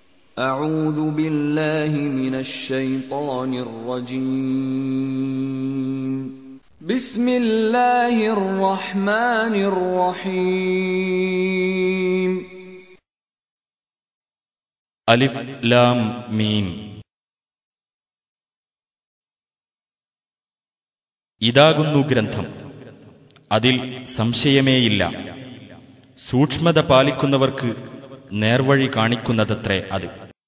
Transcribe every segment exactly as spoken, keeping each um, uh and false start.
أعوذ بالله من الشيطان الرجيم بسم الله الرحمن الرحيم അലിഫ് ലാം മീം. ഇതാകുന്നു ഗ്രന്ഥം, അതിൽ സംശയമേയില്ല. സൂക്ഷ്മത പാലിക്കുന്നവർക്ക് നേർവഴി കാണിക്കുന്നതത്രേ അത്.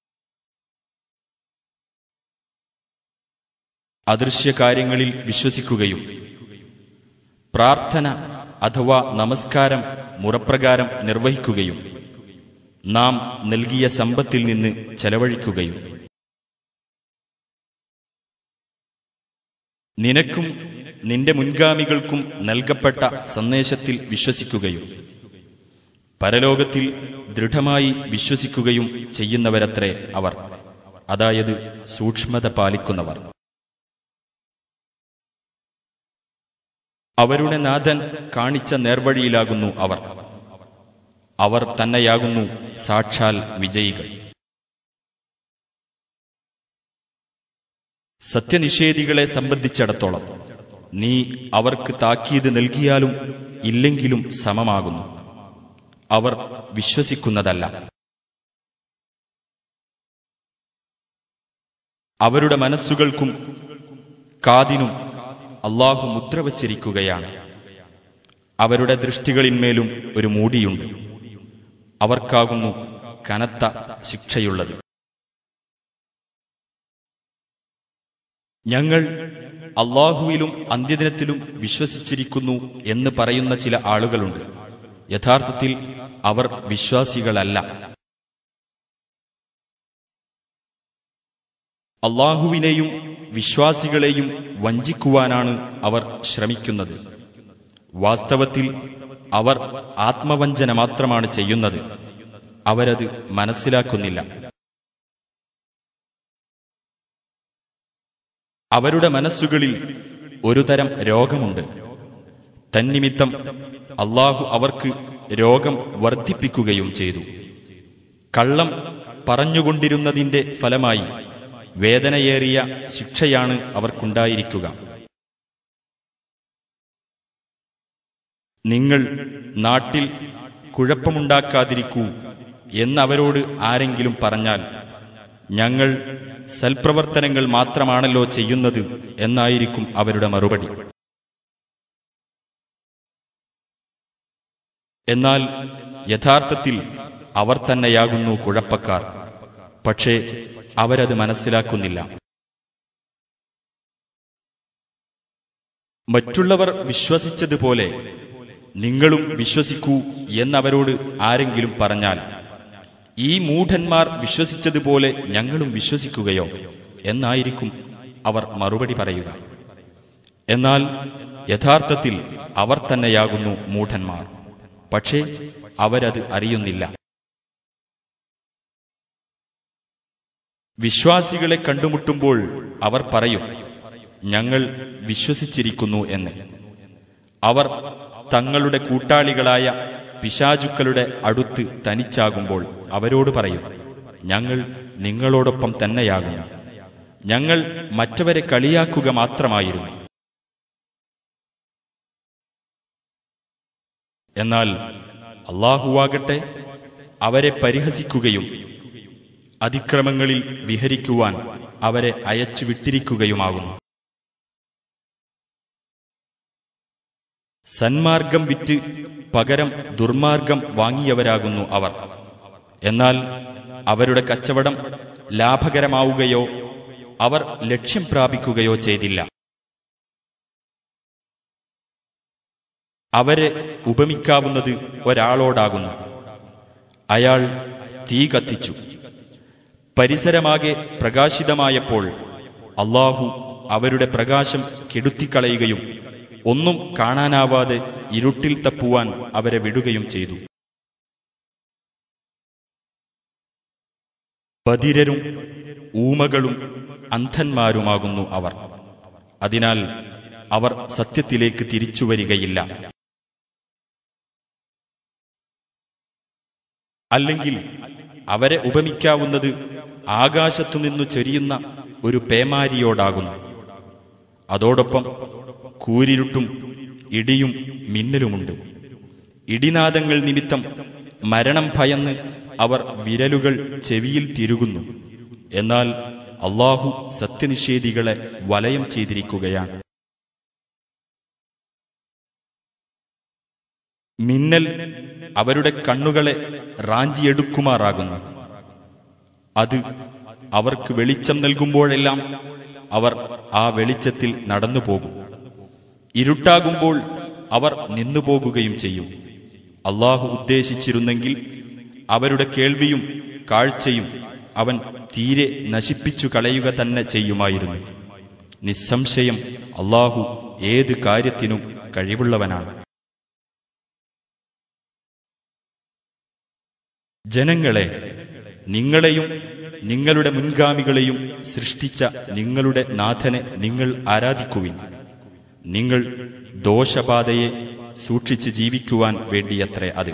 അദൃശ്യകാര്യങ്ങളിൽ വിശ്വസിക്കുകയും പ്രാർത്ഥന അഥവാ നമസ്കാരം മുറപ്രകാരം നിർവഹിക്കുകയും നാം നൽകിയ സമ്പത്തിൽ നിന്ന് ചെലവഴിക്കുകയും നിനക്കും നിന്റെ മുൻഗാമികൾക്കും നൽകപ്പെട്ട സന്ദേശത്തിൽ വിശ്വസിക്കുകയും പരലോകത്തിൽ ദൃഢമായി വിശ്വസിക്കുകയും ചെയ്യുന്നവരത്രേ അവർ, അതായത് സൂക്ഷ്മത പാലിക്കുന്നവർ. അവരുടെ നാഥൻ കാണിച്ച നേർവഴിയിലാകുന്നു അവർ. അവർ തന്നെയാകുന്നു സാക്ഷാൽ വിജയികൾ. സത്യനിഷേധികളെ സംബന്ധിച്ചിടത്തോളം നീ അവർക്ക് താക്കീത് നൽകിയാലും ഇല്ലെങ്കിലും സമമാകുന്നു. അവർ വിശ്വസിക്കുന്നതല്ല. അവരുടെ മനസ്സുകൾക്കും കാതിനും അല്ലാഹു മുദ്ര വച്ചിരിക്കുകയാണ്. അവരുടെ ദൃഷ്ടികളിന്മേലും ഒരു മൂടിയുണ്ട്. അവർക്കാകുന്നു കനത്ത ശിക്ഷയുള്ളത്. ഞങ്ങൾ അല്ലാഹുവിലും അന്ത്യദിനത്തിലും വിശ്വസിച്ചിരിക്കുന്നു എന്ന് പറയുന്ന ചില ആളുകളുണ്ട്. യഥാർത്ഥത്തിൽ അവർ വിശ്വാസികളല്ല. അല്ലാഹുവിനെയും വിശ്വാസികളെയും വഞ്ചിക്കുവാനാണ് അവർ ശ്രമിക്കുന്നത്. വാസ്തവത്തിൽ അവർ ആത്മവഞ്ചന മാത്രമാണ് ചെയ്യുന്നത്. അവരത് മനസ്സിലാക്കുന്നില്ല. അവരുടെ മനസ്സുകളിൽ ഒരു തരം രോഗമുണ്ട്. തന്നിമിത്തം അല്ലാഹു അവർക്ക് രോഗം വർദ്ധിപ്പിക്കുകയും ചെയ്തു. കള്ളം പറഞ്ഞുകൊണ്ടിരുന്നതിന്റെ ഫലമായി വേദനയേറിയ ശിക്ഷയാണ് അവർക്കുണ്ടായിരിക്കുക. നിങ്ങൾ നാട്ടിൽ കുഴപ്പമുണ്ടാക്കാതിരിക്കൂ എന്നവരോട് ആരെങ്കിലും പറഞ്ഞാൽ, ഞങ്ങൾ സൽപ്രവർത്തനങ്ങൾ മാത്രമാണല്ലോ ചെയ്യുന്നത് എന്നായിരിക്കും അവരുടെ മറുപടി. എന്നാൽ യഥാർത്ഥത്തിൽ അവർ തന്നെയാകുന്നു കുഴപ്പക്കാർ. പക്ഷേ അവരത് മനസ്സിലാക്കുന്നില്ല. മറ്റുള്ളവർ വിശ്വസിച്ചതുപോലെ നിങ്ങളും വിശ്വസിക്കൂ എന്നവരോട് ആരെങ്കിലും പറഞ്ഞാൽ, ഈ മൂഢന്മാർ വിശ്വസിച്ചതുപോലെ ഞങ്ങളും വിശ്വസിക്കുകയോ എന്നായിരിക്കും അവർ മറുപടി പറയുക. എന്നാൽ യഥാർത്ഥത്തിൽ അവർ തന്നെയാകുന്നു മൂഢന്മാർ. പക്ഷേ അവരത് അറിയുന്നില്ല. വിശ്വാസികളെ കണ്ടുമുട്ടുമ്പോൾ അവർ പറയും, ഞങ്ങൾ വിശ്വസിച്ചിരിക്കുന്നു എന്ന്. അവർ തങ്ങളുടെ കൂട്ടാളികളായ പിശാചുക്കളുടെ അടുത്ത് തനിച്ചാകുമ്പോൾ അവരോട് പറയും, ഞങ്ങൾ നിങ്ങളോടൊപ്പം തന്നെയാകുന്നു. ഞങ്ങൾ മറ്റവരെ കളിയാക്കുക മാത്രമായിരുന്നു. എന്നാൽ അല്ലാഹുവാകട്ടെ അവരെ പരിഹസിക്കുകയും അതിക്രമങ്ങളിൽ വിഹരിക്കുവാൻ അവരെ അയച്ചുവിട്ടിരിക്കുകയുമാകുന്നു. സന്മാർഗം വിറ്റ് പകരം ദുർമാർഗം വാങ്ങിയവരാകുന്നു അവർ. എന്നാൽ അവരുടെ കച്ചവടം ലാഭകരമാവുകയോ അവർ ലക്ഷ്യം പ്രാപിക്കുകയോ ചെയ്തില്ല. അവരെ ഉപമിക്കാവുന്നത് ഒരാളോടാകുന്നു. അയാൾ തീ കത്തിച്ചു. പരിസരമാകെ പ്രകാശിതമായപ്പോൾ അല്ലാഹു അവരുടെ പ്രകാശം കെടുത്തിക്കളയുകയും ഒന്നും കാണാനാവാതെ ഇരുട്ടിൽ തപ്പുവാൻ അവരെ വിടുകയും ചെയ്തു. ബധിരരും ഊമകളും അന്ധന്മാരുമാകുന്നു അവർ. അതിനാൽ അവർ സത്യത്തിലേക്ക് തിരിച്ചുവരികയില്ല. അല്ലെങ്കിൽ അവരെ ഉപമിക്കാവുന്നത് ആകാശത്തുനിന്നു ചൊരിയുന്ന ഒരു പേമാരിയോടാകുന്നു. അതോടൊപ്പം കൂരിരുട്ടും ഇടിയും മിന്നലുമുണ്ട്. ഇടിനാദങ്ങൾ നിമിത്തം മരണം ഭയന്ന് അവർ വിരലുകൾ ചെവിയിൽ തിരുകുന്നു. എന്നാൽ അല്ലാഹു സത്യനിഷേധികളെ വലയം ചെയ്തിരിക്കുകയാണ്. മിന്നൽ അവരുടെ കണ്ണുകളെ റാഞ്ചിയെടുക്കുമാറാകുന്നു. അത് അവർക്ക് വെളിച്ചം നൽകുമ്പോഴെല്ലാം അവർ ആ വെളിച്ചത്തിൽ നടന്നുപോകും. ഇരുട്ടാകുമ്പോൾ അവർ നിന്നുപോകുകയും ചെയ്യും. അല്ലാഹു ഉദ്ദേശിച്ചിരുന്നെങ്കിൽ അവരുടെ കേൾവിയും കാഴ്ചയും അവൻ തീരെ നശിപ്പിച്ചു കളയുക തന്നെ ചെയ്യുമായിരുന്നു. നിസ്സംശയം അല്ലാഹു ഏത് കാര്യത്തിനും കഴിവുള്ളവനാണ്. ജനങ്ങളെ, നിങ്ങളെയും നിങ്ങളുടെ മുൻഗാമികളെയും സൃഷ്ടിച്ച നിങ്ങളുടെ നാഥനെ നിങ്ങൾ ആരാധിക്കുവിൻ. നിങ്ങൾ ദോഷബാധയെ സൂക്ഷിച്ച് ജീവിക്കുവാൻ വേണ്ടിയത്രേ അത്.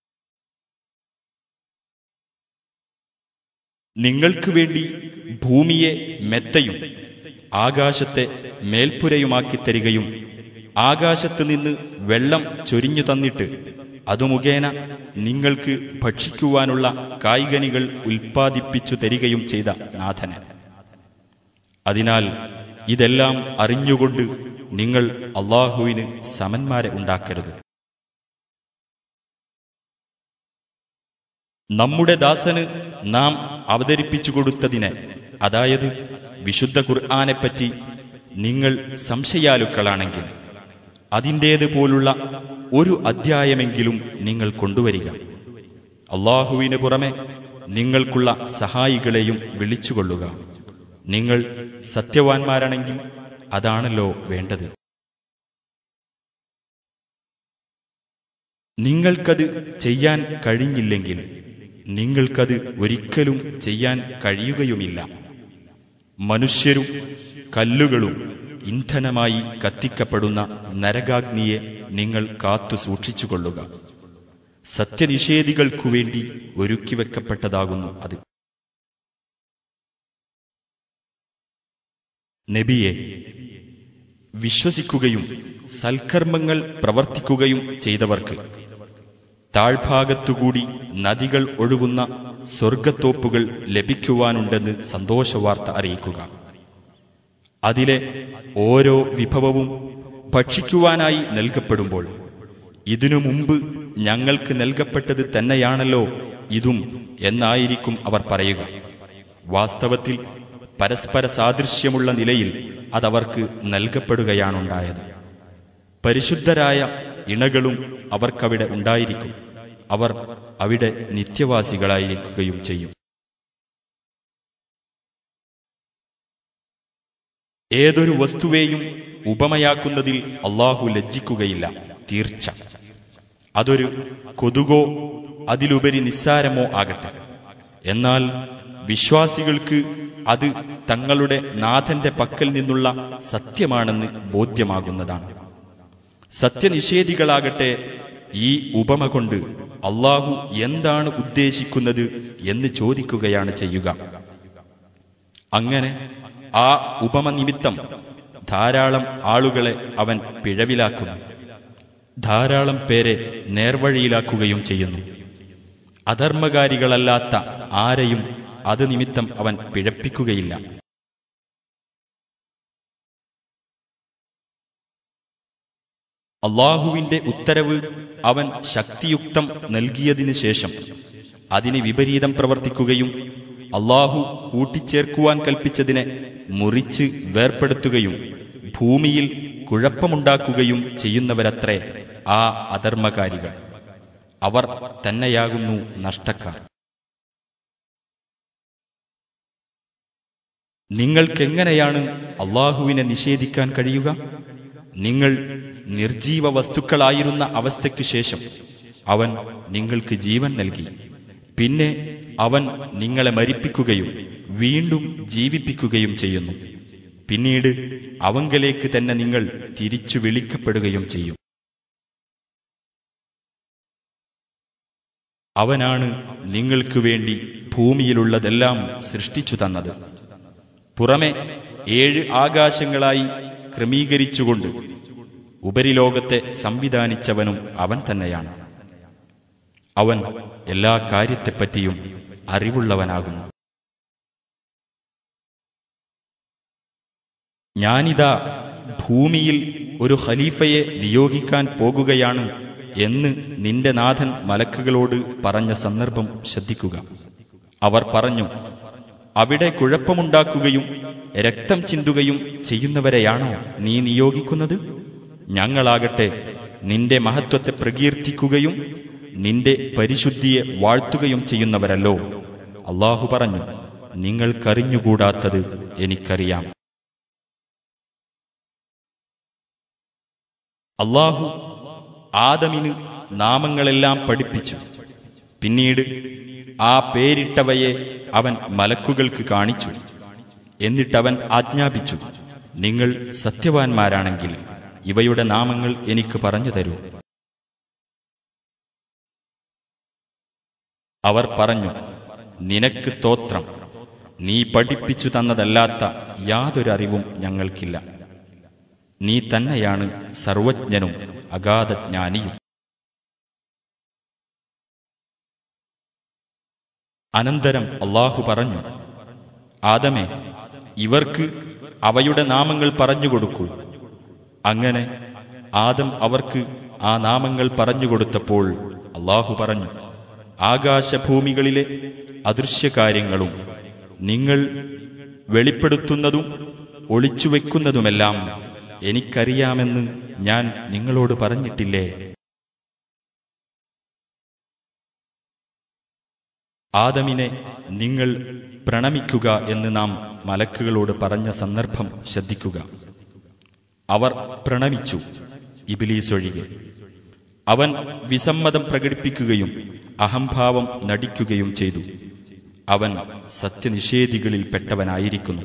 നിങ്ങൾക്ക് വേണ്ടി ഭൂമിയെ മെത്തയും ആകാശത്തെ മേൽപ്പുരയുമാക്കി തരികയും ആകാശത്ത് നിന്ന് വെള്ളം ചൊരിഞ്ഞു തന്നിട്ട് അതു മുഖേന നിങ്ങൾക്ക് ഭക്ഷിക്കുവാനുള്ള കായ്കനികൾ ഉൽപ്പാദിപ്പിച്ചു തരികയും ചെയ്ത നാഥന്. അതിനാൽ ഇതെല്ലാം അറിഞ്ഞുകൊണ്ട് നിങ്ങൾ അല്ലാഹുവിന് സമന്മാരെ ഉണ്ടാക്കരുത്. നമ്മുടെ ദാസന് നാം അവതരിപ്പിച്ചു കൊടുത്തതിനെ, അതായത് വിശുദ്ധ ഖുർആനെപ്പറ്റി നിങ്ങൾ സംശയാലുക്കളാണെങ്കിൽ അതിൻ്റേതുപോലുള്ള ഒരു അധ്യായമെങ്കിലും നിങ്ങൾ കൊണ്ടുവരിക. അല്ലാഹുവിന് പുറമെ നിങ്ങൾക്കുള്ള സഹായികളെയും വിളിച്ചുകൊള്ളുക. നിങ്ങൾ സത്യവാൻമാരാണെങ്കിൽ അതാണല്ലോ വേണ്ടത്. നിങ്ങൾക്കത് ചെയ്യാൻ കഴിഞ്ഞില്ലെങ്കിൽ നിങ്ങൾക്കത് ഒരിക്കലും ചെയ്യാൻ കഴിയുകയുമില്ല. മനുഷ്യരും കല്ലുകളും ഇന്ധനമായി കത്തിക്കപ്പെടുന്ന നരകാഗ്നിയെ നിങ്ങൾ കാത്തു സൂക്ഷിച്ചുകൊള്ളുക. സത്യനിഷേധികൾക്കുവേണ്ടി ഒരുക്കിവെക്കപ്പെട്ടതാകുന്നു അത്. നബിയെ, വിശ്വസിക്കുകയും സൽക്കർമ്മങ്ങൾ പ്രവർത്തിക്കുകയും ചെയ്തവർക്ക് താഴ്ഭാഗത്തുകൂടി നദികൾ ഒഴുകുന്ന സ്വർഗത്തോപ്പുകൾ ലഭിക്കുവാനുണ്ടെന്ന് സന്തോഷവാർത്ത അറിയിക്കുക. അതിലെ ഓരോ വിഭവവും ഭക്ഷിക്കുവാനായി നൽകപ്പെടുമ്പോൾ ഇതിനു മുമ്പ് ഞങ്ങൾക്ക് നൽകപ്പെട്ടത് തന്നെയാണല്ലോ ഇതും എന്നായിരിക്കും അവർ പറയുക. വാസ്തവത്തിൽ പരസ്പര സാദൃശ്യമുള്ള നിലയിൽ അതവർക്ക് നൽകപ്പെടുകയാണുണ്ടായത്. പരിശുദ്ധരായ ഇണകളും അവർക്കവിടെ ഉണ്ടായിരിക്കും. അവർ അവിടെ നിത്യവാസികളായിരിക്കുകയും ചെയ്യും. ഏതൊരു വസ്തുവേയും ഉപമയാക്കുന്നതിൽ അല്ലാഹു ലജ്ജിക്കുകയില്ല, തീർച്ച. അതൊരു കൊതുകോ അതിലുപരി നിസ്സാരമോ ആകട്ടെ. എന്നാൽ വിശ്വാസികൾക്ക് അത് തങ്ങളുടെ നാഥന്റെ പക്കൽ നിന്നുള്ള സത്യമാണെന്ന് ബോധ്യമാകുന്നതാണ്. സത്യനിഷേധികളാകട്ടെ ഈ ഉപമ കൊണ്ട് അല്ലാഹു എന്താണ് ഉദ്ദേശിക്കുന്നത് എന്ന് ചോദിക്കുകയാണ് ചെയ്യുക. അങ്ങനെ ആ ഉപമ നിമിത്തം ധാരാളം ആളുകളെ അവൻ പിഴവിലാക്കുന്നു, ധാരാളം പേരെ നേർവഴിയിലാക്കുകയും ചെയ്യുന്നു. അധർമ്മകാരികളല്ലാത്ത ആരെയും അത് നിമിത്തം അവൻ പിഴപ്പിക്കുകയില്ല. അല്ലാഹുവിന്റെ ഉത്തരവ് അവൻ ശക്തിയുക്തം നൽകിയതിനു ശേഷം അതിന് വിപരീതം പ്രവർത്തിക്കുകയും അല്ലാഹു കൂട്ടിച്ചേർക്കുവാൻ കൽപ്പിച്ചതിനെ മുറിച്ച് വേർപ്പെടുത്തുകയും ഭൂമിയിൽ കുഴപ്പമുണ്ടാക്കുകയും ചെയ്യുന്നവരത്രേ ആ അധർമ്മകാരികൾ. അവർ തന്നെയാകുന്നു നഷ്ടക്കാർ. നിങ്ങൾക്കെങ്ങനെയാണ് അല്ലാഹുവിനെ നിഷേധിക്കാൻ കഴിയുക? നിങ്ങൾ നിർജീവ വസ്തുക്കളായിരുന്ന അവസ്ഥയ്ക്കു ശേഷം അവൻ നിങ്ങൾക്ക് ജീവൻ നൽകി. പിന്നെ അവൻ നിങ്ങളെ മരിപ്പിക്കുകയും വീണ്ടും ജീവിപ്പിക്കുകയും ചെയ്യുന്നു. പിന്നീട് അവങ്കലേക്ക് തന്നെ നിങ്ങൾ തിരിച്ചു വിളിക്കപ്പെടുകയും ചെയ്യും. അവനാണ് നിങ്ങൾക്ക് വേണ്ടി ഭൂമിയിലുള്ളതെല്ലാം സൃഷ്ടിച്ചു തന്നത്. പുറമെ ഏഴ് ആകാശങ്ങളായി ക്രമീകരിച്ചുകൊണ്ട് ഉപരിലോകത്തെ സംവിധാനിച്ചവനും അവൻ തന്നെയാണ്. അവൻ എല്ലാ കാര്യത്തെപ്പറ്റിയും അറിവുള്ളവനാകുന്നു. ഞാനിതാ ഭൂമിയിൽ ഒരു ഖലീഫയെ നിയോഗിക്കാൻ പോകുകയാണ് എന്ന് നിന്റെ നാഥൻ മലക്കുകളോട് പറഞ്ഞ സന്ദർഭം ശ്രദ്ധിക്കുക. അവർ പറഞ്ഞു, അവിടെ കുഴപ്പമുണ്ടാക്കുകയും രക്തം ചിന്തുകയും ചെയ്യുന്നവരെയാണോ നീ നിയോഗിക്കുന്നത്? ഞങ്ങളാകട്ടെ നിന്റെ മഹത്വത്തെ പ്രകീർത്തിക്കുകയും നിന്റെ പരിശുദ്ധിയെ വാഴ്ത്തുകയും ചെയ്യുന്നവരല്ലോ. അല്ലാഹു പറഞ്ഞു, നിങ്ങൾക്കറിഞ്ഞുകൂടാത്തത് എനിക്കറിയാം. അല്ലാഹു ആദമിന് നാമങ്ങളെല്ലാം പഠിപ്പിച്ചു. പിന്നീട് ആ പേരിട്ടവയെ അവൻ മലക്കുകൾക്ക് കാണിച്ചു. എന്നിട്ടവൻ ആജ്ഞാപിച്ചു, നിങ്ങൾ സത്യവാൻമാരാണെങ്കിൽ ഇവയുടെ നാമങ്ങൾ എനിക്ക് പറഞ്ഞു തരൂ. അവർ പറഞ്ഞു, നിനക്ക് സ്തോത്രം, നീ പഠിപ്പിച്ചു തന്നതല്ലാത്ത യാതൊരറിവും ഞങ്ങൾക്കില്ല. നീ തന്നെയാണ് സർവജ്ഞനും അഗാധജ്ഞാനിയും. അനന്തരം അല്ലാഹു പറഞ്ഞു, ആദമേ, ഇവർക്ക് അവയുടെ നാമങ്ങൾ പറഞ്ഞുകൊടുക്കൂ. അങ്ങനെ ആദം അവർക്ക് ആ നാമങ്ങൾ പറഞ്ഞുകൊടുത്തപ്പോൾ അല്ലാഹു പറഞ്ഞു, ആകാശഭൂമികളിലെ അദൃശ്യകാര്യങ്ങളും നിങ്ങൾ വെളിപ്പെടുത്തുന്നതും ഒളിച്ചുവെക്കുന്നതുമെല്ലാം എനിക്കറിയാമെന്ന് ഞാൻ നിങ്ങളോട് പറഞ്ഞിട്ടില്ലേ? ആദമിനെ നിങ്ങൾ പ്രണമിക്കുക എന്ന് നാം മലക്കുകളോട് പറഞ്ഞ സന്ദർഭം ശ്രദ്ധിക്കുക. അവർ പ്രണമിച്ചു, ഇബ്ലീസ് ഒഴികെ. അവൻ വിസമ്മതം പ്രകടിപ്പിക്കുകയും അഹംഭാവം നടിക്കുകയും ചെയ്തു. അവൻ സത്യനിഷേധികളിൽ പെട്ടവനായിരിക്കുന്നു.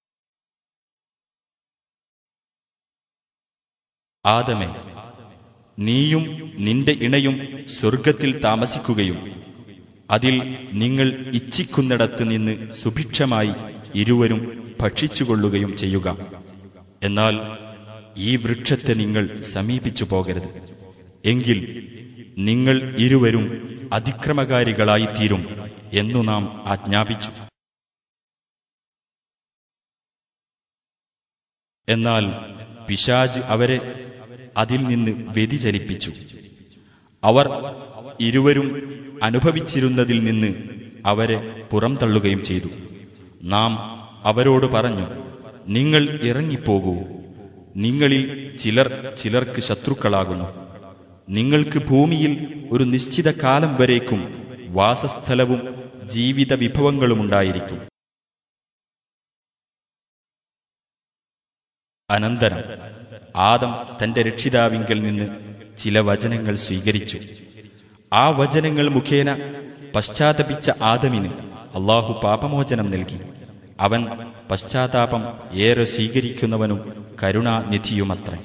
ആദമേ, നീയും നിന്റെ ഇണയും സ്വർഗത്തിൽ താമസിക്കുകയും അതിൽ നിങ്ങൾ ഇച്ഛിക്കുന്നിടത്ത് നിന്ന് സുഭിക്ഷമായി ഇരുവരും ഭക്ഷിച്ചുകൊള്ളുകയും ചെയ്യുക. എന്നാൽ ഈ വൃക്ഷത്തെ നിങ്ങൾ സമീപിച്ചു പോകരുത്, എങ്കിൽ നിങ്ങൾ ഇരുവരും അതിക്രമകാരികളായിത്തീരും എന്നു നാം ആജ്ഞാപിച്ചു. എന്നാൽ പിശാച് അവരെ അതിൽ നിന്ന് വ്യതിചലിപ്പിച്ചു. അവർ ഇരുവരും അനുഭവിച്ചിരുന്നതിൽ നിന്ന് അവരെ പുറംതള്ളുകയും ചെയ്തു. നാം അവരോട് പറഞ്ഞു, നിങ്ങൾ ഇറങ്ങിപ്പോകൂ, നിങ്ങളിൽ ചിലർ ചിലർക്ക് ശത്രുക്കളാകുന്നു. നിങ്ങൾക്ക് ഭൂമിയിൽ ഒരു നിശ്ചിത കാലം വരേക്കും വാസസ്ഥലവും ജീവിത വിഭവങ്ങളുമുണ്ടായിരിക്കും. അനന്തരം ആദം തന്റെ രക്ഷിതാവിങ്കൽ നിന്ന് ചില വചനങ്ങൾ സ്വീകരിച്ചു. ആ വചനങ്ങൾ മുഖേന പശ്ചാത്തപിച്ച ആദമിന് അല്ലാഹു പാപമോചനം നൽകി. അവൻ പശ്ചാത്താപം ഏറെ സ്വീകരിക്കുന്നവനും കരുണാനിധിയുമത്രേ.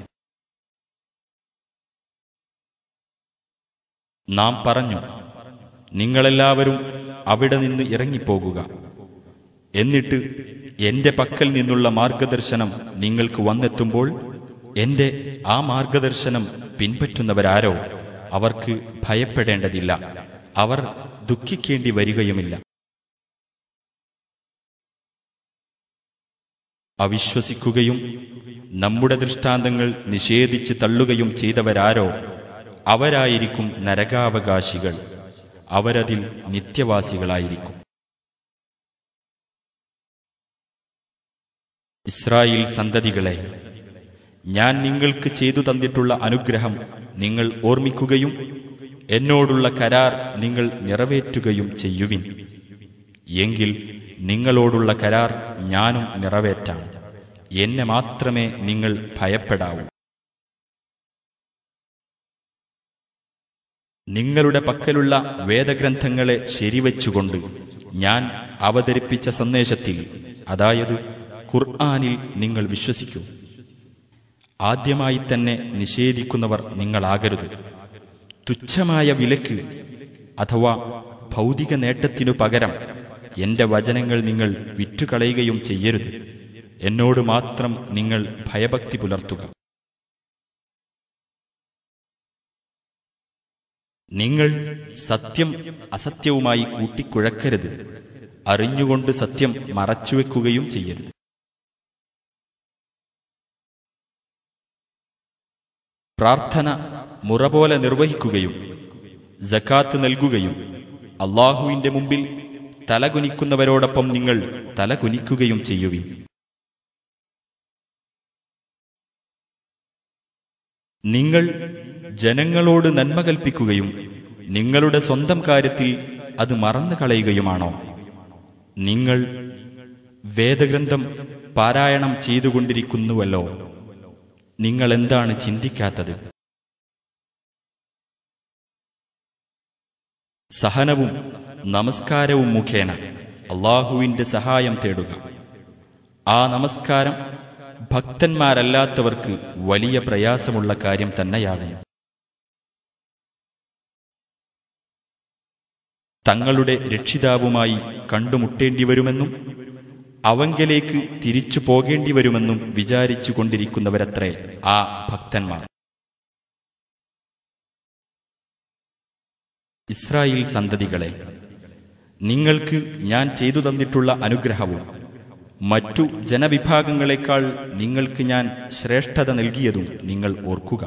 നാം പറഞ്ഞു, നിങ്ങളെല്ലാവരും അവിടെ നിന്ന് ഇറങ്ങിപ്പോകുക. എന്നിട്ട് എന്റെ പക്കൽ നിന്നുള്ള മാർഗദർശനം നിങ്ങൾക്ക് വന്നെത്തുമ്പോൾ എന്റെ ആ മാർഗദർശനം പിൻപറ്റുന്നവരാരോ അവർക്ക് ഭയപ്പെടേണ്ടതില്ല, അവർ ദുഃഖിക്കേണ്ടി വരികയുമില്ല. അവിശ്വസിക്കുകയും നമ്മുടെ ദൃഷ്ടാന്തങ്ങൾ നിഷേധിച്ച് തള്ളുകയും ചെയ്തവരാരോ അവരായിരിക്കും നരകാവകാശികൾ, അവരതിൽ നിത്യവാസികളായിരിക്കും. ഇസ്രായേൽ സന്തതികളെ, ഞാൻ നിങ്ങൾക്ക് ചെയ്തു തന്നിട്ടുള്ള അനുഗ്രഹം നിങ്ങൾ ഓർമ്മിക്കുകയും എന്നോടുള്ള കരാർ നിങ്ങൾ നിറവേറ്റുകയും ചെയ്യുവിൻ. എങ്കിൽ നിങ്ങളോടുള്ള കരാർ ഞാനും നിറവേറ്റാം. എന്നെ മാത്രമേ നിങ്ങൾ ഭയപ്പെടാവൂ. നിങ്ങളുടെ പക്കലുള്ള വേദഗ്രന്ഥങ്ങളെ ശരിവച്ചുകൊണ്ട് ഞാൻ അവതരിപ്പിച്ച സന്ദേശത്തിൽ, അതായത് ഖുർആനിൽ നിങ്ങൾ വിശ്വസിക്കൂ. ആദ്യമായി തന്നെ നിഷേധിക്കുന്നവർ നിങ്ങളാകരുത്. തുച്ഛമായ വിലക്ക് അഥവാ ഭൗതിക നേട്ടത്തിനു പകരം എന്റെ വചനങ്ങൾ നിങ്ങൾ വിറ്റുകളയുകയും ചെയ്യരുത്. എന്നോട് മാത്രം നിങ്ങൾ ഭയഭക്തി പുലർത്തുക. നിങ്ങൾ സത്യം അസത്യവുമായി കൂട്ടിക്കുഴക്കരുത്. അറിഞ്ഞുകൊണ്ട് സത്യം മറച്ചുവെക്കുകയും ചെയ്യരുത്. പ്രാർത്ഥന മുറ പോലെ നിർവഹിക്കുകയും സകാത്ത് നൽകുകയും അല്ലാഹുവിന്റെ മുമ്പിൽ തലകുനിക്കുന്നവരോടൊപ്പം നിങ്ങൾ തലകുനിക്കുകയും ചെയ്യുവിൻ. നിങ്ങൾ ജനങ്ങളോട് നന്മ കൽപ്പിക്കുകയും നിങ്ങളുടെ സ്വന്തം കാര്യത്തിൽ അത് മറന്നു കളയുകയുമാണോ? നിങ്ങൾ വേദഗ്രന്ഥം പാരായണം ചെയ്തുകൊണ്ടിരിക്കുന്നുവല്ലോ, നിങ്ങൾ എന്താണ് ചിന്തിക്കാത്തത്? സഹനവും നമസ്കാരവും മുഖേന അല്ലാഹുവിന്റെ സഹായം തേടുക. ആ നമസ്കാരം ഭക്തന്മാരല്ലാത്തവർക്ക് വലിയ പ്രയാസമുള്ള കാര്യം തന്നെയാകുന്നു. തങ്ങളുടെ രക്ഷിതാവുമായി കണ്ടുമുട്ടേണ്ടിവരുമെന്നും അവങ്കലേക്ക് തിരിച്ചു പോകേണ്ടിവരുമെന്നും വിചാരിച്ചു കൊണ്ടിരിക്കുന്നവരത്രേ ആ ഭക്തന്മാർ. ഇസ്രായേൽ സന്തതികളെ, നിങ്ങൾക്ക് ഞാൻ ചെയ്തു തന്നിട്ടുള്ള അനുഗ്രഹവും മറ്റു ജനവിഭാഗങ്ങളെക്കാൾ നിങ്ങൾക്ക് ഞാൻ ശ്രേഷ്ഠത നൽകിയതും നിങ്ങൾ ഓർക്കുക.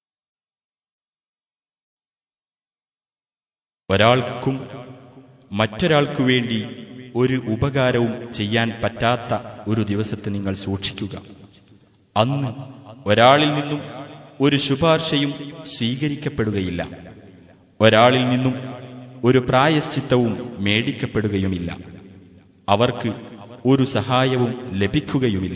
ഒരാൾക്കും മറ്റൊരാൾക്കു വേണ്ടി ഒരു ഉപകാരവും ചെയ്യാൻ പറ്റാത്ത ഒരു ദിവസത്തെ നിങ്ങൾ സൂക്ഷിക്കുക. അന്ന് ഒരാളിൽ നിന്നും ഒരു ശുപാർശയും സ്വീകരിക്കപ്പെടുകയില്ല. ഒരാളിൽ നിന്നും ഒരു പ്രായശ്ചിത്തവും മേടിക്കപ്പെടുകയുമില്ല. അവർക്ക് ഒരു സഹായവും ലഭിക്കുകയുമില്ല.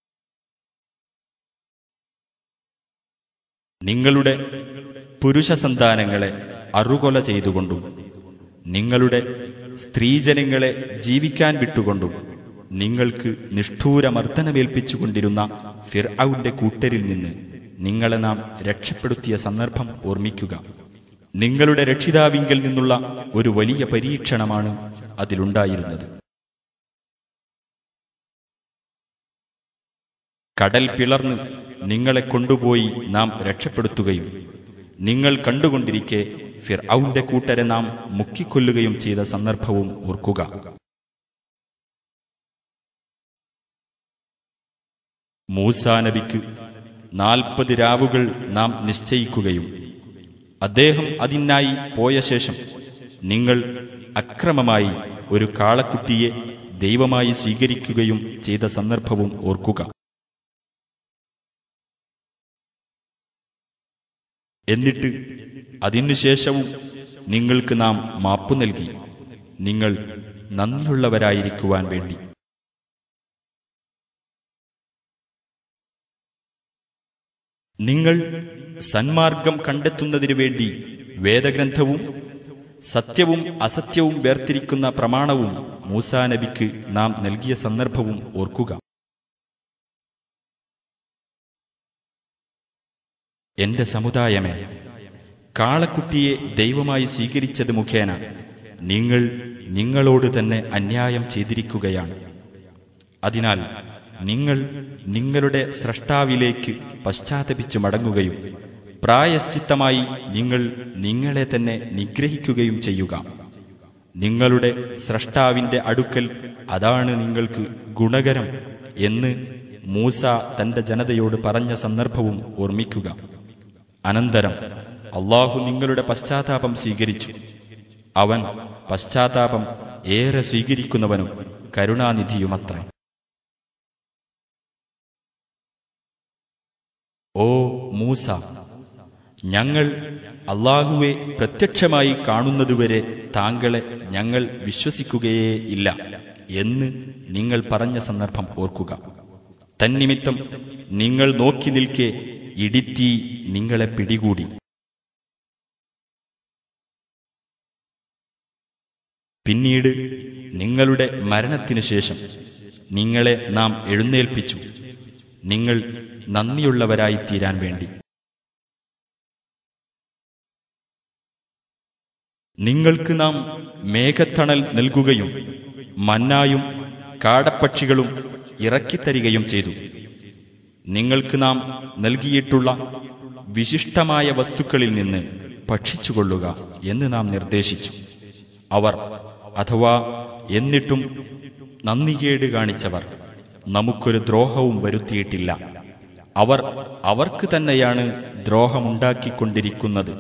നിങ്ങളുടെ പുരുഷ സന്താനങ്ങളെ അറുകൊല ചെയ്തുകൊണ്ടും നിങ്ങളുടെ സ്ത്രീജനങ്ങളെ ജീവിക്കാൻ വിട്ടുകൊണ്ടും നിങ്ങൾക്ക് നിഷ്ഠൂരമർദ്ദനമേൽപ്പിച്ചുകൊണ്ടിരുന്ന ഫിർഔന്റെ കൂട്ടരിൽ നിന്ന് നിങ്ങളെ നാം രക്ഷപ്പെടുത്തിയ സന്ദർഭം ഓർമ്മിക്കുക. നിങ്ങളുടെ രക്ഷിതാവിങ്കൽ നിന്നുള്ള ഒരു വലിയ പരീക്ഷണമാണ് അതിലുണ്ടായിരുന്നത്. കടൽ പിളർന്ന് നിങ്ങളെ കൊണ്ടുപോയി നാം രക്ഷപ്പെടുത്തുകയും നിങ്ങൾ കണ്ടുകൊണ്ടിരിക്കെ ഫിർഔന്റെ കൂട്ടരെ നാം മുക്കിക്കൊല്ലുകയും ചെയ്ത സന്ദർഭവും ഓർക്കുക. മൂസാ നബിക്ക് നാൽപ്പത് രാവുകൾ നാം നിശ്ചയിക്കുകയും അദ്ദേഹം അതിനായി പോയ ശേഷം നിങ്ങൾ അക്രമമായി ഒരു കാളക്കുട്ടിയെ ദൈവമായി സ്വീകരിക്കുകയും ചെയ്ത സന്ദർഭവും ഓർക്കുക. എന്നിട്ട് അതിനുശേഷവും നിങ്ങൾക്ക് നാം മാപ്പു നൽകി, നിങ്ങൾ നന്ദിയുള്ളവരായിരിക്കുവാൻ വേണ്ടി. നിങ്ങൾ സന്മാർഗം കണ്ടെത്തുന്നതിനു വേണ്ടി വേദഗ്രന്ഥവും സത്യവും അസത്യവും വേർതിരിക്കുന്ന പ്രമാണവും മൂസാ നബിക്ക് നാം നൽകിയ സന്ദർഭവും ഓർക്കുക. എന്റെ സമുദായമേ, കാളക്കുട്ടിയെ ദൈവമായി സ്വീകരിച്ചത് മുഖേന നിങ്ങൾ നിങ്ങളോട് തന്നെ അന്യായം ചെയ്തിരിക്കുകയാണ്. അതിനാൽ നിങ്ങൾ നിങ്ങളുടെ സ്രഷ്ടാവിലേക്ക് പശ്ചാത്തപിച്ചു മടങ്ങുകയും പ്രായശ്ചിത്തമായി നിങ്ങൾ നിങ്ങളെ തന്നെ നിഗ്രഹിക്കുകയും ചെയ്യുക. നിങ്ങളുടെ സ്രഷ്ടാവിന്റെ അടുക്കൽ അതാണ് നിങ്ങൾക്ക് ഗുണകരം എന്ന് മൂസ തന്റെ ജനതയോട് പറഞ്ഞ സന്ദർഭവും ഓർമ്മിക്കുക. അനന്തരം അല്ലാഹു നിങ്ങളുടെ പശ്ചാത്താപം സ്വീകരിച്ചു. അവൻ പശ്ചാത്താപം ഏറെ സ്വീകരിക്കുന്നവനും കരുണാനിധിയുമത്രേ. ഓ മൂസ, ഞങ്ങൾ അല്ലാഹുവെ പ്രത്യക്ഷമായി കാണുന്നതുവരെ താങ്കളെ ഞങ്ങൾ വിശ്വസിക്കുകയേ ഇല്ല എന്ന് നിങ്ങൾ പറഞ്ഞ സന്ദർഭം ഓർക്കുക. തന്നിമിത്തം നിങ്ങൾ നോക്കി നിൽക്കെ ഇടിത്തീ നിങ്ങളെ പിടികൂടി. പിന്നീട് നിങ്ങളുടെ മരണത്തിനു ശേഷം നിങ്ങളെ നാം എഴുന്നേൽപ്പിച്ചു, നിങ്ങൾ നന്ദിയുള്ളവരായി തീരാൻ വേണ്ടി. നിങ്ങൾക്ക് നാം മേഘത്തണൽ നൽകുകയും മന്നായും കാടപ്പക്ഷികളും ഇറക്കിത്തരികയും ചെയ്തു. നിങ്ങൾക്ക് നാം നൽകിയിട്ടുള്ള വിശിഷ്ടമായ വസ്തുക്കളിൽ നിന്ന് ഭക്ഷിച്ചുകൊള്ളുക എന്ന് നാം നിർദ്ദേശിച്ചു. അവർ അഥവാ എന്നിട്ടും നന്ദികേട് കാണിച്ചവർ നമുക്കൊരു ദ്രോഹവും വരുത്തിയിട്ടില്ല. അവർ അവർക്ക് തന്നെയാണ് ദ്രോഹമുണ്ടാക്കിക്കൊണ്ടിരിക്കുന്നത്.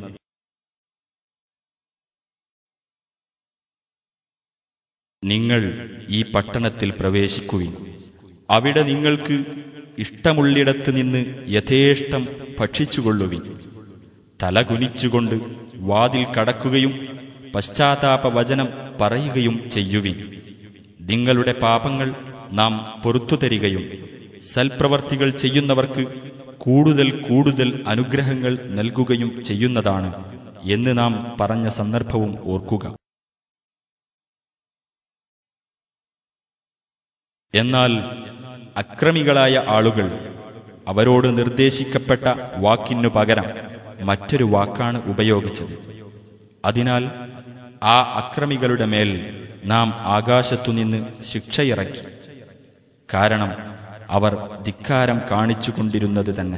നിങ്ങൾ ഈ പട്ടണത്തിൽ പ്രവേശിക്കുവിൻ. അവിടെ നിങ്ങൾക്ക് ഇഷ്ടമുള്ളിടത്ത് നിന്ന് യഥേഷ്ടം ഭക്ഷിച്ചുകൊള്ളുവിൻ. തലകുനിച്ചുകൊണ്ട് വാതിൽ കടക്കുകയും പശ്ചാത്താപവചനം പറയുകയും ചെയ്യുവിൻ. നിങ്ങളുടെ പാപങ്ങൾ നാം പൊറുത്തുതരികയും സൽപ്രവർത്തികൾ ചെയ്യുന്നവർക്ക് കൂടുതൽ കൂടുതൽ അനുഗ്രഹങ്ങൾ നൽകുകയും ചെയ്യുന്നതാണ് എന്ന് നാം പറഞ്ഞ സന്ദർഭവും ഓർക്കുക. എന്നാൽ അക്രമികളായ ആളുകൾ അവരോട് നിർദ്ദേശിക്കപ്പെട്ട വാക്കിനു പകരം മറ്റൊരു വാക്കാണ് ഉപയോഗിച്ചത്. അതിനാൽ ആ അക്രമികളുടെ മേൽ നാം ആകാശത്തുനിന്ന് ശിക്ഷയിറക്കി. കാരണം അവർ ധിക്കാരം കാണിച്ചുകൊണ്ടിരുന്നത് തന്നെ.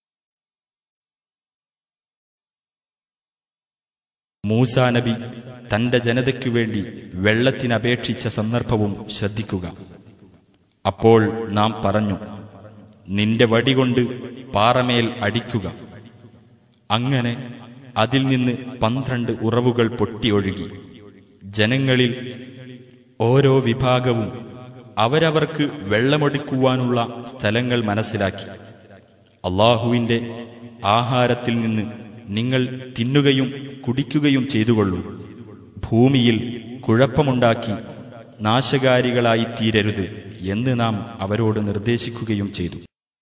മൂസാ നബി തന്റെ ജനതയ്ക്കു വേണ്ടി വെള്ളത്തിനപേക്ഷിച്ച സന്ദർഭവും ശ്രദ്ധിക്കുക. അപ്പോൾ നാം പറഞ്ഞു, നിന്റെ വടികൊണ്ട് പാറമേൽ അടിക്കുക. അങ്ങനെ അതിൽ നിന്ന് പന്ത്രണ്ട് ഉറവുകൾ പൊട്ടിയൊഴുകി. ജനങ്ങളിൽ ഓരോ വിഭാഗവും അവരവർക്ക് വെള്ളമൊടുക്കുവാനുള്ള സ്ഥലങ്ങൾ മനസ്സിലാക്കി. അല്ലാഹുവിന്റെ ആഹാരത്തിൽ നിന്ന് നിങ്ങൾ തിന്നുകയും കുടിക്കുകയും ചെയ്തുകൊള്ളൂ. ഭൂമിയിൽ കുഴപ്പമുണ്ടാക്കി നാശകാരികളായി തീരരുത് എന്ന് നാം അവരോട് നിർദ്ദേശിക്കുകയും ചെയ്തു.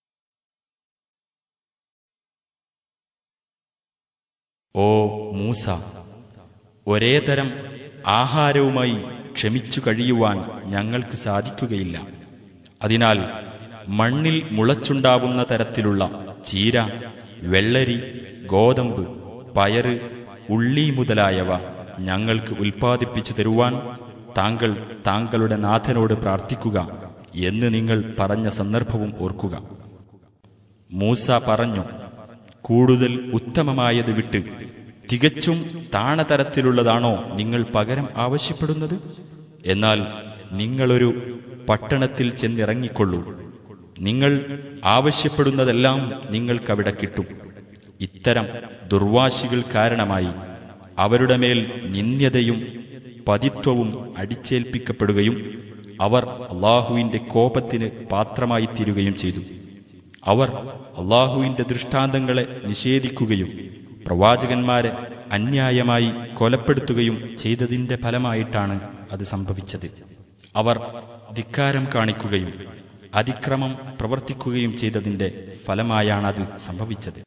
ഓ മൂസ, ഒരേ തരം ആഹാരവുമായി ക്ഷമിച്ചു കഴിയുവാൻ ഞങ്ങൾക്ക് സാധിക്കുകയില്ല. അതിനാൽ മണ്ണിൽ മുളച്ചുണ്ടാവുന്ന തരത്തിലുള്ള ചീര, വെള്ളരി, ഗോതമ്പ്, പയറ്, ഉള്ളി മുതലായവ ഞങ്ങൾക്ക് ഉൽപ്പാദിപ്പിച്ചു തരുവാൻ താങ്കൾ താങ്കളുടെ നാഥനോട് പ്രാർത്ഥിക്കുക എന്ന് നിങ്ങൾ പറഞ്ഞ സന്ദർഭവും ഓർക്കുക. മൂസ പറഞ്ഞു, കൂടുതൽ ഉത്തമമായത് വിട്ട് തികച്ചും താണതരത്തിലുള്ളതാണോ നിങ്ങൾ പകരം ആവശ്യപ്പെടുന്നത്? എന്നാൽ നിങ്ങളൊരു പട്ടണത്തിൽ ചെന്നിറങ്ങിക്കൊള്ളൂ. നിങ്ങൾ ആവശ്യപ്പെടുന്നതെല്ലാം നിങ്ങൾക്കവിടെ കിട്ടും. ഇത്തരം ദുർവാശികൾ കാരണമായി അവരുടെ മേൽ നിന്ദ്യതയും പതിത്വവും അടിച്ചേൽപ്പിക്കപ്പെടുകയും അവർ അല്ലാഹുവിന്റെ കോപത്തിന് പാത്രമായി തീരുകയും ചെയ്തു. അവർ അല്ലാഹുവിന്റെ ദൃഷ്ടാന്തങ്ങളെ നിഷേധിക്കുകയും പ്രവാചകന്മാരെ അന്യായമായി കൊലപ്പെടുത്തുകയും ചെയ്തതിന്റെ ഫലമായിട്ടാണ് അത് സംഭവിച്ചത്. അവർ ധിക്കാരം കാണിക്കുകയും അതിക്രമം പ്രവർത്തിക്കുകയും ചെയ്തതിന്റെ ഫലമായാണത് സംഭവിച്ചത്.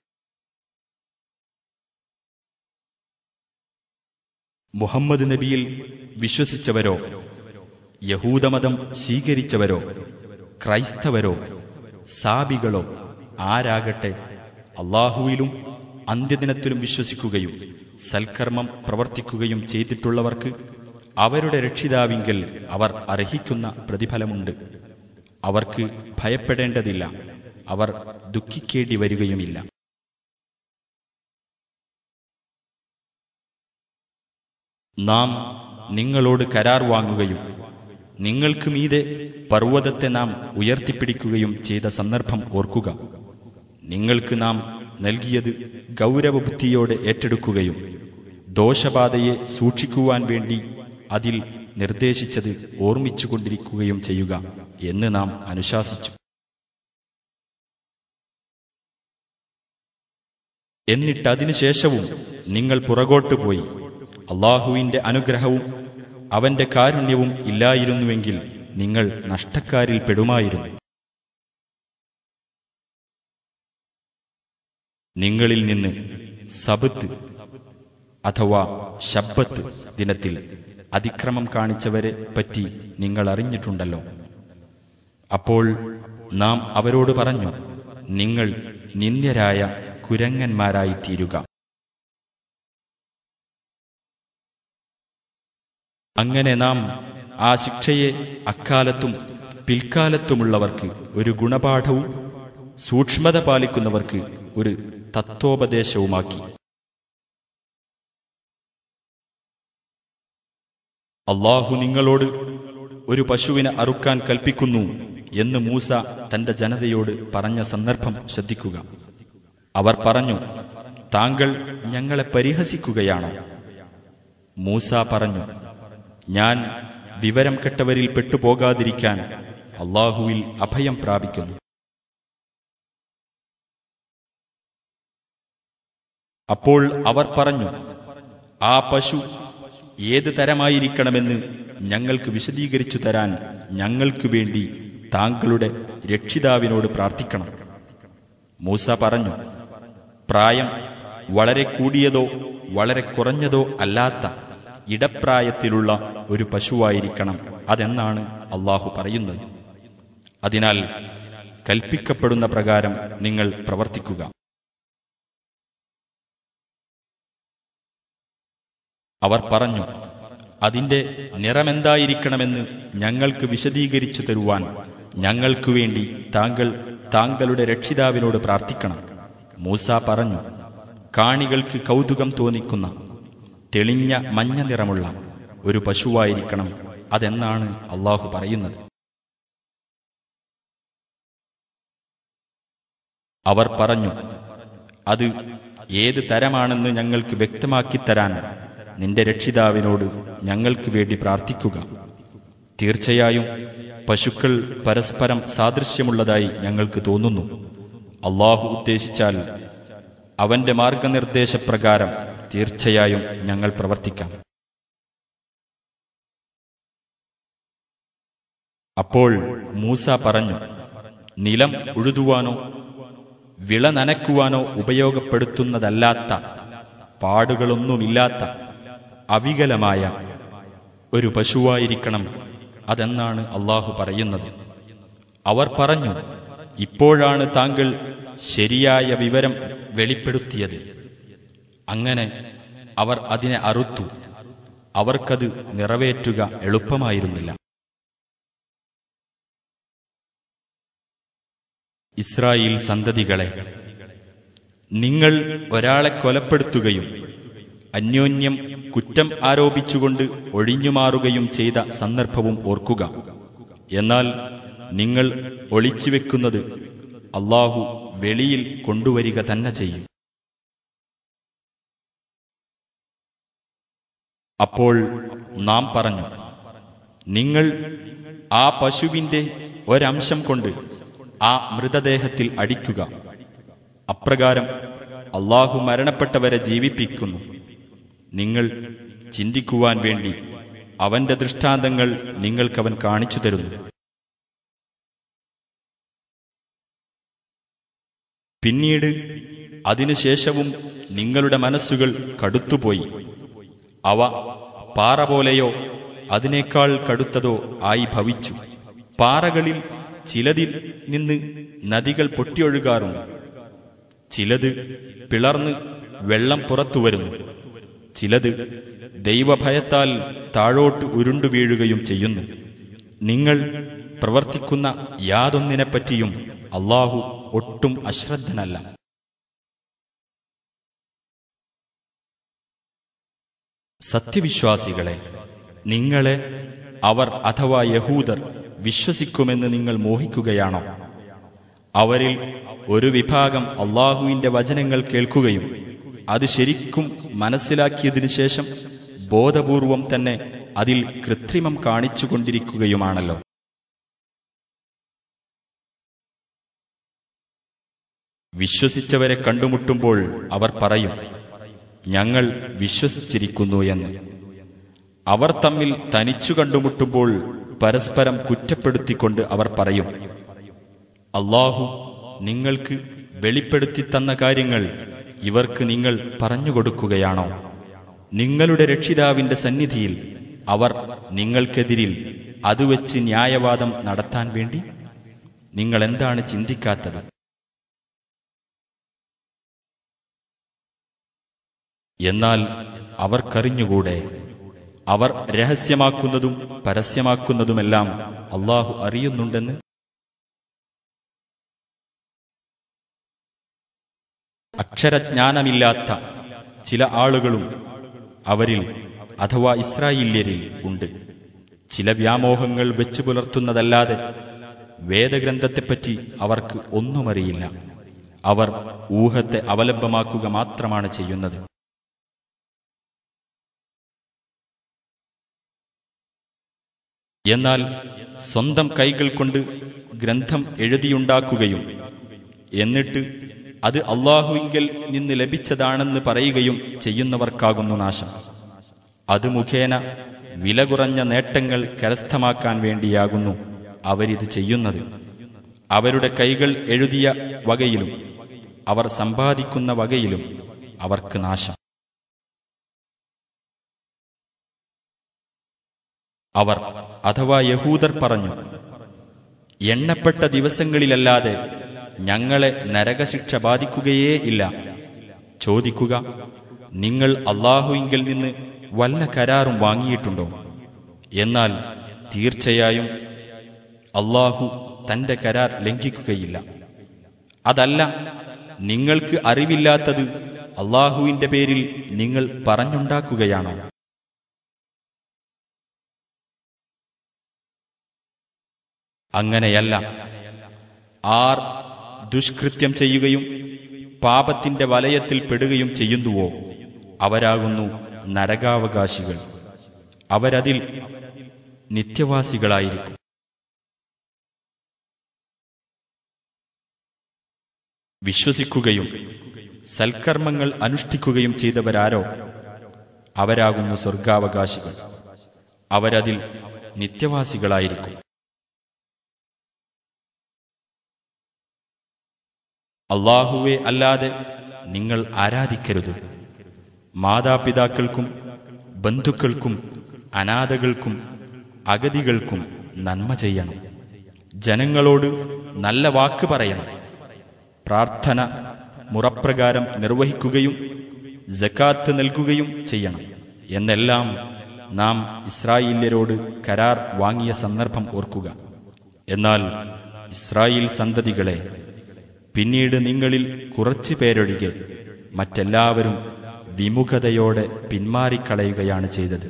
മുഹമ്മദ് നബിയിൽ വിശ്വസിച്ചവരോ യഹൂദമതം സ്വീകരിച്ചവരോ ക്രൈസ്തവരോ സാബികളോ ആരാകട്ടെ അല്ലാഹുവിലും അന്ത്യദിനത്തിലും വിശ്വസിക്കുകയും സൽക്കർമ്മം പ്രവർത്തിക്കുകയും ചെയ്തിട്ടുള്ളവർക്ക് അവരുടെ രക്ഷിതാവിങ്കൽ അവർ അർഹിക്കുന്ന പ്രതിഫലമുണ്ട്. അവർക്ക് ഭയപ്പെടേണ്ടതില്ല, അവർ ദുഃഖിക്കേണ്ടി വരികയുമില്ല. നാം നിങ്ങളോട് കരാർ വാങ്ങുകയും നിങ്ങൾക്ക് മീതെ പർവ്വതത്തെ നാം ഉയർത്തിപ്പിടിക്കുകയും ചെയ്ത സന്ദർഭം ഓർക്കുക. നിങ്ങൾക്ക് നാം നൽകിയത് ഗൗരവബുദ്ധിയോടെ ഏറ്റെടുക്കുകയും ദോഷബാധയെ സൂക്ഷിക്കുവാൻ വേണ്ടി അതിൽ നിർദ്ദേശിച്ചത് ഓർമ്മിച്ചുകൊണ്ടിരിക്കുകയും ചെയ്യുക എന്ന് നാം അനുശാസിച്ചു. എന്നിട്ടതിനുശേഷവും നിങ്ങൾ പുറകോട്ട് പോയി അല്ലാഹുവിന്റെ അനുഗ്രഹവും അവന്റെ കാരുണ്യവും ഇല്ലായിരുന്നുവെങ്കിൽ നിങ്ങൾ നഷ്ടക്കാരിൽ പെടുമായിരുന്നു. നിങ്ങളിൽ നിന്ന് സബത്ത് അഥവാ ശബ്ബത്ത് ദിനത്തിൽ അതിക്രമം കാണിച്ചവരെ പറ്റി നിങ്ങൾ അറിഞ്ഞിട്ടുണ്ടല്ലോ. അപ്പോൾ നാം അവരോട് പറഞ്ഞു, നിങ്ങൾ നിന്ദ്യരായ കുരങ്ങന്മാരായി തീരുക. അങ്ങനെ നാം ആ ശിക്ഷയെ അക്കാലത്തും പിൽക്കാലത്തുമുള്ളവർക്ക് ഒരു ഗുണപാഠവും സൂക്ഷ്മത പാലിക്കുന്നവർക്ക് ഒരു തത്വോപദേശവുമാക്കി. അല്ലാഹു നിങ്ങളോട് ഒരു പശുവിനെ അറുക്കാൻ കൽപ്പിക്കുന്നു എന്ന് മൂസ തന്റെ ജനതയോട് പറഞ്ഞ സന്ദർഭം ശ്രദ്ധിക്കുക. അവർ പറഞ്ഞു, താങ്കൾ ഞങ്ങളെ പരിഹസിക്കുകയാണോ? മൂസ പറഞ്ഞു, ഞാൻ വിവരം കെട്ടവരിൽ പെട്ടുപോകാതിരിക്കാൻ അല്ലാഹുവിൽ അഭയം പ്രാപിക്കുന്നു. അപ്പോൾ അവർ പറഞ്ഞു, ആ പശു ഏത് തരമായിരിക്കണമെന്ന് ഞങ്ങൾക്ക് വിശദീകരിച്ചു തരാൻ ഞങ്ങൾക്ക് വേണ്ടി താങ്കളുടെ രക്ഷിതാവിനോട് പ്രാർത്ഥിക്കണം. മൂസ പറഞ്ഞു, പ്രായം വളരെ കൂടിയതോ വളരെ കുറഞ്ഞതോ അല്ലാത്ത ഇടപ്രായത്തിലുള്ള ഒരു പശുവായിരിക്കണം അതെന്നാണ് അല്ലാഹു പറയുന്നത്. അതിനാൽ കൽപ്പിക്കപ്പെടുന്ന പ്രകാരം നിങ്ങൾ പ്രവർത്തിക്കുക. അവർ പറഞ്ഞു, അതിന്റെ നിറമെന്തായിരിക്കണമെന്ന് ഞങ്ങൾക്ക് വിശദീകരിച്ചു തരുവാൻ ഞങ്ങൾക്കു വേണ്ടി താങ്കൾ താങ്കളുടെ രക്ഷിതാവിനോട് പ്രാർത്ഥിക്കണം. മൂസ പറഞ്ഞു, കാണികൾക്ക് കൗതുകം തോന്നിക്കുന്ന തെളിഞ്ഞ മഞ്ഞ നിറമുള്ള ഒരു പശുവായിരിക്കണം അതെന്നാണ് അല്ലാഹു പറയുന്നത്. അവർ പറഞ്ഞു, അത് ഏത് തരമാണെന്ന് ഞങ്ങൾക്ക് വ്യക്തമാക്കിത്തരാൻ നിന്റെ രക്ഷിതാവിനോട് ഞങ്ങൾക്ക് വേണ്ടി പ്രാർത്ഥിക്കുക. തീർച്ചയായും പശുക്കൾ പരസ്പരം സാദൃശ്യമുള്ളതായി ഞങ്ങൾക്ക് തോന്നുന്നു. അല്ലാഹു ഉദ്ദേശിച്ചാൽ അവന്റെ മാർഗനിർദ്ദേശപ്രകാരം തീർച്ചയായും ഞങ്ങൾ പ്രവർത്തിക്കാം. അപ്പോൾ മൂസ പറഞ്ഞു, നിലം ഉഴുതുവാനോ വിള നനയ്ക്കുവാനോ ഉപയോഗപ്പെടുത്തുന്നതല്ലാത്ത പാടുകളൊന്നുമില്ലാത്ത അവികലമായ ഒരു പശുവായിരിക്കണം അതെന്നാണ് അല്ലാഹു പറയുന്നത്. അവർ പറഞ്ഞു, ഇപ്പോഴാണ് താങ്കൾ ശരിയായ വിവരം വെളിപ്പെടുത്തിയത്. അങ്ങനെ അവർ അതിനെ അറുത്തു. അവർക്കത് നിറവേറ്റുക എളുപ്പമായിരുന്നില്ല. ഇസ്രായേൽ സന്തതികളെ, നിങ്ങൾ ഒരാളെ കൊലപ്പെടുത്തുകയും അന്യോന്യം കുറ്റം ആരോപിച്ചുകൊണ്ട് ഒഴിഞ്ഞുമാറുകയും ചെയ്ത സന്ദർഭവും ഓർക്കുക. എന്നാൽ നിങ്ങൾ ഒളിച്ചുവെക്കുന്നത് അല്ലാഹു വെളിയിൽ കൊണ്ടുവരിക തന്നെ ചെയ്യും. അപ്പോൾ നാം പറഞ്ഞു, നിങ്ങൾ ആ പശുവിന്റെ ഒരംശം കൊണ്ട് ആ മൃതദേഹത്തിൽ അടിക്കുക. അപ്രകാരം അല്ലാഹു മരണപ്പെട്ടവരെ ജീവിപ്പിക്കുന്നു. നിങ്ങൾ ചിന്തിക്കുവാൻ വേണ്ടി അവന്റെ ദൃഷ്ടാന്തങ്ങൾ നിങ്ങൾക്കവൻ കാണിച്ചു തരുന്നു. പിന്നീട് അതിനുശേഷവും നിങ്ങളുടെ മനസ്സുകൾ കടുത്തുപോയി. അവ പാറ പോലെയോ അതിനേക്കാൾ കടുത്തതോ ആയി ഭവിച്ചു. പാറകളിൽ ചിലതിൽ നിന്ന് നദികൾ പൊട്ടിയൊഴുകാറുണ്ട്. ചിലത് പിളർന്ന് വെള്ളം പുറത്തുവരുന്നു. ചിലത് ദൈവഭയത്താൽ താഴോട്ട് ഉരുണ്ടു വീഴുകയും ചെയ്യുന്നു. നിങ്ങൾ പ്രവർത്തിക്കുന്ന യാതൊന്നിനെപ്പറ്റിയും അല്ലാഹു ഒട്ടും അശ്രദ്ധനല്ല. സത്യവിശ്വാസികളെ, നിങ്ങളെ അവർ അഥവാ യഹൂദർ വിശ്വസിക്കുമെന്ന് നിങ്ങൾ മോഹിക്കുകയാണോ? അവരിൽ ഒരു വിഭാഗം അല്ലാഹുവിന്റെ വചനങ്ങൾ കേൾക്കുകയും അത് ശരിക്കും മനസ്സിലാക്കിയതിനു ശേഷം ബോധപൂർവം തന്നെ അതിൽ കൃത്രിമം കാണിച്ചുകൊണ്ടിരിക്കുകയുമാണല്ലോ. വിശ്വസിച്ചവരെ കണ്ടുമുട്ടുമ്പോൾ അവർ പറയും, ഞങ്ങൾ വിശ്വസിച്ചിരിക്കുന്നു എന്ന്. അവർ തമ്മിൽ തനിച്ചു കണ്ടുമുട്ടുമ്പോൾ പരസ്പരം കുറ്റപ്പെടുത്തിക്കൊണ്ട് അവർ പറയും, അല്ലാഹു നിങ്ങൾക്ക് വെളിപ്പെടുത്തി തന്ന കാര്യങ്ങൾ ഇവർക്ക് നിങ്ങൾ പറഞ്ഞുകൊടുക്കുകയാണോ? നിങ്ങളുടെ രക്ഷിതാവിന്റെ സന്നിധിയിൽ അവർ നിങ്ങൾക്കെതിരിൽ അതുവെച്ച് ന്യായവാദം നടത്താൻ വേണ്ടി നിങ്ങൾ എന്താണ് ചിന്തിക്കാത്തത്? എന്നാൽ അവർക്കറിഞ്ഞുകൂടെ അവർ രഹസ്യമാക്കുന്നതും പരസ്യമാക്കുന്നതുമെല്ലാം അല്ലാഹു അറിയുന്നുണ്ടെന്ന്. അക്ഷരജ്ഞാനമില്ലാത്ത ചില ആളുകളും അവരിൽ അഥവാ ഇസ്രായേല്യരിൽ ഉണ്ട്. ചില വ്യാമോഹങ്ങൾ വെച്ചു പുലർത്തുന്നതല്ലാതെ വേദഗ്രന്ഥത്തെപ്പറ്റി അവർക്ക് ഒന്നുമറിയില്ല. അവർ ഊഹത്തെ അവലംബമാക്കുക മാത്രമാണ് ചെയ്യുന്നത്. എന്നാൽ സ്വന്തം കൈകൾ കൊണ്ട് ഗ്രന്ഥം എഴുതിയുണ്ടാക്കുകയും എന്നിട്ട് അത് അല്ലാഹുവിങ്കൽ നിന്ന് ലഭിച്ചതാണെന്ന് പറയുകയും ചെയ്യുന്നവർക്കാകുന്നു നാശം. അത് മുഖേന വില കുറഞ്ഞ നേട്ടങ്ങൾ കരസ്ഥമാക്കാൻ വേണ്ടിയാകുന്നു അവരിത് ചെയ്യുന്നത്. അവരുടെ കൈകൾ എഴുതിയ വകയിലും അവർ സമ്പാദിക്കുന്ന വകയിലും അവർക്ക് നാശം. അവർ അഥവാ യഹൂദർ പറഞ്ഞു, എണ്ണപ്പെട്ട ദിവസങ്ങളിലല്ലാതെ ഞങ്ങളെ നരകശിക്ഷ ബാധിക്കുകയേ ഇല്ല. ചോദിക്കുക, നിങ്ങൾ അല്ലാഹുവിങ്കൽ നിന്ന് വല്ല കരാറും വാങ്ങിയിട്ടുണ്ടോ? എന്നാൽ തീർച്ചയായും അല്ലാഹു തന്റെ കരാർ ലംഘിക്കുകയില്ല. അതല്ല, നിങ്ങൾക്ക് അറിവില്ലാത്തത് അല്ലാഹുവിന്റെ പേരിൽ നിങ്ങൾ പറഞ്ഞുണ്ടാക്കുകയാണോ? അങ്ങനെയല്ല. ആർ ദുഷ്കൃത്യം ചെയ്യുകയും പാപത്തിന്റെ വലയത്തിൽ പെടുകയും ചെയ്യുന്നുവോ അവരാകുന്നു നരകാവകാശികൾ. അവരതിൽ നിത്യവാസികളായിരിക്കും. വിശ്വസിക്കുകയും സൽക്കർമ്മങ്ങൾ അനുഷ്ഠിക്കുകയും ചെയ്തവരാരോ അവരാകുന്നു സ്വർഗാവകാശികൾ. അവരതിൽ നിത്യവാസികളായിരിക്കും. അല്ലാഹുവെ അല്ലാതെ നിങ്ങൾ ആരാധിക്കരുത്. മാതാപിതാക്കൾക്കും ബന്ധുക്കൾക്കും അനാഥകൾക്കും അഗതികൾക്കും നന്മ ചെയ്യണം. ജനങ്ങളോട് നല്ല വാക്ക് പറയണം. പ്രാർത്ഥന മുറപ്രകാരം നിർവഹിക്കുകയും സകാത്ത് നൽകുകയും ചെയ്യണം എന്നെല്ലാം നാം ഇസ്രായേല്യരോട് കരാർ വാങ്ങിയ സന്ദർഭം ഓർക്കുക. എന്നാൽ ഇസ്രായേൽ സന്തതികളെ പിന്നീട് നിങ്ങളിൽ കുറച്ചു പേരൊഴികെ മറ്റെല്ലാവരും വിമുഖതയോടെ പിന്മാറിക്കളയുകയാണ് ചെയ്തത്.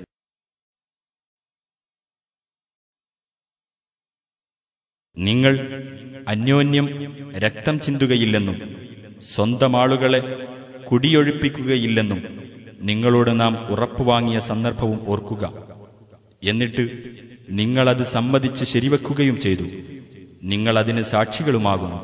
നിങ്ങൾ അന്യോന്യം രക്തം ചിന്തുകയില്ലെന്നും സ്വന്തം ആളുകളെ കുടിയൊഴിപ്പിക്കുകയില്ലെന്നും നിങ്ങളോട് നാം ഉറപ്പുവാങ്ങിയ സന്ദർഭവും ഓർക്കുക. എന്നിട്ട് നിങ്ങളത് സമ്മതിച്ച് ശരിവെക്കുകയും ചെയ്തു. നിങ്ങളതിന് സാക്ഷികളുമാകുന്നു.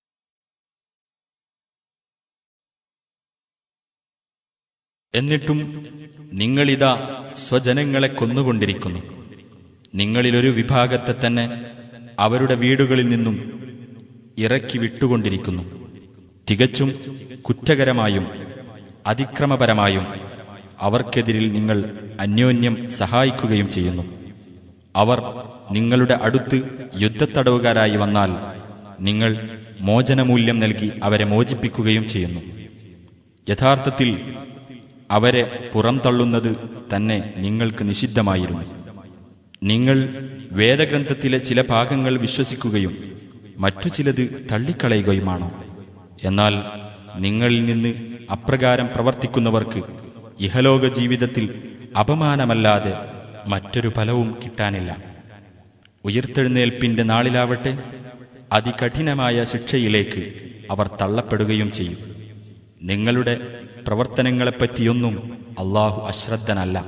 എന്നിട്ടും നിങ്ങളിതാ സ്വജനങ്ങളെ കൊന്നുകൊണ്ടിരിക്കുന്നു. നിങ്ങളിലൊരു വിഭാഗത്തെ തന്നെ അവരുടെ വീടുകളിൽ നിന്നും ഇറക്കി വിട്ടുകൊണ്ടിരിക്കുന്നു. തികച്ചും കുറ്റകരമായും അതിക്രമപരമായും അവർക്കെതിരിൽ നിങ്ങൾ അന്യോന്യം സഹായിക്കുകയും ചെയ്യുന്നു. അവർ നിങ്ങളുടെ അടുത്ത് യുദ്ധത്തടവുകാരായി വന്നാൽ നിങ്ങൾ മോചനമൂല്യം നൽകി അവരെ മോചിപ്പിക്കുകയും ചെയ്യുന്നു. യഥാർത്ഥത്തിൽ അവരെ പുറംതള്ളുന്നത് തന്നെ നിങ്ങൾക്ക് നിഷിദ്ധമായിരുന്നു. നിങ്ങൾ വേദഗ്രന്ഥത്തിലെ ചില ഭാഗങ്ങൾ വിശ്വസിക്കുകയും മറ്റു ചിലത് തള്ളിക്കളയുകയുമാണോ? എന്നാൽ നിങ്ങളിൽ നിന്ന് അപ്രകാരം പ്രവർത്തിക്കുന്നവർക്ക് ഇഹലോക ജീവിതത്തിൽ അപമാനമല്ലാതെ മറ്റൊരു ഫലവും കിട്ടാനില്ല. ഉയിർത്തെഴുന്നേൽപ്പിന്റെ നാളിലാവട്ടെ അതികഠിനമായ ശിക്ഷയിലേക്ക് അവർ തള്ളപ്പെടുകയും ചെയ്യും. നിങ്ങളുടെ പ്രവർത്തനങ്ങളെപ്പറ്റിയൊന്നും അല്ലാഹു അശ്രദ്ധനല്ല.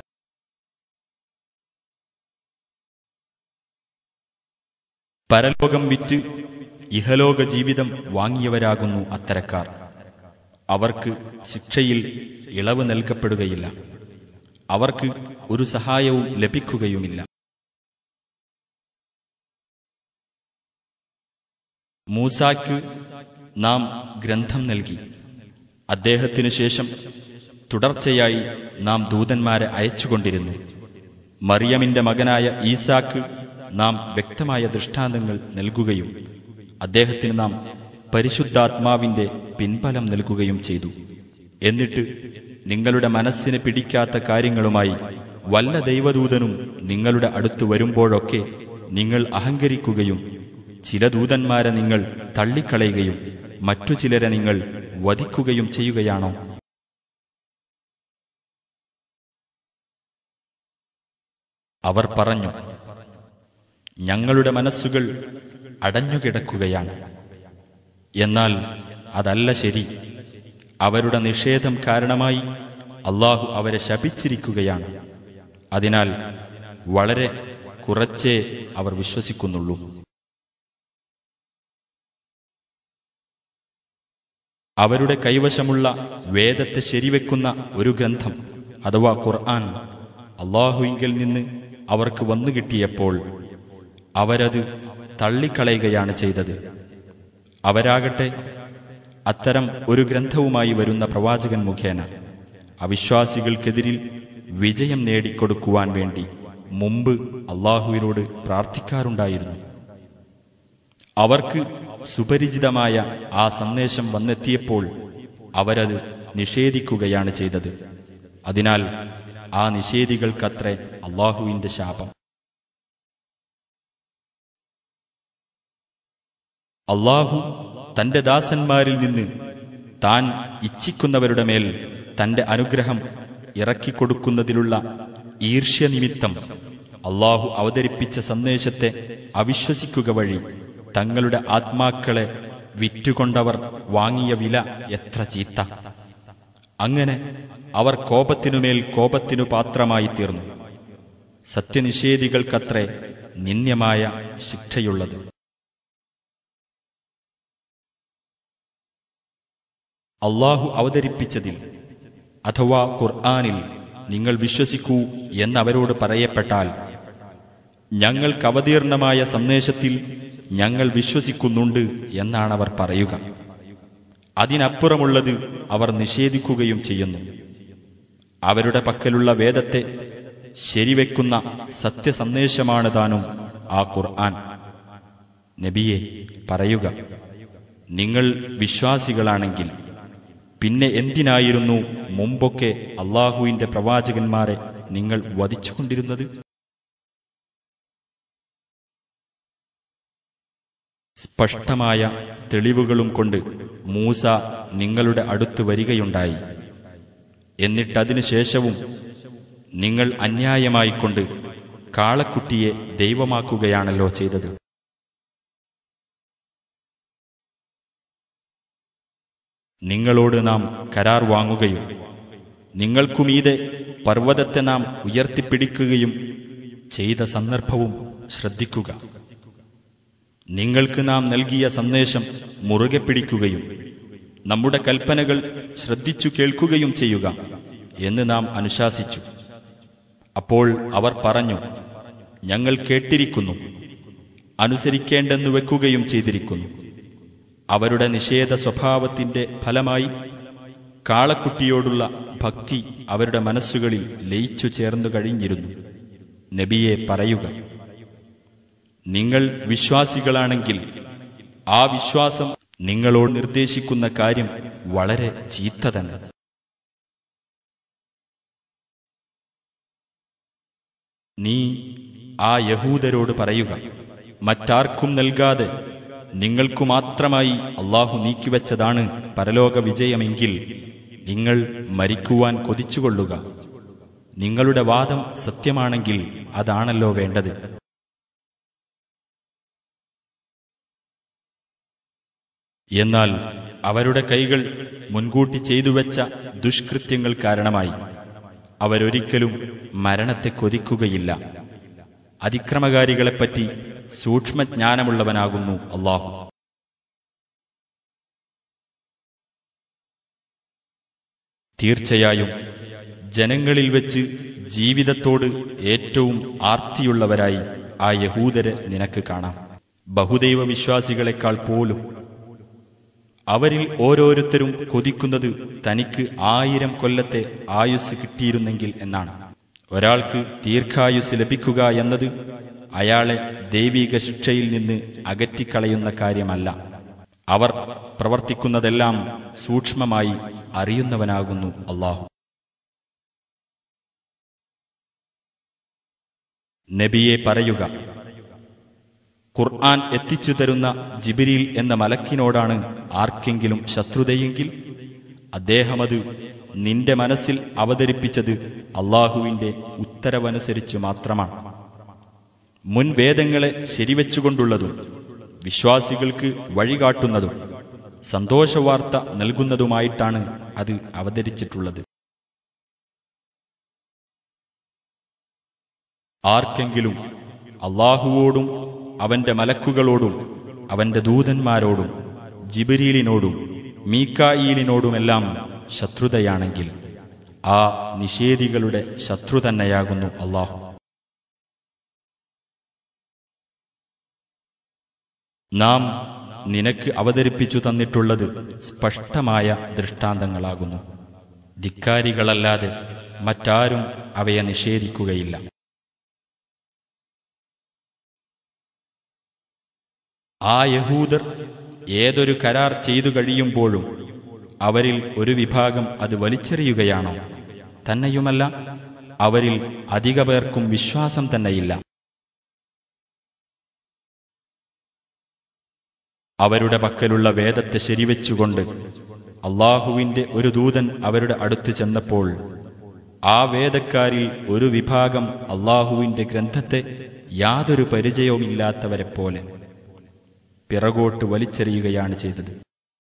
പരലോകം വിറ്റ് ഇഹലോക ജീവിതം വാങ്ങിയവരാകുന്നു അത്തരക്കാർ. അവർക്ക് ശിക്ഷയിൽ ഇളവ് നൽകപ്പെടുകയില്ല. അവർക്ക് ഒരു സഹായവും ലഭിക്കുകയുമില്ല. മൂസായ്ക്ക് നാം ഗ്രന്ഥം നൽകി. അദ്ദേഹത്തിനു ശേഷം തുടർച്ചയായി നാം ദൂതന്മാരെ അയച്ചുകൊണ്ടിരുന്നു. മറിയമിന്റെ മകനായ ഈസാക്ക് നാം വ്യക്തമായ ദൃഷ്ടാന്തങ്ങൾ നൽകുകയും അദ്ദേഹത്തിന് നാം പരിശുദ്ധാത്മാവിന്റെ പിൻബലം നൽകുകയും ചെയ്തു. എന്നിട്ട് നിങ്ങളുടെ മനസ്സിന് പിടിക്കാത്ത കാര്യങ്ങളുമായി വല്ല ദൈവദൂതനും നിങ്ങളുടെ അടുത്തു വരുമ്പോഴൊക്കെ നിങ്ങൾ അഹങ്കരിക്കുകയും ചില ദൂതന്മാരെ നിങ്ങൾ തള്ളിക്കളയുകയും മറ്റു ചിലരെ നിങ്ങൾ വധിക്കുകയും ചെയ്യുകയാണോ? അവർ പറഞ്ഞു, ഞങ്ങളുടെ മനസ്സുകൾ അടഞ്ഞുകിടക്കുകയാണ്. എന്നാൽ അതല്ല ശരി. അവരുടെ നിഷേധം കാരണമായി അല്ലാഹു അവരെ ശപിച്ചിരിക്കുകയാണ്. അതിനാൽ വളരെ കുറച്ചേ അവർ വിശ്വസിക്കുന്നുള്ളൂ. അവരുടെ കൈവശമുള്ള വേദത്തെ ശരിവെക്കുന്ന ഒരു ഗ്രന്ഥം അഥവാ ഖുർആൻ അല്ലാഹുവിങ്കൽ നിന്ന് അവർക്ക് വന്നുകിട്ടിയപ്പോൾ അവരത് തള്ളിക്കളയുകയാണ് ചെയ്തത്. അവരാകട്ടെ അത്തരം ഒരു ഗ്രന്ഥവുമായി വരുന്ന പ്രവാചകൻ മുഖേന അവിശ്വാസികൾക്കെതിരിൽ വിജയം നേടിക്കൊടുക്കുവാൻ വേണ്ടി മുമ്പ് അല്ലാഹുവിനോട് പ്രാർത്ഥിക്കാറുണ്ടായിരുന്നു. അവർക്ക് സുപരിചിതമായ ആ സന്ദേശം വന്നെത്തിയപ്പോൾ അവരത് നിഷേധിക്കുകയാണ് ചെയ്തത്. അതിനാൽ ആ നിഷേധികൾക്കത്രേ അല്ലാഹുവിന്റെ ശാപം. അല്ലാഹു തന്റെ ദാസന്മാരിൽ നിന്ന് താൻ ഇച്ഛിക്കുന്നവരുടെ മേൽ തന്റെ അനുഗ്രഹം ഇറക്കിക്കൊടുക്കുന്നതിലുള്ള ഈർഷ്യനിമിത്തം അല്ലാഹു അവതരിപ്പിച്ച സന്ദേശത്തെ അവിശ്വസിക്കുക വഴി തങ്ങളുടെ ആത്മാക്കളെ വിറ്റുകൊണ്ടവർ വാങ്ങിയ വില എത്ര ചീത്ത! അങ്ങനെ അവർ കോപത്തിനുമേൽ കോപത്തിനു പാത്രമായി തീർന്നു. സത്യനിഷേധികൾക്കത്രേ നിന്ദ്യമായ ശിക്ഷയുള്ളത്. അല്ലാഹു അവതരിപ്പിച്ചതിൽ അഥവാ ഖുർആനിൽ നിങ്ങൾ വിശ്വസിക്കൂ എന്നവരോട് പറയപ്പെട്ടാൽ, ഞങ്ങൾക്ക് അവതീർണമായ സന്ദേശത്തിൽ ഞങ്ങൾ വിശ്വസിക്കുന്നുണ്ട് എന്നാണവർ പറയുക. അതിനപ്പുറമുള്ളത് അവർ നിഷേധിക്കുകയും ചെയ്യുന്നു. അവരുടെ പക്കലുള്ള വേദത്തെ ശരിവെക്കുന്ന സത്യസന്ദേശമാണ് താനും ആ ഖുർആൻ. നബിയെ പറയുക, നിങ്ങൾ വിശ്വാസികളാണെങ്കിൽ പിന്നെ എന്തിനായിരുന്നു മുമ്പൊക്കെ അല്ലാഹുവിന്റെ പ്രവാചകന്മാരെ നിങ്ങൾ വധിച്ചുകൊണ്ടിരുന്നത്? സ്പഷ്ടമായ തെളിവുകളും കൊണ്ട് മൂസ നിങ്ങളുടെ അടുത്ത് വരികയുണ്ടായി. എന്നിട്ടതിനു ശേഷവും നിങ്ങൾ അന്യായമായിക്കൊണ്ട് കാളക്കുട്ടിയെ ദൈവമാക്കുകയാണല്ലോ ചെയ്തത്. നിങ്ങളോട് നാം കരാർ വാങ്ങുകയും നിങ്ങൾക്കുമീതെ പർവ്വതത്തെ നാം ഉയർത്തിപ്പിടിക്കുകയും ചെയ്ത സന്ദർഭവും ശ്രദ്ധിക്കുക. നിങ്ങൾക്ക് നാം നൽകിയ സന്ദേശം മുറുകെ പിടിക്കുകയും നമ്മുടെ കൽപ്പനകൾ ശ്രദ്ധിച്ചു കേൾക്കുകയും ചെയ്യുക എന്ന് നാം അനുശാസിച്ചു. അപ്പോൾ അവർ പറഞ്ഞു, ഞങ്ങൾ കേട്ടിരിക്കുന്നു, അനുസരിക്കേണ്ടെന്നു വെക്കുകയും ചെയ്തിരിക്കുന്നു. അവരുടെ നിഷേധ സ്വഭാവത്തിന്റെ ഫലമായി കാളക്കുട്ടിയോടുള്ള ഭക്തി അവരുടെ മനസ്സുകളിൽ ലയിച്ചു ചേർന്നു കഴിഞ്ഞിരുന്നു. നബിയെ പറയുക, നിങ്ങൾ വിശ്വാസികളാണെങ്കിൽ ആ വിശ്വാസം നിങ്ങളോട് നിർദ്ദേശിക്കുന്ന കാര്യം വളരെ ചീത്ത തന്നെ. നീ ആ യഹൂദരോട് പറയുക, മറ്റാർക്കും നൽകാതെ നിങ്ങൾക്കു മാത്രമായി അല്ലാഹു നീക്കിവെച്ചതാണ് പരലോക വിജയമെങ്കിൽ നിങ്ങൾ മരിക്കുവാൻ കൊതിച്ചുകൊള്ളുക. നിങ്ങളുടെ വാദം സത്യമാണെങ്കിൽ അതാണല്ലോ വേണ്ടത്. എന്നാൽ അവരുടെ കൈകൾ മുൻകൂട്ടി ചെയ്തുവെച്ച ദുഷ്കൃത്യങ്ങൾ കാരണമായി അവരൊരിക്കലും മരണത്തെ കൊതിക്കുകയില്ല. അതിക്രമകാരികളെപ്പറ്റി സൂക്ഷ്മജ്ഞാനമുള്ളവനാകുന്നു അല്ലാഹു. തീർച്ചയായും ജനങ്ങളിൽ വെച്ച് ജീവിതത്തോട് ഏറ്റവും ആർത്തിയുള്ളവരായി ആ യഹൂദരെ നിനക്ക് കാണാം, ബഹുദൈവ വിശ്വാസികളെക്കാൾ പോലും. അവരിൽ ഓരോരുത്തരും കൊതിക്കുന്നത് തനിക്ക് ആയിരം കൊല്ലത്തെ ആയുസ് കിട്ടിയിരുന്നെങ്കിൽ എന്നാണ്. ഒരാൾക്ക് ദീർഘായുസ് ലഭിക്കുക എന്നത് അയാളെ ദൈവിക ശിക്ഷയിൽ നിന്ന് അകറ്റിക്കളയുന്ന കാര്യമല്ല. അവർ പ്രവർത്തിക്കുന്നതെല്ലാം സൂക്ഷ്മമായി അറിയുന്നവനാകുന്നു അല്ലാഹു. നബിയെ പറയുക, ഖുർആൻ എത്തിച്ചു തരുന്ന ജിബ്രീൽ എന്ന മലക്കിനോടാണ് ആർക്കെങ്കിലും ശത്രുതയെങ്കിൽ അദ്ദേഹമത് നിന്റെ മനസ്സിൽ അവതരിപ്പിച്ചത് അള്ളാഹുവിന്റെ ഉത്തരവനുസരിച്ച് മാത്രമാണ്. മുൻ വേദങ്ങളെ ശരിവെച്ചുകൊണ്ടുള്ളതും വിശ്വാസികൾക്ക് വഴികാട്ടുന്നതും സന്തോഷവാർത്ത നൽകുന്നതുമായിട്ടാണ് അത് അവതരിച്ചിട്ടുള്ളത്. ആർക്കെങ്കിലും അള്ളാഹുവോടും അവന്റെ മലക്കുകളോടും അവന്റെ ദൂതന്മാരോടും ജിബ്രീലിനോടും മീകായീലിനോടുമെല്ലാം ശത്രുതയാണെങ്കിൽ ആ നിഷേധികളുടെ ശത്രു തന്നെയാകുന്നു അള്ളാഹു. നാം നിനക്ക് അവതരിപ്പിച്ചു തന്നിട്ടുള്ളത് സ്പഷ്ടമായ ദൃഷ്ടാന്തങ്ങളാകുന്നു. ധിക്കാരികളല്ലാതെ മറ്റാരും അവയെ നിഷേധിക്കുകയില്ല. ആ യഹൂദർ ഏതൊരു കരാർ ചെയ്തു കഴിയുമ്പോഴും അവരിൽ ഒരു വിഭാഗം അത് വലിച്ചെറിയുകയാണോ? തന്നെയുമല്ല, അവരിൽ അധിക പേർക്കും വിശ്വാസം തന്നെയില്ല. അവരുടെ പക്കലുള്ള വേദത്തെ ശരിവെച്ചുകൊണ്ട് അള്ളാഹുവിന്റെ ഒരു ദൂതൻ അവരുടെ അടുത്ത് ചെന്നപ്പോൾ ആ വേദക്കാരിൽ ഒരു വിഭാഗം അള്ളാഹുവിന്റെ ഗ്രന്ഥത്തെ യാതൊരു പരിചയവുമില്ലാത്തവരെപ്പോലെ പിറകോട്ട് വലിച്ചെറിയുകയാണ് ചെയ്തത്.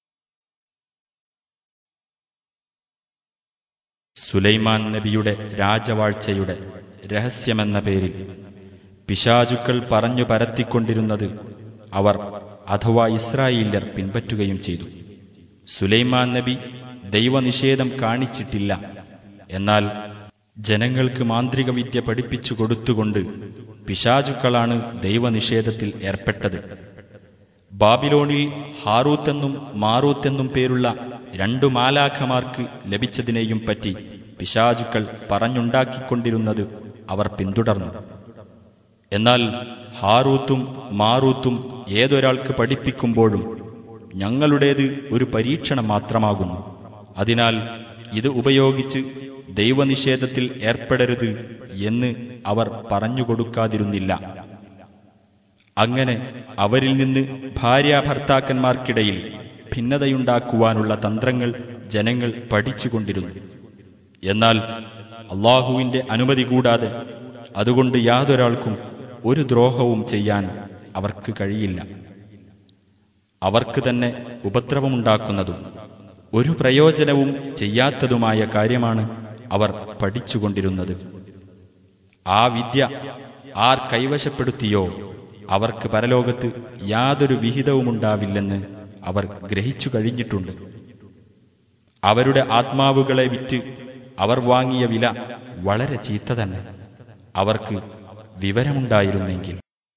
സുലൈമാൻ നബിയുടെ രാജവാഴ്ചയുടെ രഹസ്യമെന്ന പേരിൽ പിശാചുക്കൾ പറഞ്ഞു പരത്തിക്കൊണ്ടിരുന്നത് അവർ അഥവാ ഇസ്രായേല്യർ പിൻപറ്റുകയും ചെയ്തു. സുലൈമാൻ നബി ദൈവനിഷേധം കാണിച്ചിട്ടില്ല. എന്നാൽ ജനങ്ങൾക്ക് മാന്ത്രിക വിദ്യ പഠിപ്പിച്ചു കൊടുത്തുകൊണ്ട് പിശാചുക്കളാണ് ദൈവനിഷേധത്തിൽ ഏർപ്പെട്ടത്. ബാബിലോണിൽ ഹാറൂത്തെന്നും മാറൂത്തെന്നും പേരുള്ള രണ്ടു മാലാഖമാർക്ക് ലഭിച്ചതിനെയും പറ്റി പിശാചുക്കൾ പറഞ്ഞുണ്ടാക്കിക്കൊണ്ടിരുന്നത് അവർ പിന്തുടർന്നു. എന്നാൽ ഹാറൂത്തും മാറൂത്തും ഏതൊരാൾക്ക് പഠിപ്പിക്കുമ്പോഴും ഞങ്ങളുടേത് ഒരു പരീക്ഷണം മാത്രമാകുന്നു, അതിനാൽ ഇത് ഉപയോഗിച്ച് ദൈവനിഷേധത്തിൽ ഏർപ്പെടരുത് എന്ന് അവർ പറഞ്ഞുകൊടുക്കാതിരുന്നില്ല. അങ്ങനെ അവരിൽ നിന്ന് ഭാര്യാഭർത്താക്കന്മാർക്കിടയിൽ ഭിന്നതയുണ്ടാക്കുവാനുള്ള തന്ത്രങ്ങൾ ജനങ്ങൾ പഠിച്ചുകൊണ്ടിരുന്നു. എന്നാൽ അള്ളാഹുവിന്റെ അനുമതി കൂടാതെ അതുകൊണ്ട് യാതൊരാൾക്കും ഒരു ദ്രോഹവും ചെയ്യാൻ അവർക്ക് കഴിയില്ല. അവർക്ക് തന്നെ ഉപദ്രവമുണ്ടാക്കുന്നതും ഒരു പ്രയോജനവും ചെയ്യാത്തതുമായ കാര്യമാണ് അവർ പഠിച്ചുകൊണ്ടിരുന്നത്. ആ വിദ്യ ആർ കൈവശപ്പെടുത്തിയോ അവർക്ക് പരലോകത്ത് യാതൊരു വിഹിതവുമുണ്ടാവില്ലെന്ന് അവർ ഗ്രഹിച്ചു കഴിഞ്ഞിട്ടുണ്ട്. അവരുടെ ആത്മാവുകളെ വിറ്റ് അവർ വാങ്ങിയ വില വളരെ ചീത്ത തന്നെ. അവർക്ക് വിവരമുണ്ടായിരുന്നെങ്കിൽ.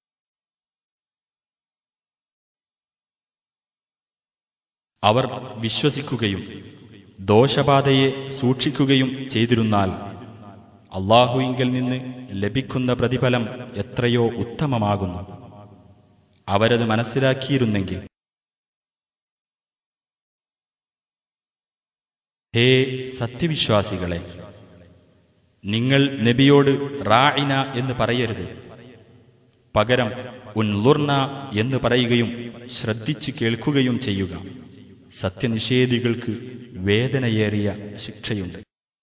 അവർ വിശ്വസിക്കുകയും ദോഷബാധയെ സൂക്ഷിക്കുകയും ചെയ്തിരുന്നാൽ അള്ളാഹുവിങ്കൽ നിന്ന് ലഭിക്കുന്ന പ്രതിഫലം എത്രയോ ഉത്തമമാകുന്നു. അവരത് മനസ്സിലാക്കിയിരുന്നെങ്കിൽ. ഹേ സത്യവിശ്വാസികളെ, നിങ്ങൾ നബിയോട് റാഇന എന്ന് പറയരുത്. പകരം ഉൻലുർന എന്ന് പറയുകയും ശ്രദ്ധിച്ചു കേൾക്കുകയും ചെയ്യുക. സത്യനിഷേധികൾക്ക് വേദനയേറിയ ശിക്ഷയുണ്ട്.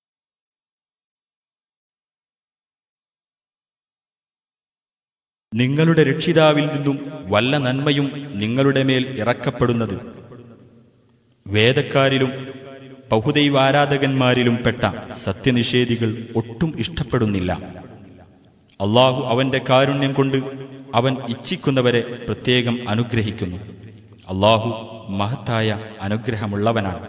നിങ്ങളുടെ രക്ഷിതാവിൽ നിന്നും വല്ല നന്മയും നിങ്ങളുടെ മേൽ ഇറക്കപ്പെടുന്നത് വേദക്കാരിലും ബഹുദൈവാരാധകന്മാരിലും പെട്ട സത്യനിഷേധികൾ ഒട്ടും ഇഷ്ടപ്പെടുന്നില്ല. അള്ളാഹു അവന്റെ കാരുണ്യം കൊണ്ട് അവൻ ഇച്ഛിക്കുന്നവരെ പ്രത്യേകം അനുഗ്രഹിക്കുന്നു. അള്ളാഹു മഹത്തായ അനുഗ്രഹമുള്ളവനാണ്.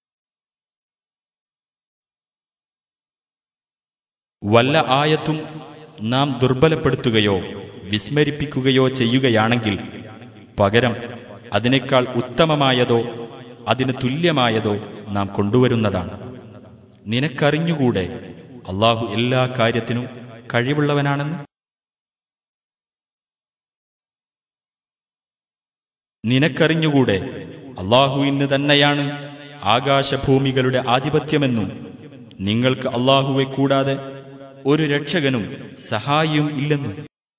വല്ല ആയത്തും നാം ദുർബലപ്പെടുത്തുകയോ വിസ്മരിപ്പിക്കുകയോ ചെയ്യുകയാണെങ്കിൽ പകരം അതിനേക്കാൾ ഉത്തമമായതോ അതിന് തുല്യമായതോ നാം കൊണ്ടുവരുന്നതാണ്. നിനക്കറിഞ്ഞുകൂടെ അള്ളാഹു എല്ലാ കാര്യത്തിനും കഴിവുള്ളവനാണെന്ന്? നിനക്കറിഞ്ഞുകൂടെ അള്ളാഹുവിന് തന്നെയാണ് ആകാശഭൂമികളുടെ ആധിപത്യമെന്നും നിങ്ങൾക്ക് അള്ളാഹുവെ കൂടാതെ ഒരു രക്ഷകനും സഹായിയും ഇല്ലെന്നും.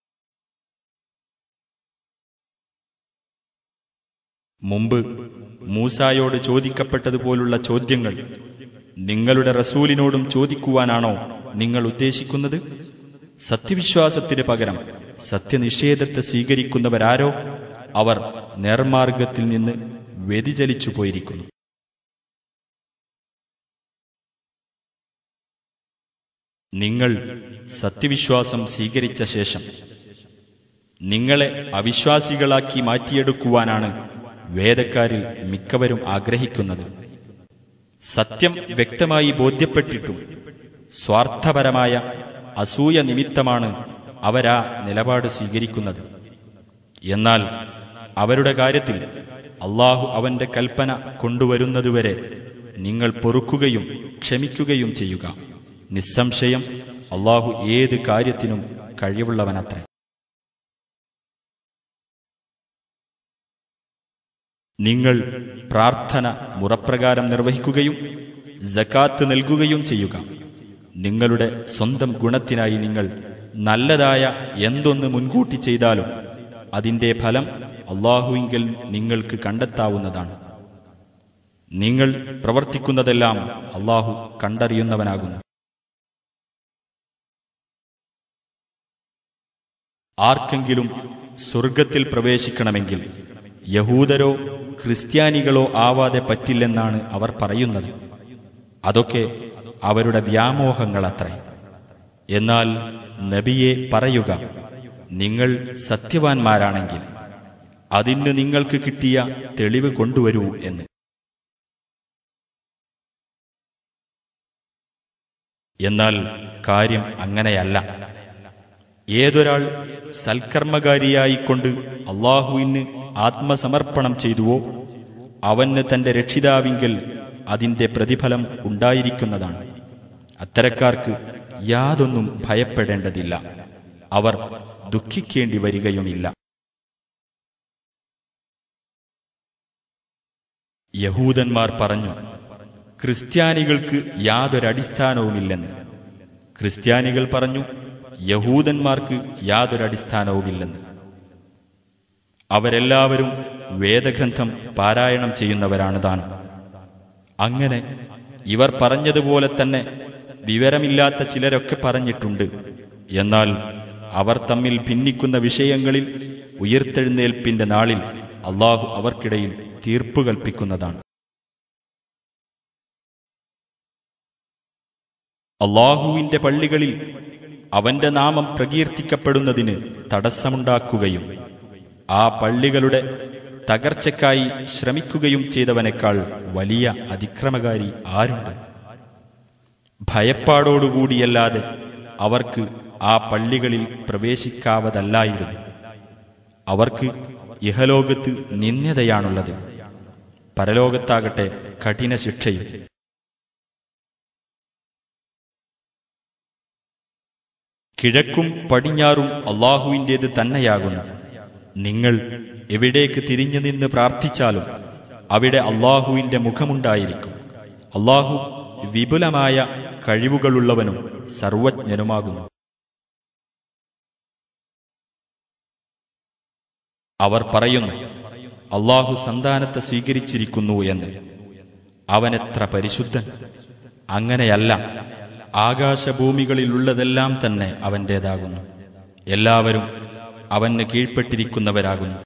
മുമ്പ് മൂസായോട് ചോദിക്കപ്പെട്ടതുപോലുള്ള ചോദ്യങ്ങൾ നിങ്ങളുടെ റസൂലിനോടും ചോദിക്കുവാനാണോ നിങ്ങൾ ഉദ്ദേശിക്കുന്നത്? സത്യവിശ്വാസത്തിന് പകരം സത്യനിഷേധത്തെ സ്വീകരിക്കുന്നവരാരോ അവർ നേർമാർഗത്തിൽ നിന്ന് വ്യതിചലിച്ചു പോയിരിക്കുന്നു. നിങ്ങൾ സത്യവിശ്വാസം സ്വീകരിച്ച ശേഷം നിങ്ങളെ അവിശ്വാസികളാക്കി മാറ്റിയെടുക്കുവാനാണ് വേദക്കാരിൽ മിക്കവരും ആഗ്രഹിക്കുന്നത്. സത്യം വ്യക്തമായി ബോധ്യപ്പെട്ടിട്ടും സ്വാർത്ഥപരമായ അസൂയ നിമിത്തമാണ് അവരാ നിലപാട് സ്വീകരിക്കുന്നത്. എന്നാൽ അവരുടെ കാര്യത്തിൽ അള്ളാഹു അവന്റെ കൽപ്പന കൊണ്ടുവരുന്നതുവരെ നിങ്ങൾ പൊറുക്കുകയും ക്ഷമിക്കുകയും ചെയ്യുക. നിസ്സംശയം അള്ളാഹു ഏത് കാര്യത്തിനും കഴിവുള്ളവനത്രേ. നിങ്ങൾ പ്രാർത്ഥന മുറപ്രകാരം നിർവഹിക്കുകയും സകാത്ത് നൽകുകയും ചെയ്യുക. നിങ്ങളുടെ സ്വന്തം ഗുണത്തിനായി നിങ്ങൾ നല്ലതായ എന്തൊന്ന് മുൻകൂട്ടി ചെയ്താലും അതിന്റെ ഫലം അള്ളാഹുവിങ്കൽ നിങ്ങൾക്ക് കണ്ടെത്താവുന്നതാണ്. നിങ്ങൾ പ്രവർത്തിക്കുന്നതെല്ലാം അള്ളാഹു കണ്ടറിയുന്നവനാകുന്നു. ആർക്കെങ്കിലും സ്വർഗത്തിൽ പ്രവേശിക്കണമെങ്കിൽ യഹൂദരോ ക്രിസ്ത്യാനികളോ ആവാതെ പറ്റില്ലെന്നാണ് അവർ പറയുന്നത്. അതൊക്കെ അവരുടെ വ്യാമോഹങ്ങളത്രേ. എന്നാൽ നബിയെ പറയുക, നിങ്ങൾ സത്യവാൻമാരാണെങ്കിൽ അതിന് നിങ്ങൾക്ക് കിട്ടിയ തെളിവ് കൊണ്ടുവരൂ എന്ന്. എന്നാൽ കാര്യം അങ്ങനെയല്ല. ഏതൊരാൾ സൽക്കർമ്മകാരിയായിക്കൊണ്ട് അള്ളാഹുവിന് ആത്മസമർപ്പണം ചെയ്തുവോ അവന് തന്റെ രക്ഷിതാവിങ്കൽ അതിന്റെ പ്രതിഫലം ഉണ്ടായിരിക്കുന്നതാണ്. അത്തരക്കാർക്ക് യാതൊന്നും ഭയപ്പെടേണ്ടതില്ല, അവർ ദുഃഖിക്കേണ്ടി വരികയുമില്ല. യഹൂദന്മാർ പറഞ്ഞു, ക്രിസ്ത്യാനികൾക്ക് യാതൊരടിസ്ഥാനവുമില്ലെന്ന്. ക്രിസ്ത്യാനികൾ പറഞ്ഞു, യഹൂദന്മാർക്ക് യാതൊരടിസ്ഥാനവുമില്ലെന്ന്. അവരെല്ലാവരും വേദഗ്രന്ഥം പാരായണം ചെയ്യുന്നവരാണ് താൻ. അങ്ങനെ ഇവർ പറഞ്ഞതുപോലെ തന്നെ വിവരമില്ലാത്ത ചിലരൊക്കെ പറഞ്ഞിട്ടുണ്ട്. എന്നാൽ അവർ തമ്മിൽ ഭിന്നിക്കുന്ന വിഷയങ്ങളിൽ ഉയിർത്തെഴുന്നേൽപ്പിന്റെ നാളിൽ അള്ളാഹു അവർക്കിടയിൽ തീർപ്പു കൽപ്പിക്കുന്നതാണ്. അള്ളാഹുവിന്റെ പള്ളികളിൽ അവന്റെ നാമം പ്രകീർത്തിക്കപ്പെടുന്നതിന് തടസ്സമുണ്ടാക്കുകയും ആ പള്ളികളുടെ തകർച്ചയ്ക്കായി ശ്രമിക്കുകയും ചെയ്തവനേക്കാൾ വലിയ അതിക്രമകാരി ആരുണ്ട്? ഭയപ്പാടോടുകൂടിയല്ലാതെ അവർക്ക് ആ പള്ളികളിൽ പ്രവേശിക്കാവതല്ലായിരുന്നു. അവർക്ക് ഇഹലോകത്ത് നിന്ദ്യതയാണുള്ളത്, പരലോകത്താകട്ടെ കഠിന ശിക്ഷയും. കിഴക്കും പടിഞ്ഞാറും അള്ളാഹുവിൻ്റേത് തന്നെയാകുന്നു. നിങ്ങൾ എവിടേക്ക് തിരിഞ്ഞു നിന്ന് പ്രാർത്ഥിച്ചാലും അവിടെ അള്ളാഹുവിന്റെ മുഖമുണ്ടായിരിക്കും. അള്ളാഹു വിപുലമായ കഴിവുകളുള്ളവനും സർവജ്ഞനുമാകുന്നു. അവർ പറയുന്നു, അള്ളാഹു സന്താനത്തെ സ്വീകരിച്ചിരിക്കുന്നു എന്ന്. അവനെത്ര പരിശുദ്ധൻ! അങ്ങനെയല്ല, ആകാശഭൂമികളിലുള്ളതെല്ലാം തന്നെ അവന്റേതാകുന്നു. എല്ലാവരും അവന് കീഴ്പ്പെട്ടിരിക്കുന്നവരാകുന്നു.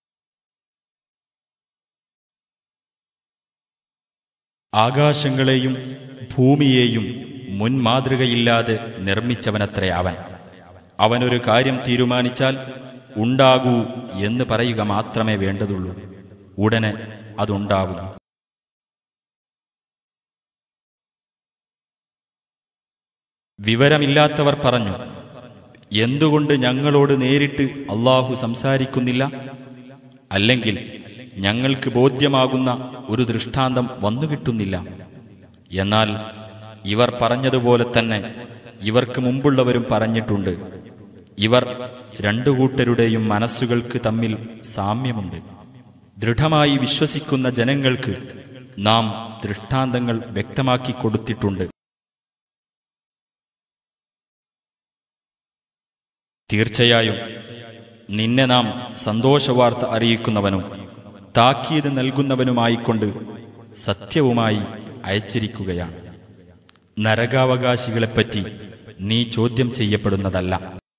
ആകാശങ്ങളെയും ഭൂമിയെയും മുൻമാതൃകയില്ലാതെ നിർമ്മിച്ചവനത്രേ അവൻ. അവനൊരു കാര്യം തീരുമാനിച്ചാൽ ഉണ്ടാകൂ എന്ന് പറയുക മാത്രമേ വേണ്ടതുള്ളൂ. ഉടനെ അതുണ്ടാവുന്നു. വിവരമില്ലാത്തവർ പറഞ്ഞു, എന്തുകൊണ്ട് ഞങ്ങളോട് നേരിട്ട് അള്ളാഹു സംസാരിക്കുന്നില്ല? അല്ലെങ്കിൽ ഞങ്ങൾക്ക് ബോധ്യമാകുന്ന ഒരു ദൃഷ്ടാന്തം വന്നുകിട്ടുന്നില്ല. എന്നാൽ ഇവർ പറഞ്ഞതുപോലെ തന്നെ ഇവർക്ക് മുമ്പുള്ളവരും പറഞ്ഞിട്ടുണ്ട്. ഇവർ രണ്ടു കൂട്ടരുടെയും മനസ്സുകൾക്ക് തമ്മിൽ സാമ്യമുണ്ട്. ദൃഢമായി വിശ്വസിക്കുന്ന ജനങ്ങൾക്ക് നാം ദൃഷ്ടാന്തങ്ങൾ വ്യക്തമാക്കി കൊടുത്തിട്ടുണ്ട്. തീർച്ചയായും നിന്നെ നാം സന്തോഷവാർത്ത അറിയിക്കുന്നവനും താക്കീത് നൽകുന്നവനുമായിക്കൊണ്ട് സത്യവുമായി അയച്ചിരിക്കുകയാണ്. നരകാവകാശികളെപ്പറ്റി നീ ചോദ്യം ചെയ്യപ്പെടുന്നതല്ല.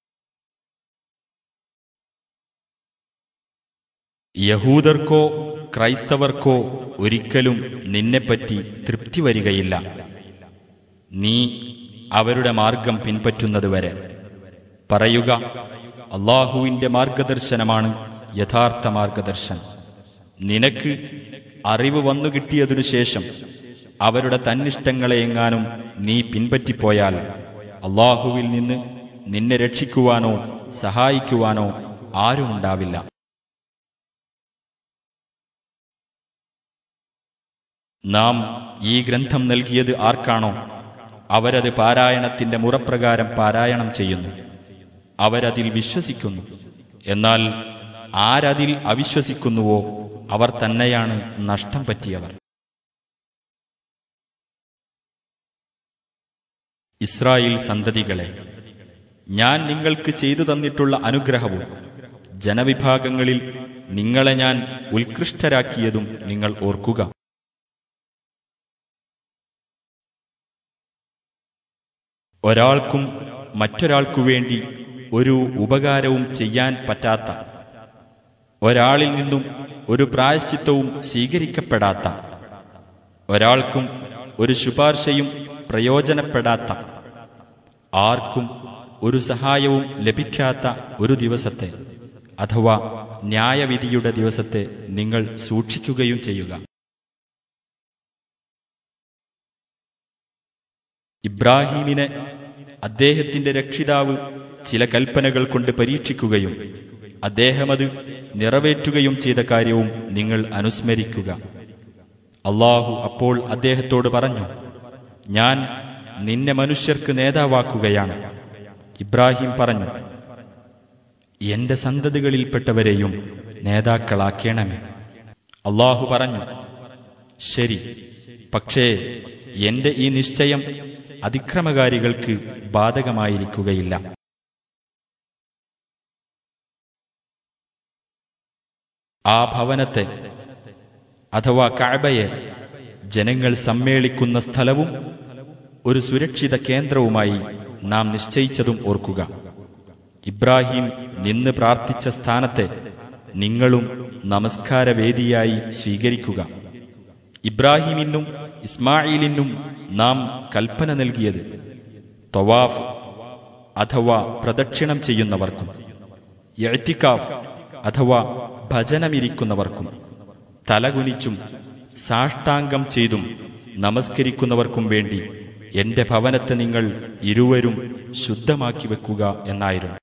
യഹൂദർക്കോ ക്രൈസ്തവർക്കോ ഒരിക്കലും നിന്നെപ്പറ്റി തൃപ്തി വരികയില്ല, നീ അവരുടെ മാർഗം പിൻപറ്റുന്നതുവരെ. പറയുക, അല്ലാഹുവിന്റെ മാർഗദർശനമാണ് യഥാർത്ഥ മാർഗദർശനം. നിനക്ക് അറിവ് വന്നു കിട്ടിയതിനു ശേഷം അവരുടെ തന്നിഷ്ടങ്ങളെ എങ്ങാനും നീ പിൻപറ്റിപ്പോയാൽ അല്ലാഹുവിൽ നിന്ന് നിന്നെ രക്ഷിക്കുവാനോ സഹായിക്കുവാനോ ആരുമുണ്ടാവില്ല. നാം ഈ ഗ്രന്ഥം നൽകിയത് ആർക്കാണോ അവരത് പാരായണത്തിന്റെ മുറപ്രകാരം പാരായണം ചെയ്യുന്നു, അവരതിൽ വിശ്വസിക്കുന്നു. എന്നാൽ ആരതിൽ അവിശ്വസിക്കുന്നുവോ അവർ തന്നെയാണ് നഷ്ടം പറ്റിയവർ. ഇസ്രായേൽ സന്തതികളെ, ഞാൻ നിങ്ങൾക്ക് ചെയ്തു തന്നിട്ടുള്ള അനുഗ്രഹവും ജനവിഭാഗങ്ങളിൽ നിങ്ങളെ ഞാൻ ഉത്കൃഷ്ടരാക്കിയതും നിങ്ങൾ ഓർക്കുക. ഒരാൾക്കും മറ്റൊരാൾക്കു വേണ്ടി ഒരു ഉപകാരവും ചെയ്യാൻ പറ്റാത്ത, ഒരാളിൽ നിന്നും ഒരു പ്രായശ്ചിത്തവും സ്വീകരിക്കപ്പെടാത്ത, ഒരാൾക്കും ഒരു ശുപാർശയും പ്രയോജനപ്പെടാത്ത, ആർക്കും ഒരു സഹായവും ലഭിക്കാത്ത ഒരു ദിവസത്തെ അഥവാ ന്യായവിധിയുടെ ദിവസത്തെ നിങ്ങൾ സൂക്ഷിക്കുകയും ചെയ്യുക. ഇബ്രാഹീമിനെ അദ്ദേഹത്തിന്റെ രക്ഷിതാവ് ചില കൽപ്പനകൾ കൊണ്ട് പരീക്ഷിക്കുകയും അദ്ദേഹമത് നിറവേറ്റുകയും ചെയ്ത കാര്യവും നിങ്ങൾ അനുസ്മരിക്കുക. അല്ലാഹു അപ്പോൾ അദ്ദേഹത്തോട് പറഞ്ഞു, ഞാൻ നിന്നെ മനുഷ്യർക്ക് നേതാവാക്കുകയാണ്. ഇബ്രാഹിം പറഞ്ഞു, എന്റെ സന്തതികളിൽപ്പെട്ടവരെയും നേതാക്കളാക്കേണമേ. അല്ലാഹു പറഞ്ഞു, ശരി, പക്ഷേ എന്റെ ഈ നിശ്ചയം അതിക്രമകാരികൾക്ക് ബാധകമായിരിക്കുകയില്ല. ആ ഭവനത്തെ അഥവാ കഅബയെ ജനങ്ങൾ സമ്മേളിക്കുന്ന സ്ഥലവും ഒരു സുരക്ഷിത കേന്ദ്രവുമായി നാം നിശ്ചയിച്ചതും ഓർക്കുക. ഇബ്രാഹിം നിന്ന് പ്രാർത്ഥിച്ച സ്ഥാനത്തെ നിങ്ങളും നമസ്കാരവേദിയായി സ്വീകരിക്കുക. ഇബ്രാഹിമിനും ഇസ്മായിലിനും നാം കൽപ്പന നൽകിയത് തവാഫ് അഥവാ പ്രദക്ഷിണം ചെയ്യുന്നവർക്കും ഇഅ്തികാഫ് അഥവാ ഭജനമിരിക്കുന്നവർക്കും തലകുനിച്ചും സാഷ്ടാംഗം ചെയ്തും നമസ്കരിക്കുന്നവർക്കും വേണ്ടി എന്റെ ഭവനത്തെ നിങ്ങൾ ഇരുവരും ശുദ്ധമാക്കി വെക്കുക എന്നായിരുന്നു.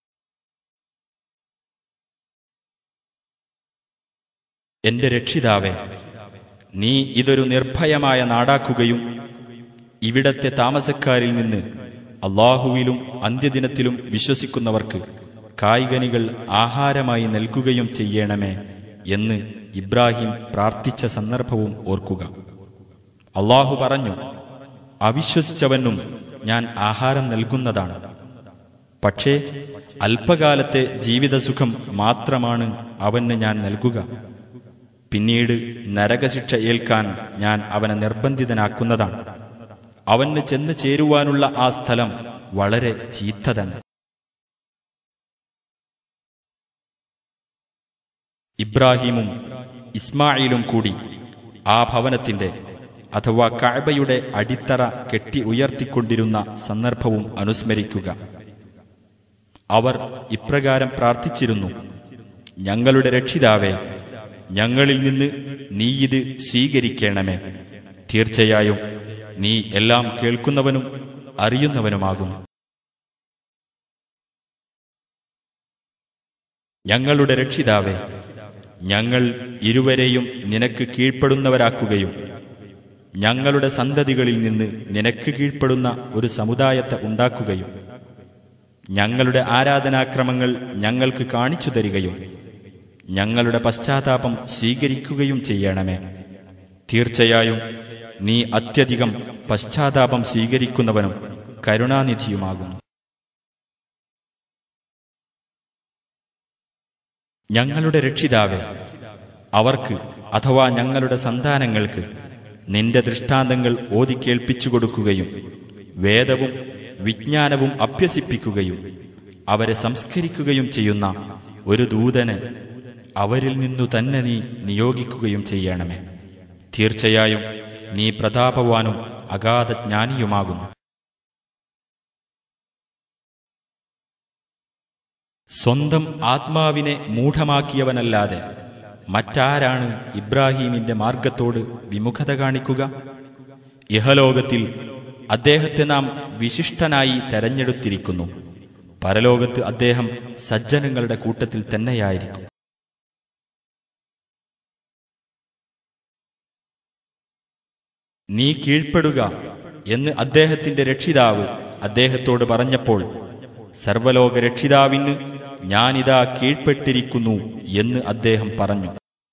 എന്റെ രക്ഷിതാവേ, നീ ഇതൊരു നിർഭയമായ നാടാക്കുകയും ഇവിടത്തെ താമസക്കാരിൽ നിന്ന് അല്ലാഹുവിലും അന്ത്യദിനത്തിലും വിശ്വസിക്കുന്നവർക്ക് കായ്കനികൾ ആഹാരമായി നൽകുകയും ചെയ്യണമേ എന്ന് ഇബ്രാഹിം പ്രാർത്ഥിച്ച സന്ദർഭവും ഓർക്കുക. അല്ലാഹു പറഞ്ഞു, അവിശ്വസിച്ചവനും ഞാൻ ആഹാരം നൽകുന്നതാണ്. പക്ഷേ അല്പകാലത്തെ ജീവിതസുഖം മാത്രമാണ് അവന് ഞാൻ നൽകുക. പിന്നീട് നരകശിക്ഷ ഏൽക്കാൻ ഞാൻ അവനെ നിർബന്ധിതനാക്കുന്നതാണ്. അവന് ചെന്ന് ചേരുവാനുള്ള ആ സ്ഥലം വളരെ ചീത്ത തന്നെ. ഇബ്രാഹിമും ഇസ്മായിലും കൂടി ആ ഭവനത്തിന്റെ അഥവാ കഅബയുടെ അടിത്തറ കെട്ടി ഉയർത്തിക്കൊണ്ടിരുന്ന സന്ദർഭവും അനുസ്മരിക്കുക. അവർ ഇപ്രകാരം പ്രാർത്ഥിച്ചിരുന്നു, ഞങ്ങളുടെ രക്ഷിതാവേ, ഞങ്ങളിൽ നിന്ന് നീ ഇത് സ്വീകരിക്കണമേ. തീർച്ചയായും നീ എല്ലാം കേൾക്കുന്നവനും അറിയുന്നവനുമാകുന്നു. ഞങ്ങളുടെ രക്ഷിതാവേ, ഞങ്ങൾ ഇരുവരെയും നിനക്ക് കീഴ്പ്പെടുന്നവരാക്കുകയും ഞങ്ങളുടെ സന്തതികളിൽ നിന്ന് നിനക്ക് കീഴ്പ്പെടുന്ന ഒരു സമുദായത്തെ ഉണ്ടാക്കുകയും ഞങ്ങളുടെ ആരാധനാക്രമങ്ങൾ ഞങ്ങൾക്ക് കാണിച്ചു തരികയും ഞങ്ങളുടെ പശ്ചാത്താപം സ്വീകരിക്കുകയും ചെയ്യണമേ. തീർച്ചയായും നീ അത്യധികം പശ്ചാത്താപം സ്വീകരിക്കുന്നവനും കരുണാനിധിയുമാകുന്നു. ഞങ്ങളുടെ രക്ഷിതാവേ, അവർക്ക് അഥവാ ഞങ്ങളുടെ സന്താനങ്ങൾക്ക് നിന്റെ ദൃഷ്ടാന്തങ്ങൾ ഓതിക്കേൾപ്പിച്ചു കൊടുക്കുകയും വേദവും വിജ്ഞാനവും അഭ്യസിപ്പിക്കുകയും അവരെ സംസ്കരിക്കുകയും ചെയ്യുന്ന ഒരു ദൂതന് അവരിൽ നിന്നു തന്നെ നീ നിയോഗിക്കുകയും ചെയ്യണമേ. തീർച്ചയായും നീ പ്രതാപവാനും അഗാധജ്ഞാനിയുമാകുന്നു. സ്വന്തം ആത്മാവിനെ മൂഢമാക്കിയവനല്ലാതെ മറ്റാരാണ് ഇബ്രാഹീമിന്റെ മാർഗത്തോട് വിമുഖത കാണിക്കുക? ഇഹലോകത്തിൽ അദ്ദേഹത്തെ നാം വിശിഷ്ടനായി തെരഞ്ഞെടുത്തിരിക്കുന്നു. പരലോകത്ത് അദ്ദേഹം സജ്ജനങ്ങളുടെ കൂട്ടത്തിൽ തന്നെയായിരിക്കും. നീ കീഴ്പ്പെടുക എന്ന് അദ്ദേഹത്തിന്റെ രക്ഷിതാവ് അദ്ദേഹത്തോട് പറഞ്ഞപ്പോൾ, സർവലോക രക്ഷിതാവിന് ഞാനിതാ കീഴ്പ്പെട്ടിരിക്കുന്നു എന്ന് അദ്ദേഹം പറഞ്ഞു.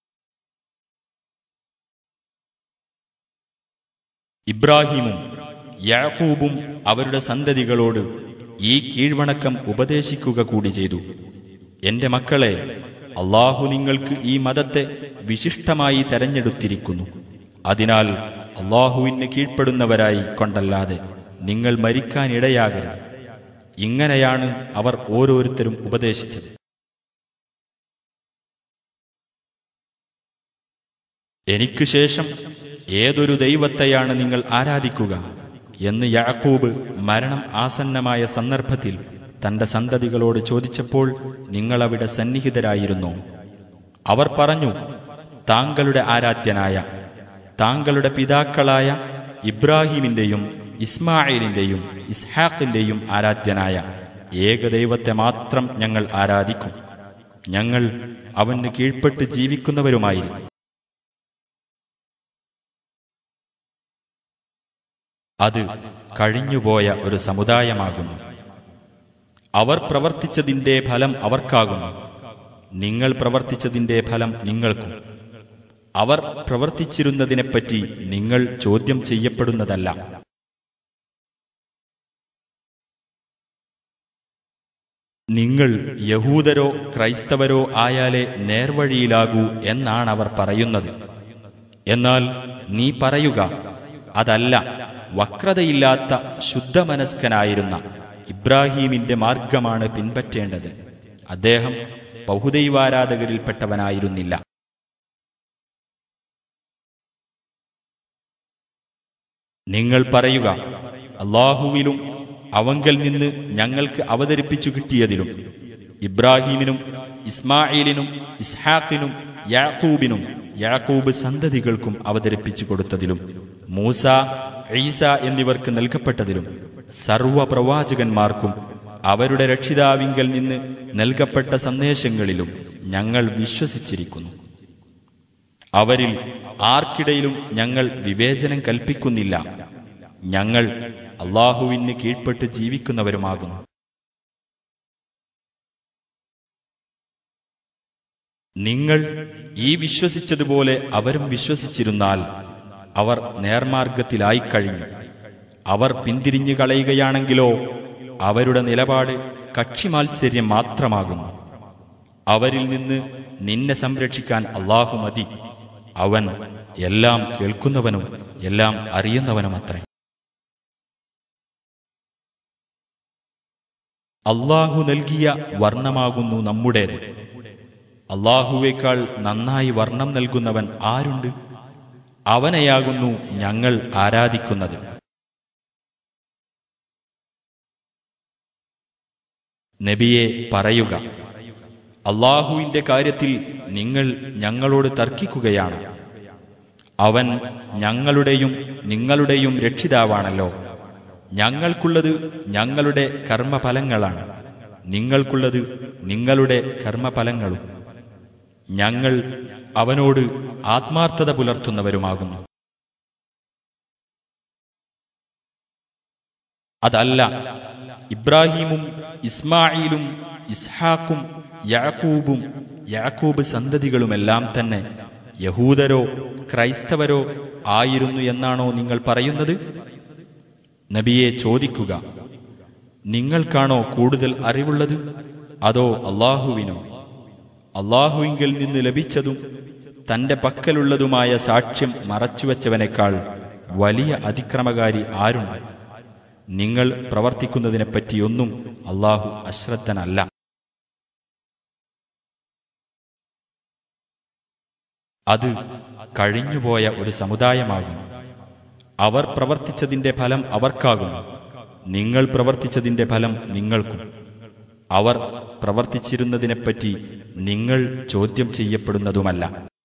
ഇബ്രാഹീമും യാക്കൂബും അവരുടെ സന്തതികളോട് ഈ കീഴ്വണക്കം ഉപദേശിക്കുക കൂടി ചെയ്തു. എന്റെ മക്കളെ, അള്ളാഹു നിങ്ങൾക്ക് ഈ മതത്തെ വിശിഷ്ടമായി തെരഞ്ഞെടുത്തിരിക്കുന്നു. അതിനാൽ അള്ളാഹുവിന് കീഴ്പ്പെടുന്നവരായി കൊണ്ടല്ലാതെ നിങ്ങൾ മരിക്കാനിടയാകരുത്. ഇങ്ങനെയാണ് അവർ ഓരോരുത്തരും ഉപദേശിച്ചത്. എനിക്ക് ശേഷം ഏതൊരു ദൈവത്തെയാണ് നിങ്ങൾ ആരാധിക്കുക എന്ന് യാക്കൂബ് മരണം ആസന്നമായ സന്ദർഭത്തിൽ തന്റെ സന്തതികളോട് ചോദിച്ചപ്പോൾ നിങ്ങളവിടെ സന്നിഹിതരായിരുന്നോ? അവർ പറഞ്ഞു, താങ്കളുടെ ആരാധ്യനായ, താങ്കളുടെ പിതാക്കളായ ഇബ്രാഹീമിന്റെയും ഇസ്മായിലിന്റെയും ഇസ്ഹാഖിന്റെയും ആരാധ്യനായ ഏകദൈവത്തെ മാത്രം ഞങ്ങൾ ആരാധിക്കും. ഞങ്ങൾ അവന് കീഴ്പ്പെട്ട് ജീവിക്കുന്നവരുമായിരിക്കും. അത് കഴിഞ്ഞുപോയ ഒരു സമുദായമാകുന്നു. അവർ പ്രവർത്തിച്ചതിന്റെ ഫലം അവർക്കാകുന്നു. നിങ്ങൾ പ്രവർത്തിച്ചതിന്റെ ഫലം നിങ്ങൾക്കും. അവർ പ്രവർത്തിച്ചിരുന്നതിനെപ്പറ്റി നിങ്ങൾ ചോദ്യം ചെയ്യപ്പെടുന്നതല്ല. നിങ്ങൾ യഹൂദരോ ക്രൈസ്തവരോ ആയാലേ നേർവഴിയിലാകൂ എന്നാണവർ പറയുന്നത്. എന്നാൽ നീ പറയുക, അതല്ല, വക്രതയില്ലാത്ത ശുദ്ധമനസ്കനായിരുന്ന ഇബ്രാഹീമിന്റെ മാർഗമാണ് പിൻപറ്റേണ്ടത്. അദ്ദേഹം ബഹുദൈവാരാധകരിൽപ്പെട്ടവനായിരുന്നില്ല. നിങ്ങൾ പറയുക, അല്ലാഹുവിലും അവങ്കൽ നിന്ന് ഞങ്ങൾക്ക് അവതരിപ്പിച്ചു കിട്ടിയതിലും ഇബ്രാഹീമിനും ഇസ്മായിലിനും ഇസ്ഹാഖിനും യാക്കൂബിനും യാക്കൂബ് സന്തതികൾക്കും അവതരിപ്പിച്ചു കൊടുത്തതിലും മൂസ, ഈസ എന്നിവർക്ക് നൽകപ്പെട്ടതിലും സർവപ്രവാചകന്മാർക്കും അവരുടെ രക്ഷിതാവിങ്കൽ നിന്ന് നൽകപ്പെട്ട സന്ദേശങ്ങളിലും ഞങ്ങൾ വിശ്വസിച്ചിരിക്കുന്നു. അവരിൽ ആർക്കിടയിലും ഞങ്ങൾ വിവേചനം കൽപ്പിക്കുന്നില്ല. ഞങ്ങൾ അള്ളാഹുവിന് കീഴ്പ്പെട്ട് ജീവിക്കുന്നവരുമാകുന്നു. നിങ്ങൾ ഈ വിശ്വസിച്ചതുപോലെ അവരും വിശ്വസിച്ചിരുന്നാൽ അവർ നേർമാർഗത്തിലായിക്കഴിഞ്ഞു. അവർ പിന്തിരിഞ്ഞു കളയുകയാണെങ്കിലോ അവരുടെ നിലപാട് കക്ഷിമാത്സര്യം മാത്രമാകുന്നു. അവരിൽ നിന്ന് നിന്നെ സംരക്ഷിക്കാൻ അല്ലാഹു മതി. അവൻ എല്ലാം കേൾക്കുന്നവനും എല്ലാം അറിയുന്നവനുമത്രേ. അല്ലാഹു നൽകിയ വർണ്ണമാകുന്നു നമ്മുടേത്. അല്ലാഹുവേക്കാൾ നന്നായി വർണ്ണം നൽകുന്നവൻ ആരുണ്ട്? അവനെയാകുന്നു ഞങ്ങൾ ആരാധിക്കുന്നത്. നബിയെ പറയുക, അല്ലാഹുവിന്റെ കാര്യത്തിൽ നിങ്ങൾ ഞങ്ങളോട് തർക്കിക്കുകയാണ്. അവൻ ഞങ്ങളുടെയും നിങ്ങളുടെയും രക്ഷിതാവാണല്ലോ. ഞങ്ങൾക്കുള്ളത് ഞങ്ങളുടെ കർമ്മഫലങ്ങളാണ്, നിങ്ങൾക്കുള്ളത് നിങ്ങളുടെ കർമ്മഫലങ്ങളും. ഞങ്ങൾ അവനോട് ആത്മാർത്ഥത പുലർത്തുന്നവരുമാകുന്നു. അതല്ല, ഇബ്രാഹീമും ഇസ്മായിലും ഇസ്ഹാഖും യാക്കൂബും യാക്കൂബ് സന്തതികളുമെല്ലാം തന്നെ യഹൂദരോ ക്രൈസ്തവരോ ആയിരുന്നു എന്നാണോ നിങ്ങൾ പറയുന്നത്? നബിയെ ചോദിക്കുക, നിങ്ങൾക്കാണോ കൂടുതൽ അറിവുള്ളത്, അതോ അല്ലാഹുവിനോ? അല്ലാഹുവിങ്കൽ നിന്ന് ലഭിച്ചതും തന്റെ പക്കലുള്ളതുമായ സാക്ഷ്യം മറച്ചുവെച്ചവനേക്കാൾ വലിയ അതിക്രമകാരി ആരുണ്ട്? നിങ്ങൾ പ്രവർത്തിക്കുന്നതിനെപ്പറ്റിയൊന്നും അല്ലാഹു അശ്രദ്ധനല്ല. അത് കഴിഞ്ഞുപോയ ഒരു സമുദായമാകുന്നു. അവർ പ്രവർത്തിച്ചതിന്റെ ഫലം അവർക്കാകുന്നു, നിങ്ങൾ പ്രവർത്തിച്ചതിന്റെ ഫലം നിങ്ങൾക്കും. അവർ പ്രവർത്തിച്ചിരുന്നതിനെപ്പറ്റി നിങ്ങൾ ചോദ്യം ചെയ്യപ്പെടുന്നതുമല്ല.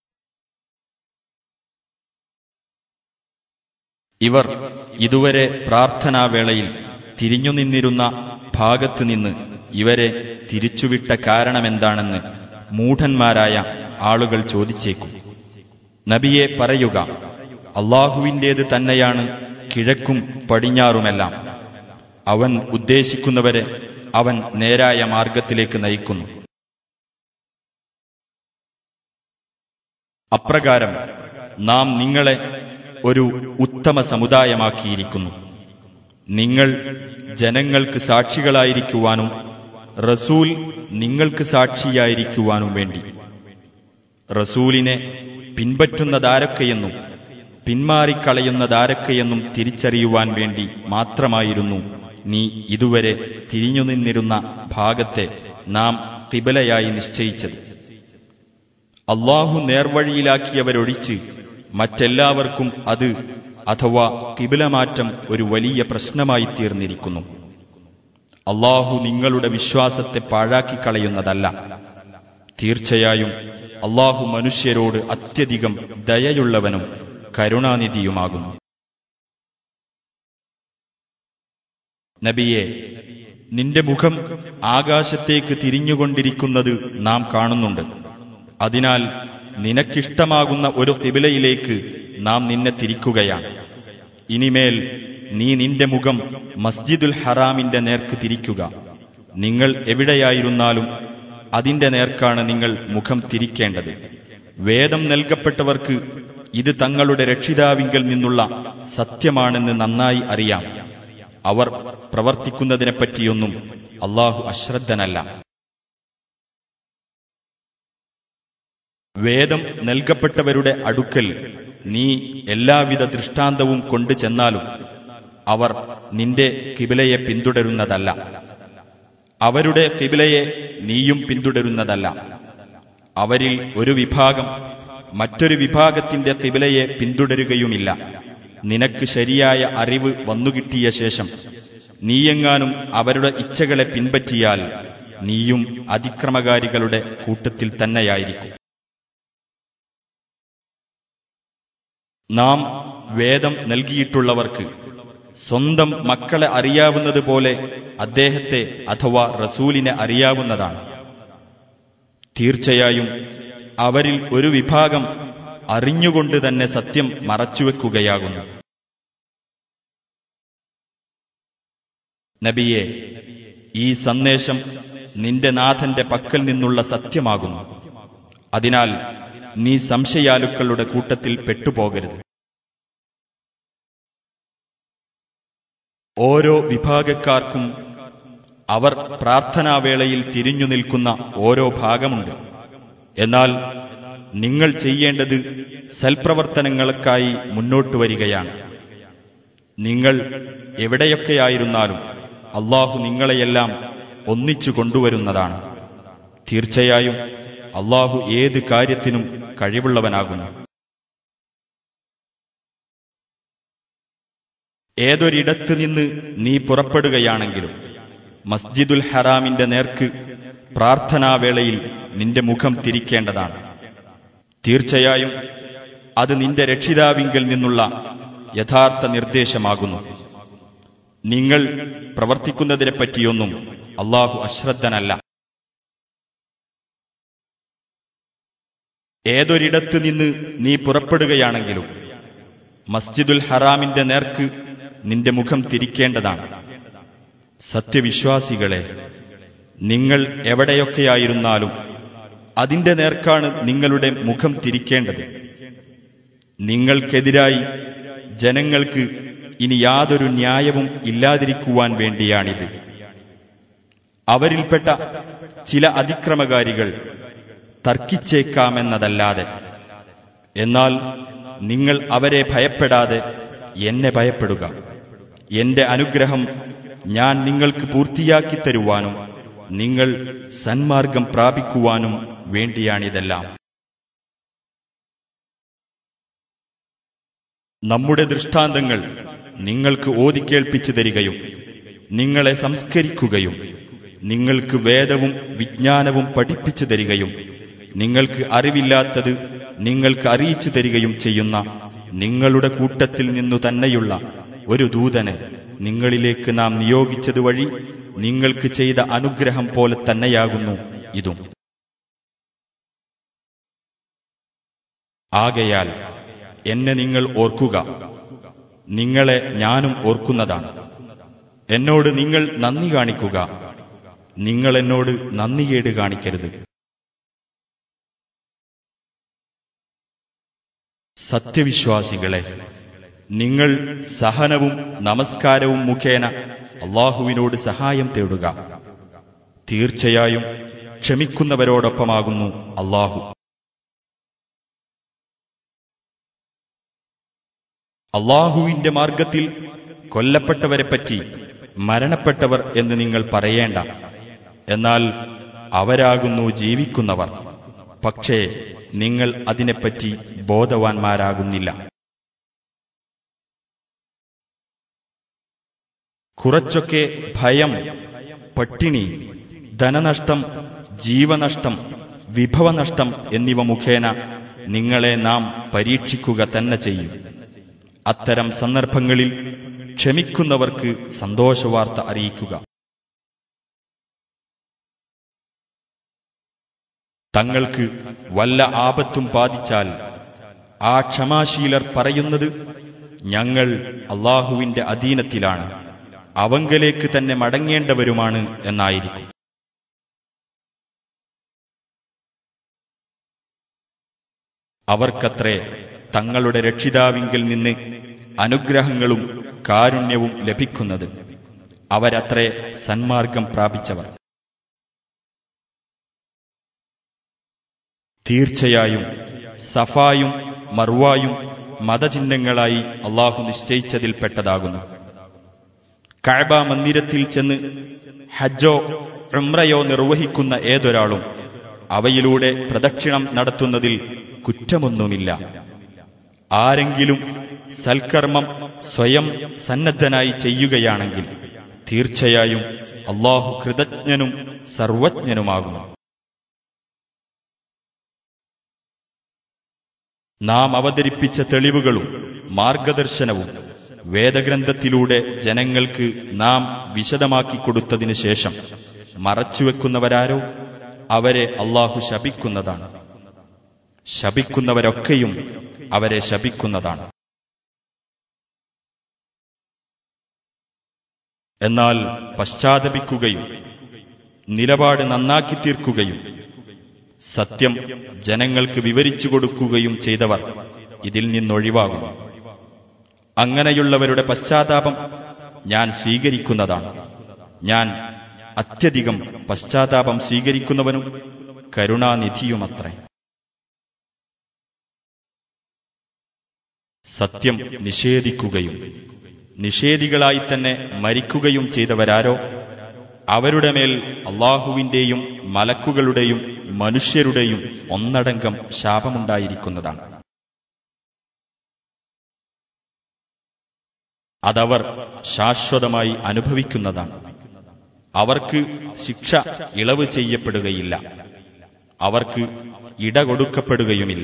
ഇവർ ഇതുവരെ പ്രാർത്ഥനാവേളയിൽ തിരിഞ്ഞുനിന്നിരുന്ന ഭാഗത്തു നിന്ന് ഇവരെ തിരിച്ചുവിട്ട കാരണമെന്താണെന്ന് മൂഢന്മാരായ ആളുകൾ ചോദിച്ചേക്കും. നബിയെ പറയുക, അല്ലാഹുവിൻ്റേത് തന്നെയാണ് കിഴക്കും പടിഞ്ഞാറുമെല്ലാം. അവൻ ഉദ്ദേശിക്കുന്നവരെ അവൻ നേരായ മാർഗത്തിലേക്ക് നയിക്കുന്നു. അപ്രകാരം നാം നിങ്ങളെ ഒരു ഉത്തമ സമുദായമാക്കിയിരിക്കുന്നു. നിങ്ങൾ ജനങ്ങൾക്ക് സാക്ഷികളായിരിക്കുവാനും റസൂൽ നിങ്ങൾക്ക് സാക്ഷിയായിരിക്കുവാനും വേണ്ടി. റസൂലിനെ പിൻപറ്റുന്നതാരൊക്കെയെന്നും പിന്മാറിക്കളയുന്നതാരൊക്കെയെന്നും തിരിച്ചറിയുവാൻ വേണ്ടി മാത്രമായിരുന്നു നീ ഇതുവരെ തിരിഞ്ഞുനിന്നിരുന്ന ഭാഗത്തെ നാം ഖിബലയായി നിശ്ചയിച്ചത്. അല്ലാഹു നേർവഴിയിലാക്കിയവരൊഴിച്ച് മറ്റെല്ലാവർക്കും അത് അഥവാ ഖിബലമാറ്റം ഒരു വലിയ പ്രശ്നമായി തീർന്നിരിക്കുന്നു. അല്ലാഹു നിങ്ങളുടെ വിശ്വാസത്തെ പാഴാക്കിക്കളയുന്നതല്ല. തീർച്ചയായും അല്ലാഹു മനുഷ്യരോട് അത്യധികം ദയയുള്ളവനും കരുണാനിധിയുമാകുന്നു. നബിയെ, നിന്റെ മുഖം ആകാശത്തേക്ക് തിരിഞ്ഞുകൊണ്ടിരിക്കുന്നത് നാം കാണുന്നുണ്ട്. അതിനാൽ നിനക്കിഷ്ടമാകുന്ന ഒരു ഖിബലയിലേക്ക് നാം നിന്നെ തിരിക്കുകയാണ്. ഇനിമേൽ നീ നിന്റെ മുഖം മസ്ജിദുൽ ഹറാമിന്റെ നേർക്ക് തിരിക്കുക. നിങ്ങൾ എവിടെയായിരുന്നാലും അതിന്റെ നേർക്കാണ് നിങ്ങൾ മുഖം തിരിക്കേണ്ടത്. വേദം നൽകപ്പെട്ടവർക്ക് ഇത് തങ്ങളുടെ രക്ഷിതാവിങ്കൽ നിന്നുള്ള സത്യമാണെന്ന് നന്നായി അറിയാം. അവർ പ്രവർത്തിക്കുന്നതിനെപ്പറ്റിയൊന്നും അല്ലാഹു അശ്രദ്ധനല്ല. വേദം നൽകപ്പെട്ടവരുടെ അടുക്കൽ നീ എല്ലാവിധ ദൃഷ്ടാന്തവും കൊണ്ടു ചെന്നാലും അവർ നിന്റെ ഖിബലയെ പിന്തുടരുന്നതല്ല. അവരുടെ ഖിബലയെ നീയും പിന്തുടരുന്നതല്ല. അവരിൽ ഒരു വിഭാഗം മറ്റൊരു വിഭാഗത്തിന്റെ ഖിബലയെ പിന്തുടരുകയുമില്ല. നിനക്ക് ശരിയായ അറിവ് വന്നുകിട്ടിയ ശേഷം നീയെങ്ങാനും അവരുടെ ഇച്ഛകളെ പിൻപറ്റിയാൽ നീയും അതിക്രമകാരികളുടെ കൂട്ടത്തിൽ തന്നെയായിരിക്കും. നാം വേദം നൽകിയിട്ടുള്ളവർക്ക് സ്വന്തം മക്കളെ അറിയാവുന്നതുപോലെ അദ്ദേഹത്തെ അഥവാ റസൂലിനെ അറിയാവുന്നതാണ്. തീർച്ചയായും അവരിൽ ഒരു വിഭാഗം അറിഞ്ഞുകൊണ്ട് തന്നെ സത്യം മറച്ചുവെക്കുകയാകുന്നു. നബിയെ, ഈ സന്ദേശം നിന്റെ നാഥന്റെ പക്കൽ നിന്നുള്ള സത്യമാകുന്നു. അതിനാൽ നീ സംശയാലുക്കളുടെ കൂട്ടത്തിൽ പെട്ടുപോകരുത്. ഓരോ വിഭാഗക്കാർക്കും അവർ പ്രാർത്ഥനാവേളയിൽ തിരിഞ്ഞു നിൽക്കുന്ന ഓരോ ഭാഗമുണ്ട്. എന്നാൽ നിങ്ങൾ ചെയ്യേണ്ടത് സൽപ്രവർത്തനങ്ങൾക്കായി മുന്നോട്ടു വരികയാണ്. നിങ്ങൾ എവിടെയൊക്കെയായിരുന്നാലും അല്ലാഹു നിങ്ങളെയെല്ലാം ഒന്നിച്ചു കൊണ്ടുവരുന്നതാണ്. തീർച്ചയായും അല്ലാഹു ഏത് കാര്യത്തിനും കഴിവുള്ളവനാകുന്നു. ഏതൊരിടത്ത് നിന്ന് നീ പുറപ്പെടുകയാണെങ്കിലും മസ്ജിദുൽ ഹറാമിന്റെ നേർക്ക് പ്രാർത്ഥനാവേളയിൽ നിന്റെ മുഖം തിരിക്കേണ്ടതാണ്. തീർച്ചയായും അത് നിന്റെ രക്ഷിതാവിങ്കൽ നിന്നുള്ള യഥാർത്ഥ നിർദ്ദേശമാകുന്നു. നിങ്ങൾ പ്രവർത്തിക്കുന്നതിനെപ്പറ്റിയൊന്നും അല്ലാഹു അശ്രദ്ധനല്ല. ഏതൊരിടത്ത് നിന്ന് നീ പുറപ്പെടുകയാണെങ്കിലും മസ്ജിദുൽ ഹറാമിന്റെ നേർക്ക് നിന്റെ മുഖം തിരിക്കേണ്ടതാണ്. സത്യവിശ്വാസികളെ, നിങ്ങൾ എവിടെയൊക്കെയായിരുന്നാലും അതിന്റെ നേർക്കാണ് നിങ്ങളുടെ മുഖം തിരിക്കേണ്ടത്. നിങ്ങൾക്കെതിരായി ജനങ്ങൾക്ക് ഇനി യാതൊരു ന്യായവും ഇല്ലാതിരിക്കുവാൻ വേണ്ടിയാണിത്. അവരിൽപ്പെട്ട ചില അതിക്രമകാരികൾ തർക്കിച്ചേക്കാമെന്നതല്ലാതെ. എന്നാൽ നിങ്ങൾ അവരെ ഭയപ്പെടാതെ എന്നെ ഭയപ്പെടുക. എന്റെ അനുഗ്രഹം ഞാൻ നിങ്ങൾക്ക് പൂർത്തിയാക്കി തരുവാനും നിങ്ങൾ സന്മാർഗം പ്രാപിക്കുവാനും വേണ്ടിയാണിതെല്ലാം. നമ്മുടെ ദൃഷ്ടാന്തങ്ങൾ നിങ്ങൾക്ക് ഓതിക്കേൾപ്പിച്ചു തരികയും നിങ്ങളെ സംസ്കരിക്കുകയും നിങ്ങൾക്ക് വേദവും വിജ്ഞാനവും പഠിപ്പിച്ചു തരികയും നിങ്ങൾക്ക് അറിവില്ലാത്തത് നിങ്ങൾക്ക് അറിയിച്ചു തരികയും ചെയ്യുന്ന നിങ്ങളുടെ കൂട്ടത്തിൽ നിന്നു തന്നെയുള്ള ഒരു ദൂതനെ നിങ്ങളിലേക്ക് നാം നിയോഗിച്ചതുവഴി നിങ്ങൾക്ക് ചെയ്ത അനുഗ്രഹം പോലെ തന്നെയാകുന്നു ഇതും. ആകയാൽ എന്നെ നിങ്ങൾ ഓർക്കുക, നിങ്ങളെ ഞാനും ഓർക്കുന്നതാണ്. എന്നോട് നിങ്ങൾ നന്ദി കാണിക്കുക, നിങ്ങൾ എന്നോട് നന്ദികേട് കാണിക്കരുത്. സത്യവിശ്വാസികളെ, നിങ്ങൾ സഹനവും നമസ്കാരവും മുഖേന അല്ലാഹുവിനോട് സഹായം തേടുക. തീർച്ചയായും ക്ഷമിക്കുന്നവരോടൊപ്പമാകുന്നു അല്ലാഹു. അല്ലാഹുവിന്റെ മാർഗത്തിൽ കൊല്ലപ്പെട്ടവരെപ്പറ്റി മരണപ്പെട്ടവർ എന്ന് നിങ്ങൾ പറയേണ്ട. എന്നാൽ അവരാകുന്നു ജീവിക്കുന്നവർ. പക്ഷേ നിങ്ങൾ അതിനെപ്പറ്റി ബോധവാന്മാരാകുന്നില്ല. കുറച്ചൊക്കെ ഭയം, പട്ടിണി, ധനനഷ്ടം, ജീവനഷ്ടം, വിഭവനഷ്ടം എന്നിവ മുഖേന നിങ്ങളെ നാം പരീക്ഷിക്കുക തന്നെ ചെയ്യും. അത്തരം സന്ദർഭങ്ങളിൽ ക്ഷമിക്കുന്നവർക്ക് സന്തോഷവാർത്ത അറിയിക്കുക. തങ്ങൾക്ക് വല്ല ആപത്തും ബാധിച്ചാൽ ആ ക്ഷമാശീലർ പറയുന്നത് ഞങ്ങൾ അല്ലാഹുവിന്റെ അധീനത്തിലാണ്, അവങ്കലേക്ക് തന്നെ മടങ്ങേണ്ടവരുമാണ് എന്നായിരിക്കും. അവർക്കത്രേ തങ്ങളുടെ രക്ഷിതാവിങ്കിൽ നിന്ന് അനുഗ്രഹങ്ങളും കാരുണ്യവും ലഭിക്കുന്നത്. അവരത്രേ സന്മാർഗം പ്രാപിച്ചവർ. തീർച്ചയായും സഫായും മർവായും മതചിഹ്നങ്ങളായി അല്ലാഹു നിശ്ചയിച്ചതിൽപ്പെട്ടതാകുന്നു. കഅബ മന്ദിരത്തിൽ ചെന്ന് ഹജ്ജോ ഉംറയോ നിർവഹിക്കുന്ന ഏതൊരാളും അവയിലൂടെ പ്രദക്ഷിണം നടത്തുന്നതിൽ കുറ്റമൊന്നുമില്ല. ആരെങ്കിലും സൽക്കർമ്മം സ്വയം സന്നദ്ധനായി ചെയ്യുകയാണെങ്കിൽ തീർച്ചയായും അല്ലാഹു കൃതജ്ഞനും സർവജ്ഞനുമാകുന്നു. നാം അവതരിപ്പിച്ച തെളിവുകളും മാർഗദർശനവും വേദഗ്രന്ഥത്തിലൂടെ ജനങ്ങൾക്ക് നാം വിശദമാക്കിക്കൊടുത്തതിനു ശേഷം മറച്ചുവെക്കുന്നവരാരോ അവരെ അല്ലാഹു ശപിക്കുന്നതാണ്. ശപിക്കുന്നവരൊക്കെയും അവരെ ശപിക്കുന്നതാണ്. എന്നാൽ പശ്ചാത്തപിക്കുകയും നിലപാട് നന്നാക്കി തീർക്കുകയും സത്യം ജനങ്ങൾക്ക് വിവരിച്ചു കൊടുക്കുകയും ചെയ്തവർ ഇതിൽ നിന്നൊഴിവാകുന്നു. അങ്ങനെയുള്ളവരുടെ പശ്ചാത്താപം ഞാൻ സ്വീകരിക്കുന്നതാണ്. ഞാൻ അത്യധികം പശ്ചാത്താപം സ്വീകരിക്കുന്നവനും കരുണാനിധിയുമത്രേ. സത്യം നിഷേധിക്കുകയും നിഷേധികളായി തന്നെ മരിക്കുകയും ചെയ്തവരാരോ അവരുടെ മേൽ അല്ലാഹുവിന്റെയും മലക്കുകളുടെയും മനുഷ്യരുടെയും ഒന്നടങ്കം ശാപമുണ്ടായിരിക്കുന്നതാണ്. അതവർ ശാശ്വതമായി അനുഭവിക്കുന്നതാണ്. അവർക്ക് ശിക്ഷ ഇളവ് ചെയ്യപ്പെടുകയില്ല, അവർക്ക് ഇട കൊടുക്കപ്പെടുകയുമില്ല.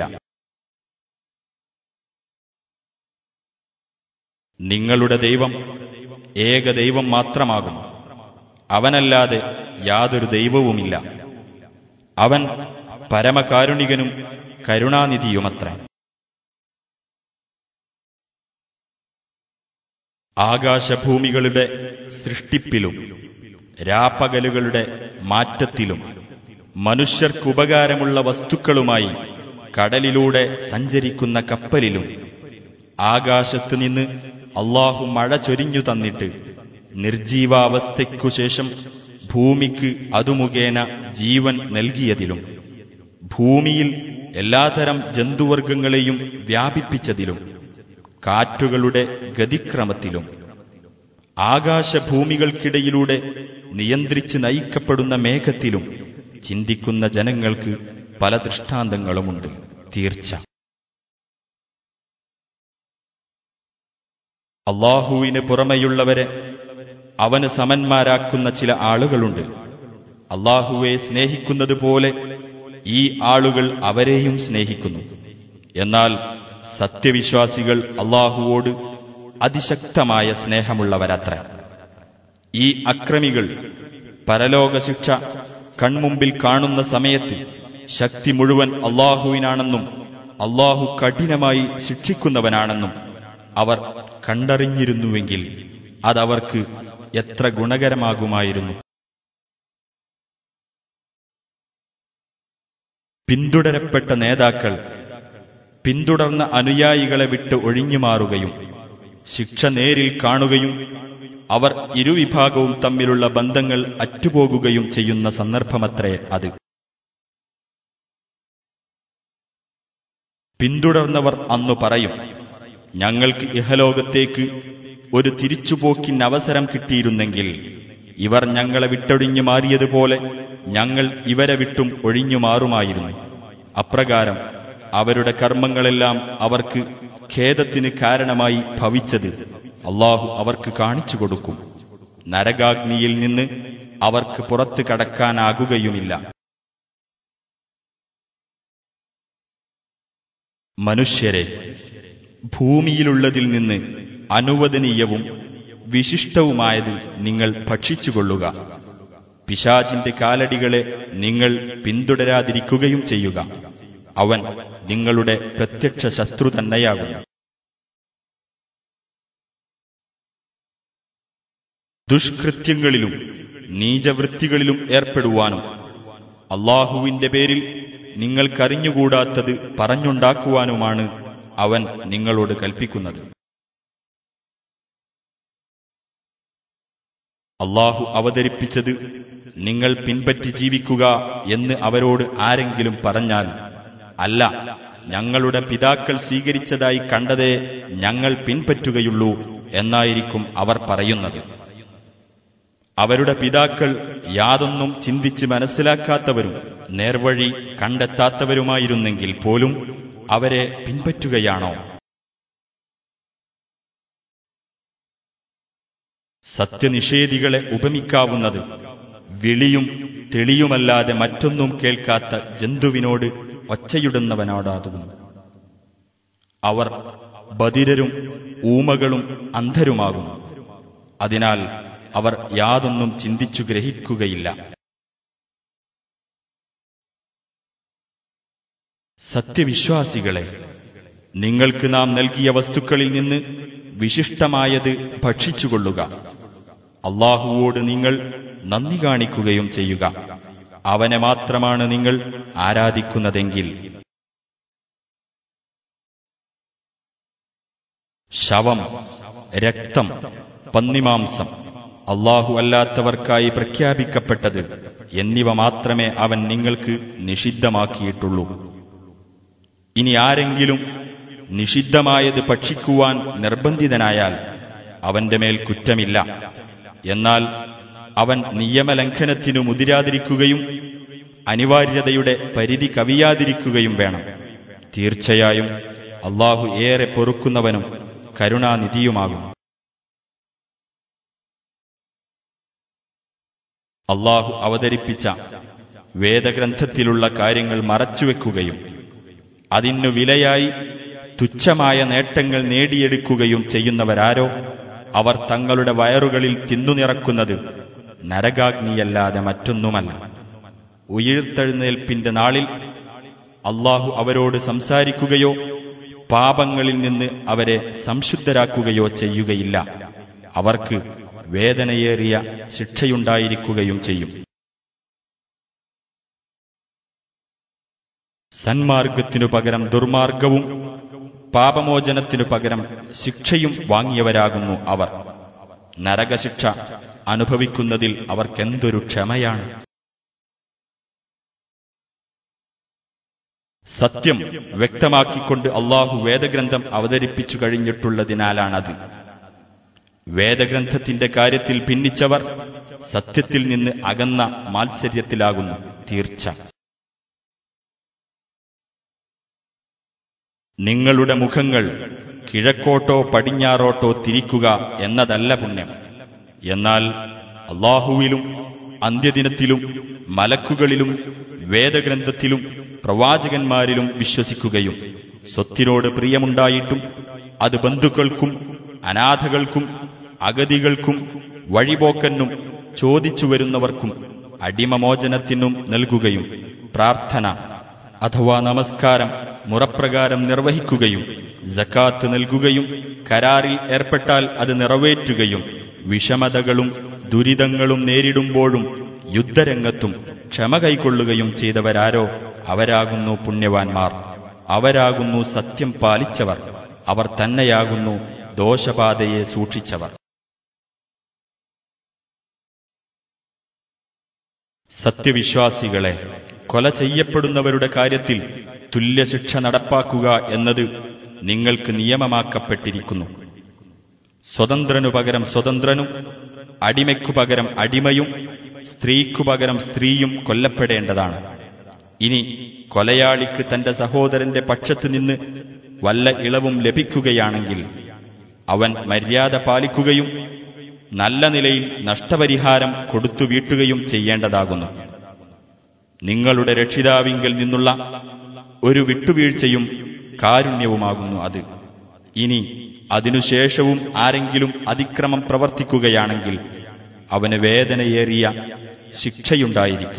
നിങ്ങളുടെ ദൈവം ഏകദൈവം മാത്രമാകുന്നു. അവനല്ലാതെ യാതൊരു ദൈവവുമില്ല. അവൻ പരമകാരുണികനും കരുണാനിധിയുമത്രേ. ആകാശഭൂമികളുടെ സൃഷ്ടിപ്പിലും രാപ്പകലുകളുടെ മാറ്റത്തിലും മനുഷ്യർക്കുപകാരമുള്ള വസ്തുക്കളുമായി കടലിലൂടെ സഞ്ചരിക്കുന്ന കപ്പലിലും ആകാശത്തുനിന്ന് അല്ലാഹു മഴ ചൊരിഞ്ഞു തന്നിട്ട് നിർജീവാവസ്ഥയ്ക്കുശേഷം ഭൂമിക്ക് അതുമുഖേന ജീവൻ നൽകിയതിലും ഭൂമിയിൽ എല്ലാതരം ജന്തുവർഗങ്ങളെയും വ്യാപിപ്പിച്ചതിലും കാറ്റുകളുടെ ഗതിക്രമത്തിലും ആകാശഭൂമികൾക്കിടയിലൂടെ നിയന്ത്രിച്ച് നയിക്കപ്പെടുന്ന മേഘത്തിലും ചിന്തിക്കുന്ന ജനങ്ങൾക്ക് പല ദൃഷ്ടാന്തങ്ങളുമുണ്ട്. തീർച്ച അല്ലാഹുവിന് പുറമെയുള്ളവരെ അവന് സമന്മാരാക്കുന്ന ചില ആളുകളുണ്ട്. അല്ലാഹുവെ സ്നേഹിക്കുന്നതുപോലെ ഈ ആളുകൾ അവരെയും സ്നേഹിക്കുന്നു. എന്നാൽ സത്യവിശ്വാസികൾ അല്ലാഹുവോട് അതിശക്തമായ സ്നേഹമുള്ളവരത്ര. ഈ അക്രമികൾ പരലോകശിക്ഷ കൺമുമ്പിൽ കാണുന്ന സമയത്ത് ശക്തി മുഴുവൻ അല്ലാഹുവിനാണെന്നും അല്ലാഹു കഠിനമായി ശിക്ഷിക്കുന്നവനാണെന്നും അവർ കണ്ടറിഞ്ഞിരുന്നുവെങ്കിൽ അതവർക്ക് എത്ര ഗുണകരമാകുമായിരുന്നു. പിന്തുടരപ്പെട്ട നേതാക്കൾ പിന്തുടർന്ന അനുയായികളെ വിട്ട് ഒഴിഞ്ഞുമാറുകയും ശിക്ഷ നേരിൽ കാണുകയും അവർ ഇരുവിഭാഗവും തമ്മിലുള്ള ബന്ധങ്ങൾ അറ്റുപോകുകയും ചെയ്യുന്ന സന്ദർഭമത്രേ അത്. പിന്തുടർന്നവർ അന്നു പറയും, ഞങ്ങൾക്ക് ഇഹലോകത്തേക്ക് ഒരു തിരിച്ചുപോക്കിന് അവസരം കിട്ടിയിരുന്നെങ്കിൽ ഇവർ ഞങ്ങളെ വിട്ടൊഴിഞ്ഞു മാറിയതുപോലെ ഞങ്ങൾ ഇവരെ വിട്ടും ഒഴിഞ്ഞു മാറുമായിരുന്നു. അപ്രകാരം അവരുടെ കർമ്മങ്ങളെല്ലാം അവർക്ക് ഖേദത്തിന് കാരണമായി ഭവിച്ചത് അല്ലാഹു അവർക്ക് കാണിച്ചു കൊടുക്കും. നരകാഗ്നിയിൽ നിന്ന് അവർക്ക് പുറത്തു കടക്കാനാകുകയുമില്ല. മനുഷ്യരെ, ഭൂമിയിലുള്ളതിൽ നിന്ന് അനുവദനീയവും വിശിഷ്ടവുമായത് നിങ്ങൾ ഭക്ഷിച്ചുകൊള്ളുക. പിശാചിന്റെ കാലടികളെ നിങ്ങൾ പിന്തുടരാതിരിക്കുകയും ചെയ്യുക. അവൻ നിങ്ങളുടെ പ്രത്യക്ഷ ശത്രു തന്നെയാകുന്നു. ദുഷ്കൃത്യങ്ങളിലും നീചവൃത്തികളിലും ഏർപ്പെടുവാനും അല്ലാഹുവിന്റെ പേരിൽ നിങ്ങൾക്കറിഞ്ഞുകൂടാത്തത് പറഞ്ഞുണ്ടാക്കുവാനുമാണ് അവൻ നിങ്ങളോട് കൽപ്പിക്കുന്നത്. അല്ലാഹു അവതരിപ്പിച്ചത് നിങ്ങൾ പിൻപറ്റി ജീവിക്കുക എന്ന് അവരോട് ആരെങ്കിലും പറഞ്ഞാൽ, അല്ല, ഞങ്ങളുടെ പിതാക്കൾ സ്വീകരിച്ചതായി കണ്ടതേ ഞങ്ങൾ പിൻപറ്റുകയുള്ളൂ എന്നായിരിക്കും അവർ പറയുന്നത്. അവരുടെ പിതാക്കൾ യാതൊന്നും ചിന്തിച്ച് മനസ്സിലാക്കാത്തവരും നേർവഴി കണ്ടെത്താത്തവരുമായിരുന്നെങ്കിൽ പോലും അവരെ പിൻപറ്റുകയാണോ? സത്യനിഷേധികളെ ഉപമിക്കാവുന്നത് വിളിയും തെളിയുമല്ലാതെ മറ്റൊന്നും കേൾക്കാത്ത ജന്തുവിനോട് ഒച്ചയിടുന്നവനോടാകുന്നു. അവർ ബധിരരും ഊമകളും അന്ധരുമാകുന്നു. അതിനാൽ അവർ യാതൊന്നും ചിന്തിച്ചു ഗ്രഹിക്കുകയില്ല. സത്യവിശ്വാസികളെ, നിങ്ങൾക്ക് നാം നൽകിയ വസ്തുക്കളിൽ നിന്ന് വിശിഷ്ടമായത് ഭക്ഷിച്ചുകൊള്ളുക. അല്ലാഹുവോട് നിങ്ങൾ നന്ദി കാണിക്കുകയും ചെയ്യുക. അവനെ മാത്രമാണ് നിങ്ങൾ ആരാധിക്കുന്നതെങ്കിൽ. ശവം, രക്തം, പന്നിമാംസം, അല്ലാഹു അല്ലാത്തവർക്കായി പ്രഖ്യാപിക്കപ്പെട്ടത് എന്നിവ മാത്രമേ അവൻ നിങ്ങൾക്ക് നിഷിദ്ധമാക്കിയിട്ടുള്ളൂ. ഇനി ആരെങ്കിലും നിഷിദ്ധമായത് ഭക്ഷിക്കുവാൻ നിർബന്ധിതനായാൽ അവന്റെ മേൽ കുറ്റമില്ല. എന്നാൽ അവൻ നിയമലംഘനത്തിനു മുതിരാതിരിക്കുകയും അനിവാര്യതയുടെ പരിധി കവിയാതിരിക്കുകയും വേണം. തീർച്ചയായും അല്ലാഹു ഏറെ പൊറുക്കുന്നവനും കരുണാനിധിയുമാകും. അല്ലാഹു അവതരിപ്പിച്ച വേദഗ്രന്ഥത്തിലുള്ള കാര്യങ്ങൾ മറച്ചുവെക്കുകയും അതിനു വിലയായി തുച്ഛമായ നേട്ടങ്ങൾ നേടിയെടുക്കുകയും ചെയ്യുന്നവരാരോ അവർ തങ്ങളുടെ വയറുകളിൽ തിന്നുനിറക്കുന്നത് നരകാഗ്നിയല്ലാതെ മറ്റൊന്നുമല്ല. ഉയിർത്തെഴുന്നേൽപ്പിന്റെ നാളിൽ അല്ലാഹു അവരോട് സംസാരിക്കുകയോ പാപങ്ങളിൽ നിന്ന് അവരെ സംശുദ്ധരാക്കുകയോ ചെയ്യുകയില്ല. അവർക്ക് വേദനയേറിയ ശിക്ഷയുണ്ടായിരിക്കുകയും ചെയ്യും. സന്മാർഗത്തിനു പകരം ദുർമാർഗവും പാപമോചനത്തിനു പകരം ശിക്ഷയും വാങ്ങിയവരാകുന്നു അവർ. നരകശിക്ഷ അനുഭവിക്കുന്നതിൽ അവർക്കെന്തൊരു ക്ഷമയാണ്. സത്യം വ്യക്തമാക്കിക്കൊണ്ട് അള്ളാഹു വേദഗ്രന്ഥം അവതരിപ്പിച്ചു കഴിഞ്ഞിട്ടുള്ളതിനാലാണത്. വേദഗ്രന്ഥത്തിന്റെ കാര്യത്തിൽ ഭിന്നിച്ചവർ സത്യത്തിൽ നിന്ന് അകന്ന മാത്സര്യത്തിലാകുന്നു തീർച്ച. നിങ്ങളുടെ മുഖങ്ങൾ കിഴക്കോട്ടോ പടിഞ്ഞാറോട്ടോ തിരിക്കുക എന്നതല്ല പുണ്യം. എന്നാൽ അള്ളാഹുവിലും അന്ത്യദിനത്തിലും മലക്കുകളിലും വേദഗ്രന്ഥത്തിലും പ്രവാചകന്മാരിലും വിശ്വസിക്കുകയും സ്വത്തിനോട് പ്രിയമുണ്ടായിട്ടും അത് ബന്ധുക്കൾക്കും അനാഥകൾക്കും അഗതികൾക്കും വഴിപോക്കനും ചോദിച്ചു വരുന്നവർക്കും അടിമമോചനത്തിനും നൽകുകയും പ്രാർത്ഥന അഥവാ നമസ്കാരം മുറപ്രകാരം നിർവഹിക്കുകയും സക്കാത്ത് നൽകുകയും കരാറിൽ ഏർപ്പെട്ടാൽ അത് നിറവേറ്റുകയും വിഷമതകളും ദുരിതങ്ങളും നേരിടുമ്പോഴും യുദ്ധരംഗത്തും ക്ഷമ കൈക്കൊള്ളുകയും ചെയ്തവരാരോ അവരാകുന്നു പുണ്യവാന്മാർ. അവരാകുന്നു സത്യം പാലിച്ചവർ. അവർ തന്നെയാകുന്നു ദോഷബാധയെ സൂക്ഷിച്ചവർ. സത്യവിശ്വാസികളെ, കൊല ചെയ്യപ്പെടുന്നവരുടെ കാര്യത്തിൽ തുല്യശിക്ഷ നടപ്പാക്കുക എന്നത് നിങ്ങൾക്ക് നിയമമാക്കപ്പെട്ടിരിക്കുന്നു. സ്വതന്ത്രനു പകരം സ്വതന്ത്രനും അടിമയ്ക്കു പകരം അടിമയും സ്ത്രീക്കു പകരം സ്ത്രീയും കൊല്ലപ്പെടേണ്ടതാണ്. ഇനി കൊലയാളിക്ക് തന്റെ സഹോദരന്റെ പക്ഷത്തു നിന്ന് വല്ല ഇളവും ലഭിക്കുകയാണെങ്കിൽ അവൻ മര്യാദ പാലിക്കുകയും നല്ല നിലയിൽ നഷ്ടപരിഹാരം കൊടുത്തു വീട്ടുകയും ചെയ്യേണ്ടതാകുന്നു. നിങ്ങളുടെ രക്ഷിതാവിങ്കൽ നിന്നുള്ള ഒരു വിട്ടുവീഴ്ചയും കാരുണ്യവുമാകുന്നു അത്. ഇനി അതിനുശേഷവും ആരെങ്കിലും അതിക്രമം പ്രവർത്തിക്കുകയാണെങ്കിൽ അവന് വേദനയേറിയ ശിക്ഷയുണ്ടായിരിക്കും.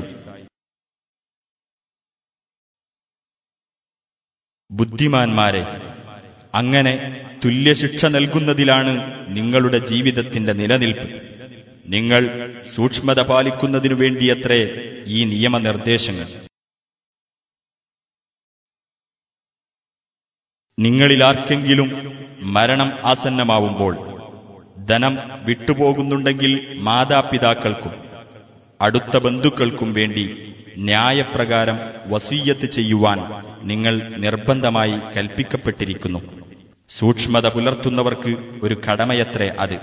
ബുദ്ധിമാന്മാരെ, അങ്ങനെ തുല്യശിക്ഷ നൽകുന്നതിലാണ് നിങ്ങളുടെ ജീവിതത്തിന്റെ നിലനിൽപ്പ്. നിങ്ങൾ സൂക്ഷ്മത പാലിക്കുന്നതിനു വേണ്ടിയത്രേ ഈ നിയമനിർദ്ദേശങ്ങൾ. നിങ്ങളിലാർക്കെങ്കിലും മരണം ആസന്നമാവുമ്പോൾ ധനം വിട്ടുപോകുന്നുണ്ടെങ്കിൽ മാതാപിതാക്കൾക്കും അടുത്ത ബന്ധുക്കൾക്കും വേണ്ടി ന്യായപ്രകാരം വസീയത്ത് ചെയ്യുവാൻ നിങ്ങൾ നിർബന്ധമായി കൽപ്പിക്കപ്പെട്ടിരിക്കുന്നു. സൂക്ഷ്മത പുലർത്തുന്നവർക്ക് ഒരു കടമയത്രേ അത്.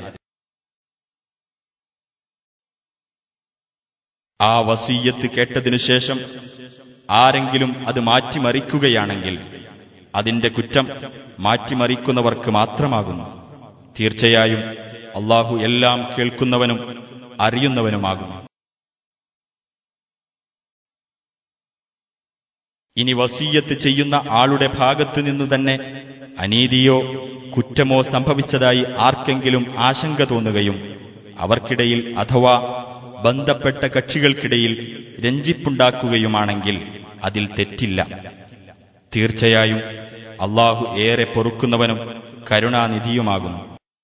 ആ വസീയത്ത് കേട്ടതിനുശേഷം ആരെങ്കിലും അത് മാറ്റിമറിക്കുകയാണെങ്കിൽ അതിന്റെ കുറ്റം മാറ്റിമറിക്കുന്നവർക്ക് മാത്രമാകുന്നു. തീർച്ചയായും അള്ളാഹു എല്ലാം കേൾക്കുന്നവനും അറിയുന്നവനുമാകുന്നു. ഇനി വസീയത്ത് ചെയ്യുന്ന ആളുടെ ഭാഗത്തു നിന്നു തന്നെ അനീതിയോ കുറ്റമോ സംഭവിച്ചതായി ആർക്കെങ്കിലും ആശങ്ക തോന്നുകയും അവർക്കിടയിൽ അഥവാ ബന്ധപ്പെട്ട കക്ഷികൾക്കിടയിൽ രഞ്ജിപ്പുണ്ടാക്കുകയുമാണെങ്കിൽ അതിൽ തെറ്റില്ല. തീർച്ചയായും അള്ളാഹു ഏറെ പൊറുക്കുന്നവനും കരുണാനിധിയുമാകുന്നു.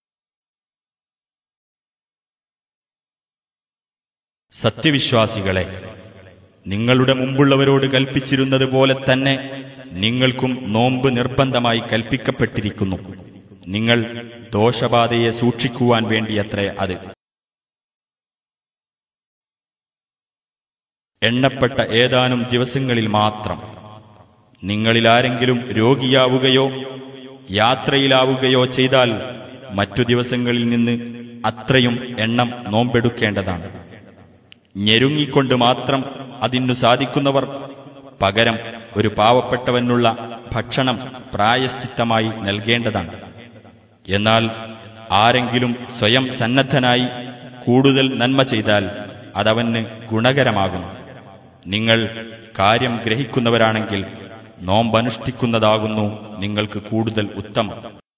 സത്യവിശ്വാസികളെ, നിങ്ങളുടെ മുമ്പുള്ളവരോട് കൽപ്പിച്ചിരുന്നത് പോലെ തന്നെ നിങ്ങൾക്കും നോമ്പ് നിർബന്ധമായി കൽപ്പിക്കപ്പെട്ടിരിക്കുന്നു. നിങ്ങൾ ദോഷബാധയെ സൂക്ഷിക്കുവാൻ വേണ്ടിയത്രേ അത്. എണ്ണപ്പെട്ട ഏതാനും ദിവസങ്ങളിൽ മാത്രം നിങ്ങളിലാരെങ്കിലും രോഗിയാവുകയോ യാത്രയിലാവുകയോ ചെയ്താൽ മറ്റു ദിവസങ്ങളിൽ നിന്ന് അത്രയും എണ്ണം നോമ്പെടുക്കേണ്ടതാണ്. ഞെരുങ്ങിക്കൊണ്ട് മാത്രം അതിനു സാധിക്കുന്നവർ പകരം ഒരു പാവപ്പെട്ടവനുള്ള ഭക്ഷണം പ്രായശ്ചിത്തമായി നൽകേണ്ടതാണ്. എന്നാൽ ആരെങ്കിലും സ്വയം സന്നദ്ധനായി കൂടുതൽ നന്മ ചെയ്താൽ അതവന് ഗുണകരമാകും. നിങ്ങൾ കാര്യം ഗ്രഹിക്കുന്നവരാണെങ്കിൽ നോമ്പനുഷ്ഠിക്കുന്നതാകുന്നു നിങ്ങൾക്ക് കൂടുതൽ ഉത്തമം.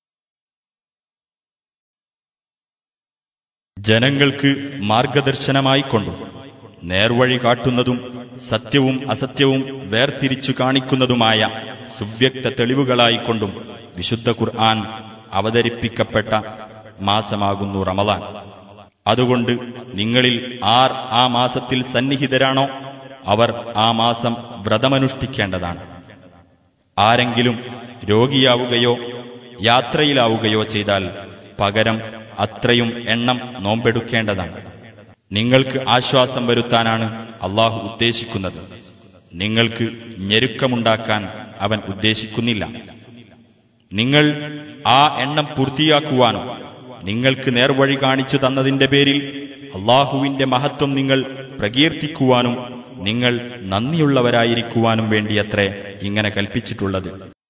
ജനങ്ങൾക്ക് മാർഗദർശനമായിക്കൊണ്ടും നേർവഴി കാട്ടുന്നതും സത്യവും അസത്യവും വേർതിരിച്ചു കാണിക്കുന്നതുമായ സുവ്യക്ത തെളിവുകളായിക്കൊണ്ടും വിശുദ്ധ ഖുർആൻ അവതരിപ്പിക്കപ്പെട്ട മാസമാകുന്നു റമളാൻ. അതുകൊണ്ട് നിങ്ങളിൽ ആർ ആ മാസത്തിൽ സന്നിഹിതരാണോ അവർ ആ മാസം വ്രതമനുഷ്ഠിക്കേണ്ടതാണ്. ആരെങ്കിലും രോഗിയാവുകയോ യാത്രയിലാവുകയോ ചെയ്താൽ പകരം അത്രയും എണ്ണം നോമ്പെടുക്കേണ്ടതാണ്. നിങ്ങൾക്ക് ആശ്വാസം വരുത്താനാണ് അള്ളാഹു ഉദ്ദേശിക്കുന്നത്. നിങ്ങൾക്ക് ഞെരുക്കമുണ്ടാക്കാൻ അവൻ ഉദ്ദേശിക്കുന്നില്ല. നിങ്ങൾ ആ എണ്ണം പൂർത്തിയാക്കുവാനും നിങ്ങൾക്ക് നേർവഴി കാണിച്ചു തന്നതിന്റെ പേരിൽ അള്ളാഹുവിന്റെ മഹത്വം നിങ്ങൾ പ്രകീർത്തിക്കുവാനും നിങ്ങൾ നന്ദിയുള്ളവരായിരിക്കുവാനും വേണ്ടിയത്രേ ഇങ്ങനെ കൽപ്പിച്ചിട്ടുള്ളത്.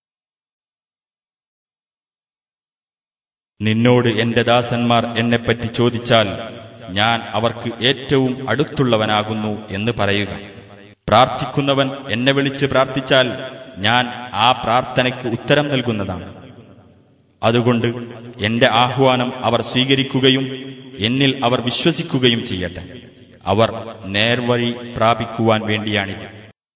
നിന്നോട് എന്റെ ദാസന്മാർ എന്നെപ്പറ്റി ചോദിച്ചാൽ ഞാൻ അവർക്ക് ഏറ്റവും അടുത്തുള്ളവനാകുന്നു എന്ന് പറയുക. പ്രാർത്ഥിക്കുന്നവൻ എന്നെ വിളിച്ച് പ്രാർത്ഥിച്ചാൽ ഞാൻ ആ പ്രാർത്ഥനയ്ക്ക് ഉത്തരം നൽകുന്നതാണ്. അതുകൊണ്ട് എന്റെ ആഹ്വാനം അവർ സ്വീകരിക്കുകയും എന്നിൽ അവർ വിശ്വസിക്കുകയും ചെയ്യട്ടെ. അവർ നേർവഴി പ്രാപിക്കുവാൻ വേണ്ടിയാണിത്.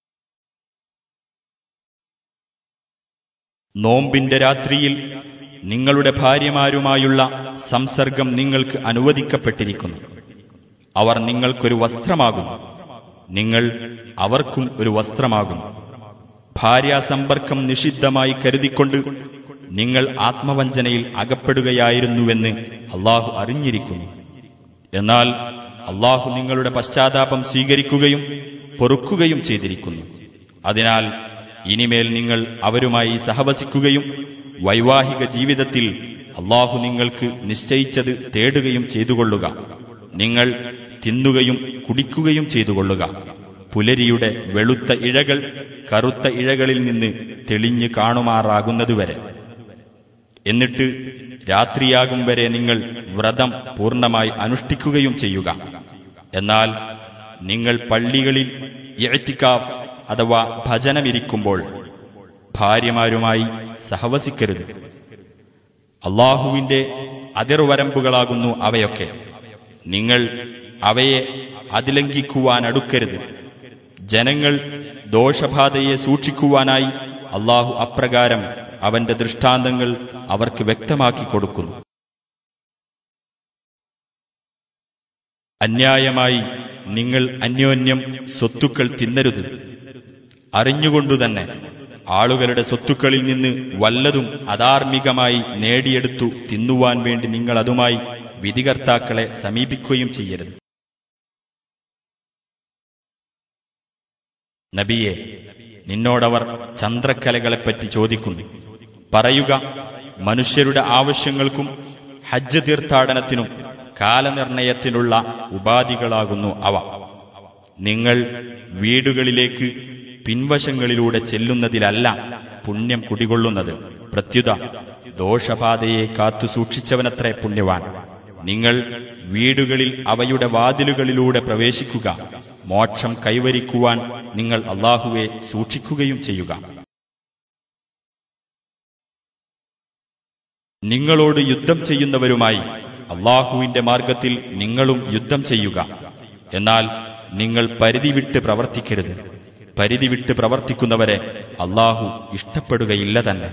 നോമ്പിന്റെ രാത്രിയിൽ നിങ്ങളുടെ ഭാര്യമാരുമായുള്ള സംസർഗം നിങ്ങൾക്ക് അനുവദിക്കപ്പെട്ടിരിക്കുന്നു. അവർ നിങ്ങൾക്കൊരു വസ്ത്രമാകുന്നു, നിങ്ങൾ അവർക്കും ഒരു വസ്ത്രമാകുന്നു. ഭാര്യാസമ്പർക്കം നിഷിദ്ധമായി കരുതിക്കൊണ്ട് നിങ്ങൾ ആത്മവഞ്ചനയിൽ അകപ്പെടുകയായിരുന്നുവെന്ന് അള്ളാഹു അറിഞ്ഞിരിക്കുന്നു. എന്നാൽ അള്ളാഹു നിങ്ങളുടെ പശ്ചാത്താപം സ്വീകരിക്കുകയും പൊറുക്കുകയും ചെയ്തിരിക്കുന്നു. അതിനാൽ ഇനിമേൽ നിങ്ങൾ അവരുമായി സഹവസിക്കുകയും വൈവാഹിക ജീവിതത്തിൽ അള്ളാഹു നിങ്ങൾക്ക് നിശ്ചയിച്ചത് തേടുകയും ചെയ്തുകൊള്ളുക. നിങ്ങൾ തിന്നുകയും കുടിക്കുകയും ചെയ്തുകൊള്ളുക. പുലരിയുടെ വെളുത്ത ഇഴകൾ കറുത്ത ഇഴകളിൽ നിന്ന് തെളിഞ്ഞു കാണുമാറാകുന്നതുവരെ. എന്നിട്ട് രാത്രിയാകും വരെ നിങ്ങൾ വ്രതം പൂർണ്ണമായി അനുഷ്ഠിക്കുകയും ചെയ്യുക. എന്നാൽ നിങ്ങൾ പള്ളികളിൽ ഇഅ്തികാഫ് അഥവാ ഭജനമിരിക്കുമ്പോൾ ഭാര്യമാരുമായി സഹവസിക്കരുത്. അള്ളാഹുവിന്റെ അതിർവരമ്പുകളാകുന്നു അവയൊക്കെ. നിങ്ങൾ അവയെ അതിലംഘിക്കുവാനടുക്കരുത്. ജനങ്ങൾ ദോഷബാധയെ സൂക്ഷിക്കുവാനായി അള്ളാഹു അപ്രകാരം അവന്റെ ദൃഷ്ടാന്തങ്ങൾ അവർക്ക് വ്യക്തമാക്കി കൊടുക്കുന്നു. അന്യായമായി നിങ്ങൾ അന്യോന്യം സ്വത്തുക്കൾ തിന്നരുത്. അറിഞ്ഞുകൊണ്ടുതന്നെ ആളുകളുടെ സ്വത്തുക്കളിൽ നിന്ന് വല്ലതും അധാർമികമായി നേടിയെടുത്തു തിന്നുവാൻ വേണ്ടി നിങ്ങൾ അതുമായി വിധികർത്താക്കളെ സമീപിക്കുകയും ചെയ്യരുത്. നബിയെ, നിന്നോടവർ ചന്ദ്രക്കലകളെപ്പറ്റി ചോദിക്കുന്നു. പറയുക, മനുഷ്യരുടെ ആവശ്യങ്ങൾക്കും ഹജ്ജ് തീർത്ഥാടനത്തിനും കാലനിർണയത്തിനുള്ള ഉപാധികളാകുന്നു അവ. നിങ്ങൾ വീടുകളിലേക്ക് പിൻവശങ്ങളിലൂടെ ചെല്ലുന്നതിലല്ല പുണ്യം കുടികൊള്ളുന്നത്. പ്രത്യുത ദോഷബാധയെ കാത്തുസൂക്ഷിച്ചവനത്രേ പുണ്യവാൻ. നിങ്ങൾ വീടുകളിൽ അവയുടെ വാതിലുകളിലൂടെ പ്രവേശിക്കുക. മോക്ഷം കൈവരിക്കുവാൻ നിങ്ങൾ അള്ളാഹുവെ സൂക്ഷിക്കുകയും ചെയ്യുക. നിങ്ങളോട് യുദ്ധം ചെയ്യുന്നവരുമായി അള്ളാഹുവിന്റെ മാർഗത്തിൽ നിങ്ങളും യുദ്ധം ചെയ്യുക. എന്നാൽ നിങ്ങൾ പരിധി വിട്ട് പ്രവർത്തിക്കരുത്. പരിധി വിട്ട് പ്രവർത്തിക്കുന്നവരെ അള്ളാഹു ഇഷ്ടപ്പെടുകയില്ല തന്നെ.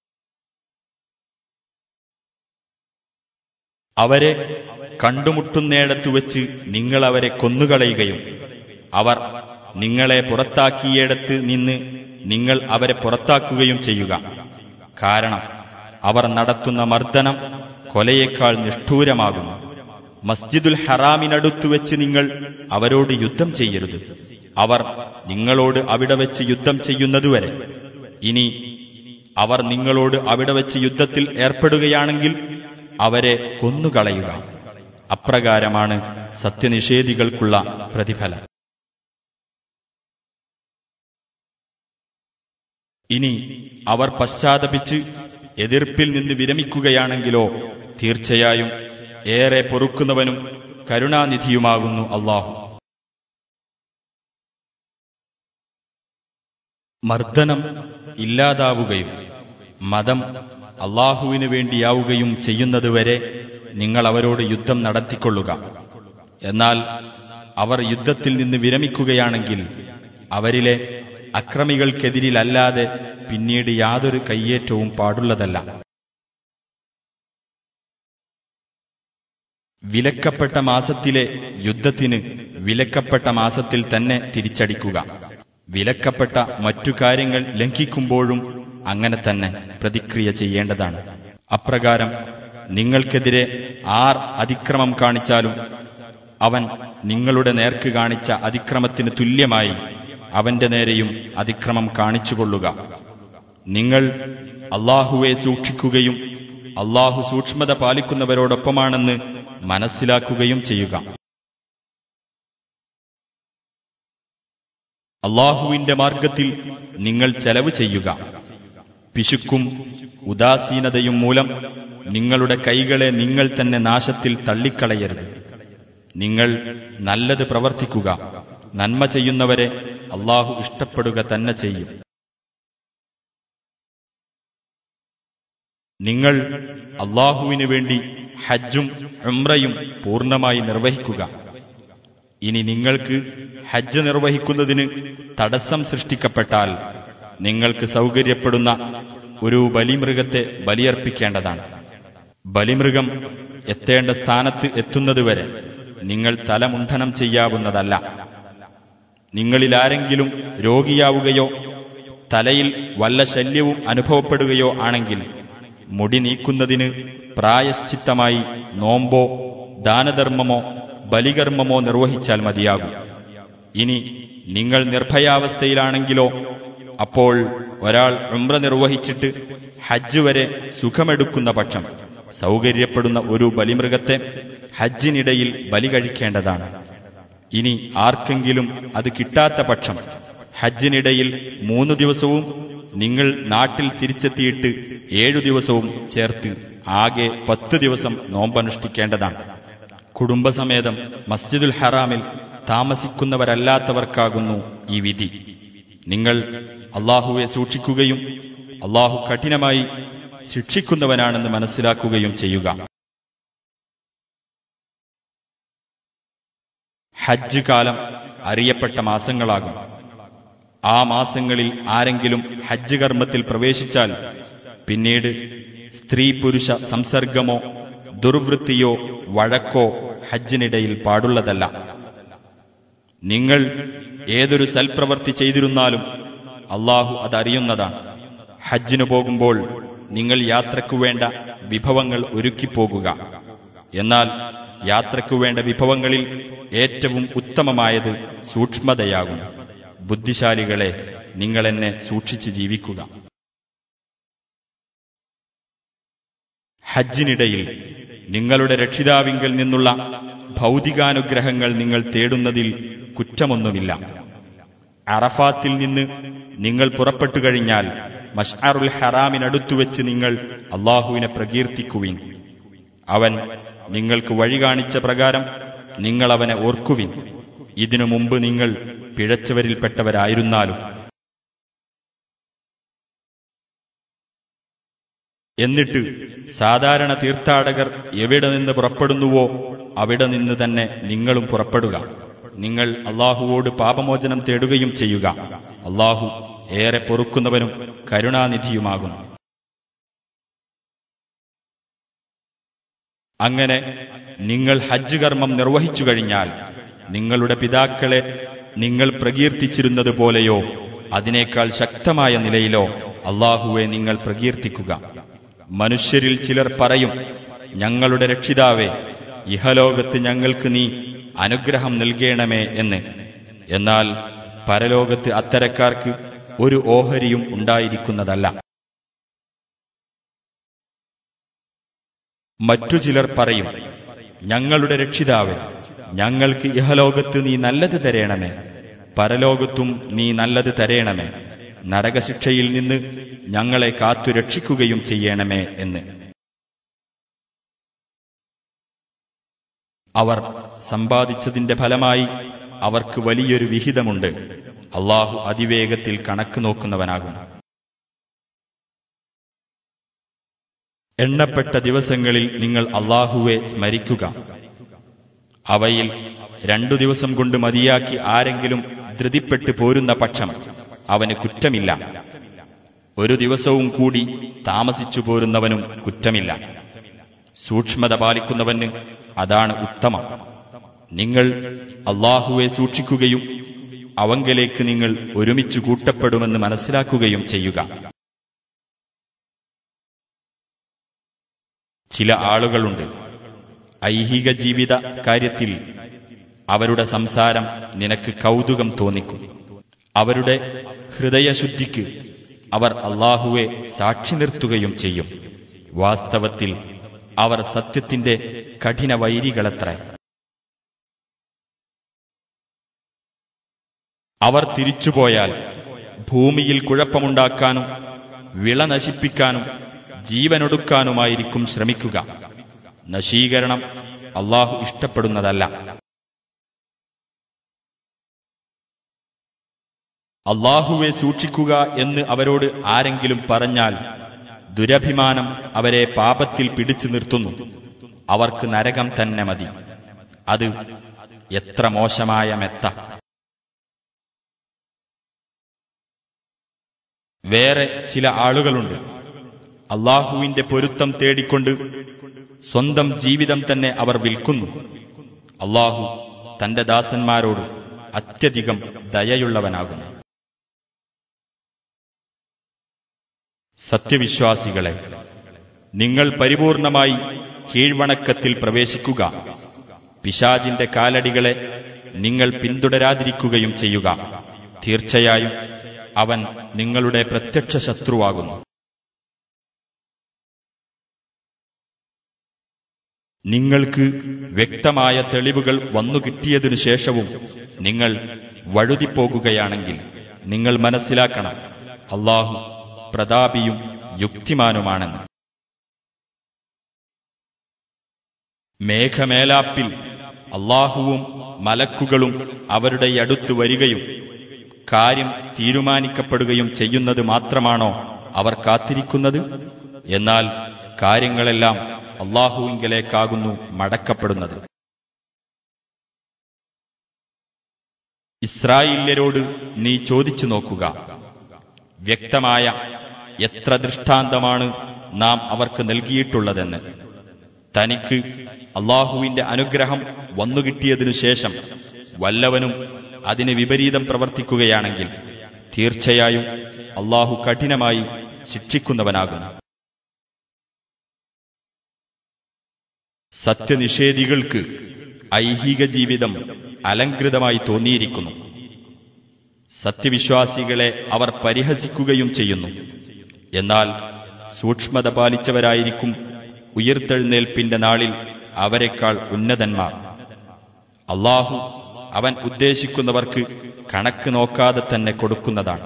അവരെ കണ്ടുമുട്ടുന്നിടത്തു വെച്ച് നിങ്ങൾ അവരെ കൊന്നുകളയുകയും അവർ നിങ്ങളെ പുറത്താക്കിയിടത്ത് നിന്ന് നിങ്ങൾ അവരെ പുറത്താക്കുകയും ചെയ്യുക. കാരണം അവർ നടത്തുന്ന മർദ്ദനം കൊലയേക്കാൾ നിഷ്ഠൂരമാകുന്നു. മസ്ജിദുൽ ഹറാമിനടുത്തു വെച്ച് നിങ്ങൾ അവരോട് യുദ്ധം ചെയ്യരുത്. അവർ നിങ്ങളോട് അവിടെ വെച്ച് യുദ്ധം ചെയ്യുന്നതുവരെ. ഇനി അവർ നിങ്ങളോട് അവിടെ വെച്ച് യുദ്ധത്തിൽ ഏർപ്പെടുകയാണെങ്കിൽ അവരെ കൊന്നുകളയുക. അപ്രകാരമാണ് സത്യനിഷേധികൾക്കുള്ള പ്രതിഫലം. ഇനി അവർ പശ്ചാത്തപിച്ച് എതിർപ്പിൽ നിന്ന് വിരമിക്കുകയാണെങ്കിലോ തീർച്ചയായും ഏറെ പൊറുക്കുന്നവനും കരുണാനിധിയുമാകുന്നു അല്ലാഹു. മർദ്ദനം ഇല്ലാതാവുകയും മതം അള്ളാഹുവിനു വേണ്ടിയാവുകയും ചെയ്യുന്നതുവരെ നിങ്ങൾ അവരോട് യുദ്ധം നടത്തിക്കൊള്ളുക. എന്നാൽ അവർ യുദ്ധത്തിൽ നിന്ന് വിരമിക്കുകയാണെങ്കിൽ അവരിലെ അക്രമികൾക്കെതിരിലല്ലാതെ പിന്നീട് യാതൊരു കയ്യേറ്റവും പാടുള്ളതല്ല. വിലക്കപ്പെട്ട മാസത്തിലെ യുദ്ധത്തിന് വിലക്കപ്പെട്ട മാസത്തിൽ തന്നെ തിരിച്ചടിക്കുക. വിലക്കപ്പെട്ട മറ്റു കാര്യങ്ങൾ ലംഘിക്കുമ്പോഴും അങ്ങനെ തന്നെ പ്രതിക്രിയ ചെയ്യേണ്ടതാണ്. അപ്രകാരം നിങ്ങൾക്കെതിരെ ആർ അതിക്രമം കാണിച്ചാലും അവൻ നിങ്ങളുടെ നേർക്ക് കാണിച്ച അതിക്രമത്തിന് തുല്യമായി അവന്റെ നേരെയും അതിക്രമം കാണിച്ചുകൊള്ളുക. നിങ്ങൾ അല്ലാഹുവെ സൂക്ഷിക്കുകയും അല്ലാഹു സൂക്ഷ്മത പാലിക്കുന്നവരോടൊപ്പമാണെന്ന് മനസ്സിലാക്കുകയും ചെയ്യുക. അല്ലാഹുവിന്റെ മാർഗത്തിൽ നിങ്ങൾ ചെലവ് ചെയ്യുക. പിശുക്കും ഉദാസീനതയും മൂലം നിങ്ങളുടെ കൈകളെ നിങ്ങൾ തന്നെ നാശത്തിൽ തള്ളിക്കളയരുത്. നിങ്ങൾ നല്ലത് പ്രവർത്തിക്കുക. നന്മ ചെയ്യുന്നവരെ അല്ലാഹു ഇഷ്ടപ്പെടുക തന്നെ ചെയ്യും. നിങ്ങൾ അല്ലാഹുവിനു വേണ്ടി ഹജ്ജും ഉംറയും പൂർണ്ണമായി നിർവഹിക്കുക. ഇനി നിങ്ങൾക്ക് ഹജ്ജ് നിർവഹിക്കുന്നതിന് തടസ്സം സൃഷ്ടിക്കപ്പെട്ടാൽ നിങ്ങൾക്ക് സൗകര്യപ്പെടുന്ന ഒരു ബലിമൃഗത്തെ ബലിയർപ്പിക്കേണ്ടതാണ്. ബലിമൃഗം എത്തേണ്ട സ്ഥാനത്ത് എത്തുന്നതുവരെ നിങ്ങൾ തലമുണ്ഡനം ചെയ്യാവുന്നതല്ല. നിങ്ങളിലാരെങ്കിലും രോഗിയാവുകയോ തലയിൽ വല്ല ശല്യവും അനുഭവപ്പെടുകയോ ആണെങ്കിൽ മുടി നീക്കുന്നതിന് പ്രായശ്ചിത്തമായി നോമ്പോ ദാനധർമ്മമോ ബലികർമ്മമോ നിർവഹിച്ചാൽ മതിയാകും. ഇനി നിങ്ങൾ നിർഭയാവസ്ഥയിലാണെങ്കിലോ അപ്പോൾ ഒരാൾ ഉംറ നിർവഹിച്ചിട്ട് ഹജ്ജ് വരെ സുഖമെടുക്കുന്ന പക്ഷം സൗകര്യപ്പെടുന്ന ഒരു ബലിമൃഗത്തെ ഹജ്ജിനിടയിൽ ബലി കഴിക്കേണ്ടതാണ്. ഇനി ആർക്കെങ്കിലും അത് കിട്ടാത്ത പക്ഷം ഹജ്ജിനിടയിൽ മൂന്നു ദിവസവും നിങ്ങൾ നാട്ടിൽ തിരിച്ചെത്തിയിട്ട് ഏഴു ദിവസവും ചേർത്ത് ആകെ പത്ത് ദിവസം നോമ്പനുഷ്ഠിക്കേണ്ടതാണ്. കുടുംബസമേതം മസ്ജിദുൽ ഹറാമിൽ താമസിക്കുന്നവരല്ലാത്തവർക്കാകുന്നു ഈ വിധി. നിങ്ങൾ അല്ലാഹുവെ സൂക്ഷിക്കുകയും അല്ലാഹു കഠിനമായി ശിക്ഷിക്കുന്നവനാണെന്ന് മനസ്സിലാക്കുകയും ചെയ്യുക. ഹജ്ജ് കാലം അറിയപ്പെട്ട മാസങ്ങളാകും. ആ മാസങ്ങളിൽ ആരെങ്കിലും ഹജ്ജ് കർമ്മത്തിൽ പ്രവേശിച്ചാൽ പിന്നീട് സ്ത്രീ പുരുഷ സംസർഗമോ ദുർവൃത്തിയോ വഴക്കോ ഹജ്ജിനിടയിൽ പാടുള്ളതല്ല. നിങ്ങൾ ഏതൊരു സൽപ്രവൃത്തി ചെയ്തിരുന്നാലും അല്ലാഹു അതറിയുന്നതാണ്. ഹജ്ജിനു പോകുമ്പോൾ നിങ്ങൾ യാത്രയ്ക്കു വേണ്ട വിഭവങ്ങൾ ഒരുക്കിപ്പോകുക. എന്നാൽ യാത്രയ്ക്കു വേണ്ട വിഭവങ്ങളിൽ ഏറ്റവും ഉത്തമമായത് സൂക്ഷ്മതയാകും. ബുദ്ധിശാലികളെ, നിങ്ങളെന്നെ സൂക്ഷിച്ച് ജീവിക്കുക. ഹജ്ജിനിടയിൽ നിങ്ങളുടെ രക്ഷിതാവിങ്കൽ നിന്നുള്ള ഭൗതികാനുഗ്രഹങ്ങൾ നിങ്ങൾ തേടുന്നതിൽ കുറ്റമൊന്നുമില്ല. അറഫാത്തിൽ നിന്ന് നിങ്ങൾ പുറപ്പെട്ടു കഴിഞ്ഞാൽ മശ്അറുൽ ഹറാമിനടുത്തുവെച്ച് നിങ്ങൾ അല്ലാഹുവിനെ പ്രകീർത്തിക്കുവിൻ. അവൻ നിങ്ങൾക്ക് വഴി കാണിച്ച പ്രകാരം നിങ്ങൾ അവനെ ഓർക്കുവിൻ. ഇതിനു മുമ്പ് നിങ്ങൾ പിഴച്ചവരിൽപ്പെട്ടവരായിരുന്നാലും. എന്നിട്ട് സാധാരണ തീർത്ഥാടകർ എവിടെ നിന്ന് പുറപ്പെടുന്നുവോ അവിടെ നിന്ന് തന്നെ നിങ്ങളും പുറപ്പെടുക. നിങ്ങൾ അല്ലാഹുവോട് പാപമോചനം തേടുകയും ചെയ്യുക. അല്ലാഹു ഏറെ പൊറുക്കുന്നവനും കരുണാനിധിയുമാകുന്നു. അങ്ങനെ നിങ്ങൾ ഹജ്ജ് കർമ്മം നിർവഹിച്ചു കഴിഞ്ഞാൽ നിങ്ങളുടെ പിതാക്കളെ നിങ്ങൾ പ്രകീർത്തിച്ചിരുന്നതുപോലെയോ അതിനേക്കാൾ ശക്തമായ നിലയിലോ അല്ലാഹുവെ നിങ്ങൾ പ്രകീർത്തിക്കുക. മനുഷ്യരിൽ ചിലർ പറയും, ഞങ്ങളുടെ രക്ഷിതാവേ, ഇഹലോകത്ത് ഞങ്ങൾക്ക് നീ അനുഗ്രഹം നൽകേണമേ എന്ന്. എന്നാൽ പരലോകത്ത് അത്തരക്കാർക്ക് ഒരു ഓഹരിയും ഉണ്ടായിരിക്കുന്നതല്ല. മറ്റു ചിലർ പറയും, ഞങ്ങളുടെ രക്ഷിതാവേ, ഞങ്ങൾക്ക് ഇഹലോകത്ത് നീ നല്ലത് തരേണമേ, പരലോകത്തും നീ നല്ലത് തരേണമേ, നരകശിക്ഷയിൽ നിന്ന് ഞങ്ങളെ കാത്തു രക്ഷിക്കുകയും ചെയ്യണമേ എന്ന്. അവർ സമ്പാദിച്ചതിന്റെ ഫലമായി അവർക്ക് വലിയൊരു വിഹിതമുണ്ട്. അല്ലാഹു അതിവേഗത്തിൽ കണക്ക് നോക്കുന്നവനാകും. എണ്ണപ്പെട്ട ദിവസങ്ങളിൽ നിങ്ങൾ അല്ലാഹുവെ സ്മരിക്കുക. അവയിൽ രണ്ടു ദിവസം കൊണ്ട് മതിയാക്കി ആരെങ്കിലും ധൃതിപ്പെട്ടു പോരുന്ന പക്ഷം അവന് കുറ്റമില്ല. ഒരു ദിവസവും കൂടി താമസിച്ചു പോരുന്നവനും കുറ്റമില്ല. സൂക്ഷ്മത പാലിക്കുന്നവന് അതാണ് ഉത്തമം. നിങ്ങൾ അല്ലാഹുവെ സൂക്ഷിക്കുകയും അവങ്കലേക്ക് നിങ്ങൾ ഒരുമിച്ച് കൂട്ടപ്പെടുമെന്ന് മനസ്സിലാക്കുകയും ചെയ്യുക. ചില ആളുകളുണ്ട്, ഐഹിക ജീവിത കാര്യത്തിൽ അവരുടെ സംസാരം നിനക്ക് കൗതുകം തോന്നിക്കും. അവരുടെ ഹൃദയശുദ്ധിക്ക് അവർ അല്ലാഹുവെ സാക്ഷി നിർത്തുകയും ചെയ്യും. വാസ്തവത്തിൽ അവർ സത്യത്തിന്റെ കഠിന വൈരികളത്രേ. അവർ തിരിച്ചുപോയാൽ ഭൂമിയിൽ കുഴപ്പമുണ്ടാക്കാനും വിള നശിപ്പിക്കാനും ജീവനൊടുക്കാനുമായിരിക്കും ശ്രമിക്കുക. നശീകരണം അല്ലാഹു ഇഷ്ടപ്പെടുന്നതല്ല. അല്ലാഹുവെ സൂക്ഷിക്കുക എന്ന് അവരോട് ആരെങ്കിലും പറഞ്ഞാൽ ദുരഭിമാനം അവരെ പാപത്തിൽ പിടിച്ചു നിർത്തുന്നു. അവർക്ക് നരകം തന്നെ മതി. അത് എത്ര മോശമായ മെത്ത. വേറെ ചില ആളുകളുണ്ട്, അല്ലാഹുവിന്റെ പൊരുത്തം തേടിക്കൊണ്ട് സ്വന്തം ജീവിതം തന്നെ അവർ വിൽക്കുന്നു. അല്ലാഹു തന്റെ ദാസന്മാരോട് അത്യധികം ദയയുള്ളവനാകുന്നു. സത്യവിശ്വാസികളെ, നിങ്ങൾ പരിപൂർണമായി കീഴ്വണക്കത്തിൽ പ്രവേശിക്കുക. പിശാചിന്റെ കാലടികളെ നിങ്ങൾ പിന്തുടരാതിരിക്കുകയും ചെയ്യുക. തീർച്ചയായും അവൻ നിങ്ങളുടെ പ്രത്യക്ഷ ശത്രുവാകുന്നു. നിങ്ങൾക്ക് വ്യക്തമായ തെളിവുകൾ വന്നുകിട്ടിയതിനു ശേഷവും നിങ്ങൾ വഴുതിപ്പോകുകയാണെങ്കിൽ നിങ്ങൾ മനസ്സിലാക്കണം, അല്ലാഹു പ്രതാപിയും യുക്തിമാനുമാണെന്ന്. മേഘമേലാപ്പിൽ അല്ലാഹുവും മലക്കുകളും അവരുടെ അടുത്ത് വരികയും കാര്യം തീരുമാനിക്കപ്പെടുകയും ചെയ്യുന്നത് മാത്രമാണോ അവർ കാത്തിരിക്കുന്നത്? എന്നാൽ കാര്യങ്ങളെല്ലാം അല്ലാഹുവിങ്കലേക്കാകുന്നു മടക്കപ്പെടുന്നത്. ഇസ്രായേല്യരോട് നീ ചോദിച്ചു നോക്കുക, വ്യക്തമായ എത്ര ദൃഷ്ടാന്തമാണ് നാം അവർക്ക് നൽകിയിട്ടുള്ളതെന്ന്. തനിക്ക് അല്ലാഹുവിന്റെ അനുഗ്രഹം വന്നുകിട്ടിയതിനു ശേഷം വല്ലവനും അതിന് വിപരീതം പ്രവർത്തിക്കുകയാണെങ്കിൽ തീർച്ചയായും അല്ലാഹു കഠിനമായി ശിക്ഷിക്കുന്നവനാകുന്നു. സത്യനിഷേധികൾക്ക് ഐഹിക ജീവിതം അലങ്കൃതമായി തോന്നിയിരിക്കുന്നു. സത്യവിശ്വാസികളെ അവർ പരിഹസിക്കുകയും ചെയ്യുന്നു. എന്നാൽ സൂക്ഷ്മത പാലിച്ചവരായിരിക്കും ഉയിർത്തെഴുന്നേൽപ്പിന്റെ നാളിൽ അവരെക്കാൾ ഉന്നതന്മാർ. അല്ലാഹു അവൻ ഉദ്ദേശിക്കുന്നവർക്ക് കണക്ക് നോക്കാതെ തന്നെ കൊടുക്കുന്നതാണ്.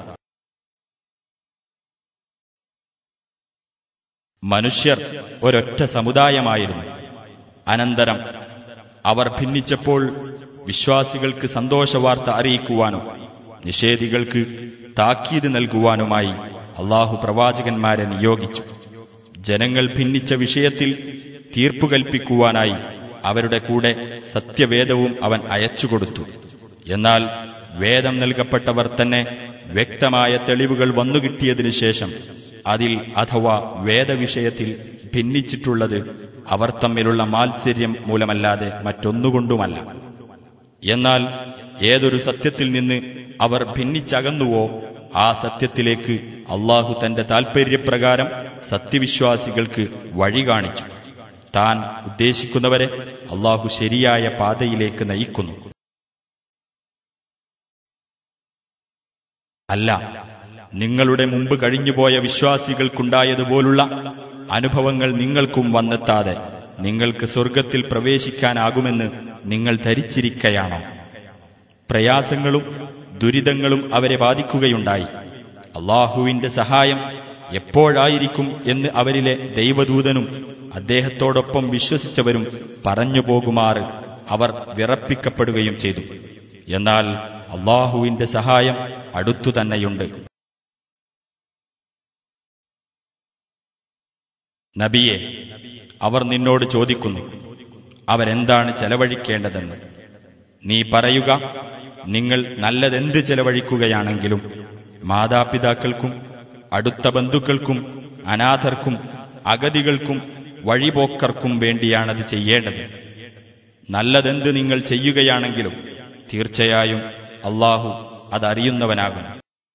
മനുഷ്യർ ഒരൊറ്റ സമുദായമായിരുന്നു. അനന്തരം അവർ ഭിന്നിച്ചപ്പോൾ വിശ്വാസികൾക്ക് സന്തോഷവാർത്ത അറിയിക്കുവാനും നിഷേധികൾക്ക് താക്കീത് നൽകുവാനുമായി അല്ലാഹു പ്രവാചകന്മാരെ നിയോഗിച്ചു. ജനങ്ങൾ ഭിന്നിച്ച വിഷയത്തിൽ തീർപ്പു കൽപ്പിക്കുവാനായി അവരുടെ കൂടെ സത്യവേദവും അവൻ അയച്ചുകൊടുത്തു. എന്നാൽ വേദം നൽകപ്പെട്ടവർ തന്നെ വ്യക്തമായ തെളിവുകൾ വന്നുകിട്ടിയതിനു ശേഷം അതിൽ അഥവാ വേദവിഷയത്തിൽ ഭിന്നിച്ചിട്ടുള്ളത് അവർ തമ്മിലുള്ള മാത്സര്യം മൂലമല്ലാതെ മറ്റൊന്നുകൊണ്ടുമല്ല. എന്നാൽ ഏതൊരു സത്യത്തിൽ നിന്ന് അവർ ഭിന്നിച്ചകന്നുവോ ആ സത്യത്തിലേക്ക് അല്ലാഹു തന്റെ താൽപര്യപ്രകാരം സത്യവിശ്വാസികൾക്ക് വഴി കാണിച്ചു. താൻ ഉദ്ദേശിക്കുന്നവരെ അല്ലാഹു ശരിയായ പാതയിലേക്ക് നയിക്കുന്നു. അല്ല, നിങ്ങളുടെ മുമ്പ് കഴിഞ്ഞുപോയ വിശ്വാസികൾക്കുണ്ടായതുപോലുള്ള അനുഭവങ്ങൾ നിങ്ങൾക്കും വന്നെത്താതെ നിങ്ങൾക്ക് സ്വർഗത്തിൽ പ്രവേശിക്കാനാകുമെന്ന് നിങ്ങൾ ധരിച്ചിരിക്കയാണോ? പ്രയാസങ്ങളും ദുരിതങ്ങളും അവരെ ബാധിക്കുകയുണ്ടായി. അല്ലാഹുവിന്റെ സഹായം എപ്പോഴായിരിക്കും എന്ന് അവരിലെ ദൈവദൂതനും അദ്ദേഹത്തോടൊപ്പം വിശ്വസിച്ചവരും പറഞ്ഞു പോകുമാറ് അവർ വിറപ്പിക്കപ്പെടുകയും ചെയ്തു. എന്നാൽ അല്ലാഹുവിന്റെ സഹായം അടുത്തു തന്നെയുണ്ട്. നബിയെ, അവർ നിന്നോട് ചോദിക്കുന്നു, അവരെന്താണ് ചെലവഴിക്കേണ്ടതെന്ന്. നീ പറയുക, നിങ്ങൾ നല്ലതെന്ത് ചെലവഴിക്കുകയാണെങ്കിലും മാതാപിതാക്കൾക്കും അടുത്ത ബന്ധുക്കൾക്കും അനാഥർക്കും അഗതികൾക്കും വഴിപോക്കർക്കും വേണ്ടിയാണത് ചെയ്യേണ്ടത്. നല്ലതെന്ത് നിങ്ങൾ ചെയ്യുകയാണെങ്കിലും തീർച്ചയായും അല്ലാഹു അതറിയുന്നവനാകുന്നു.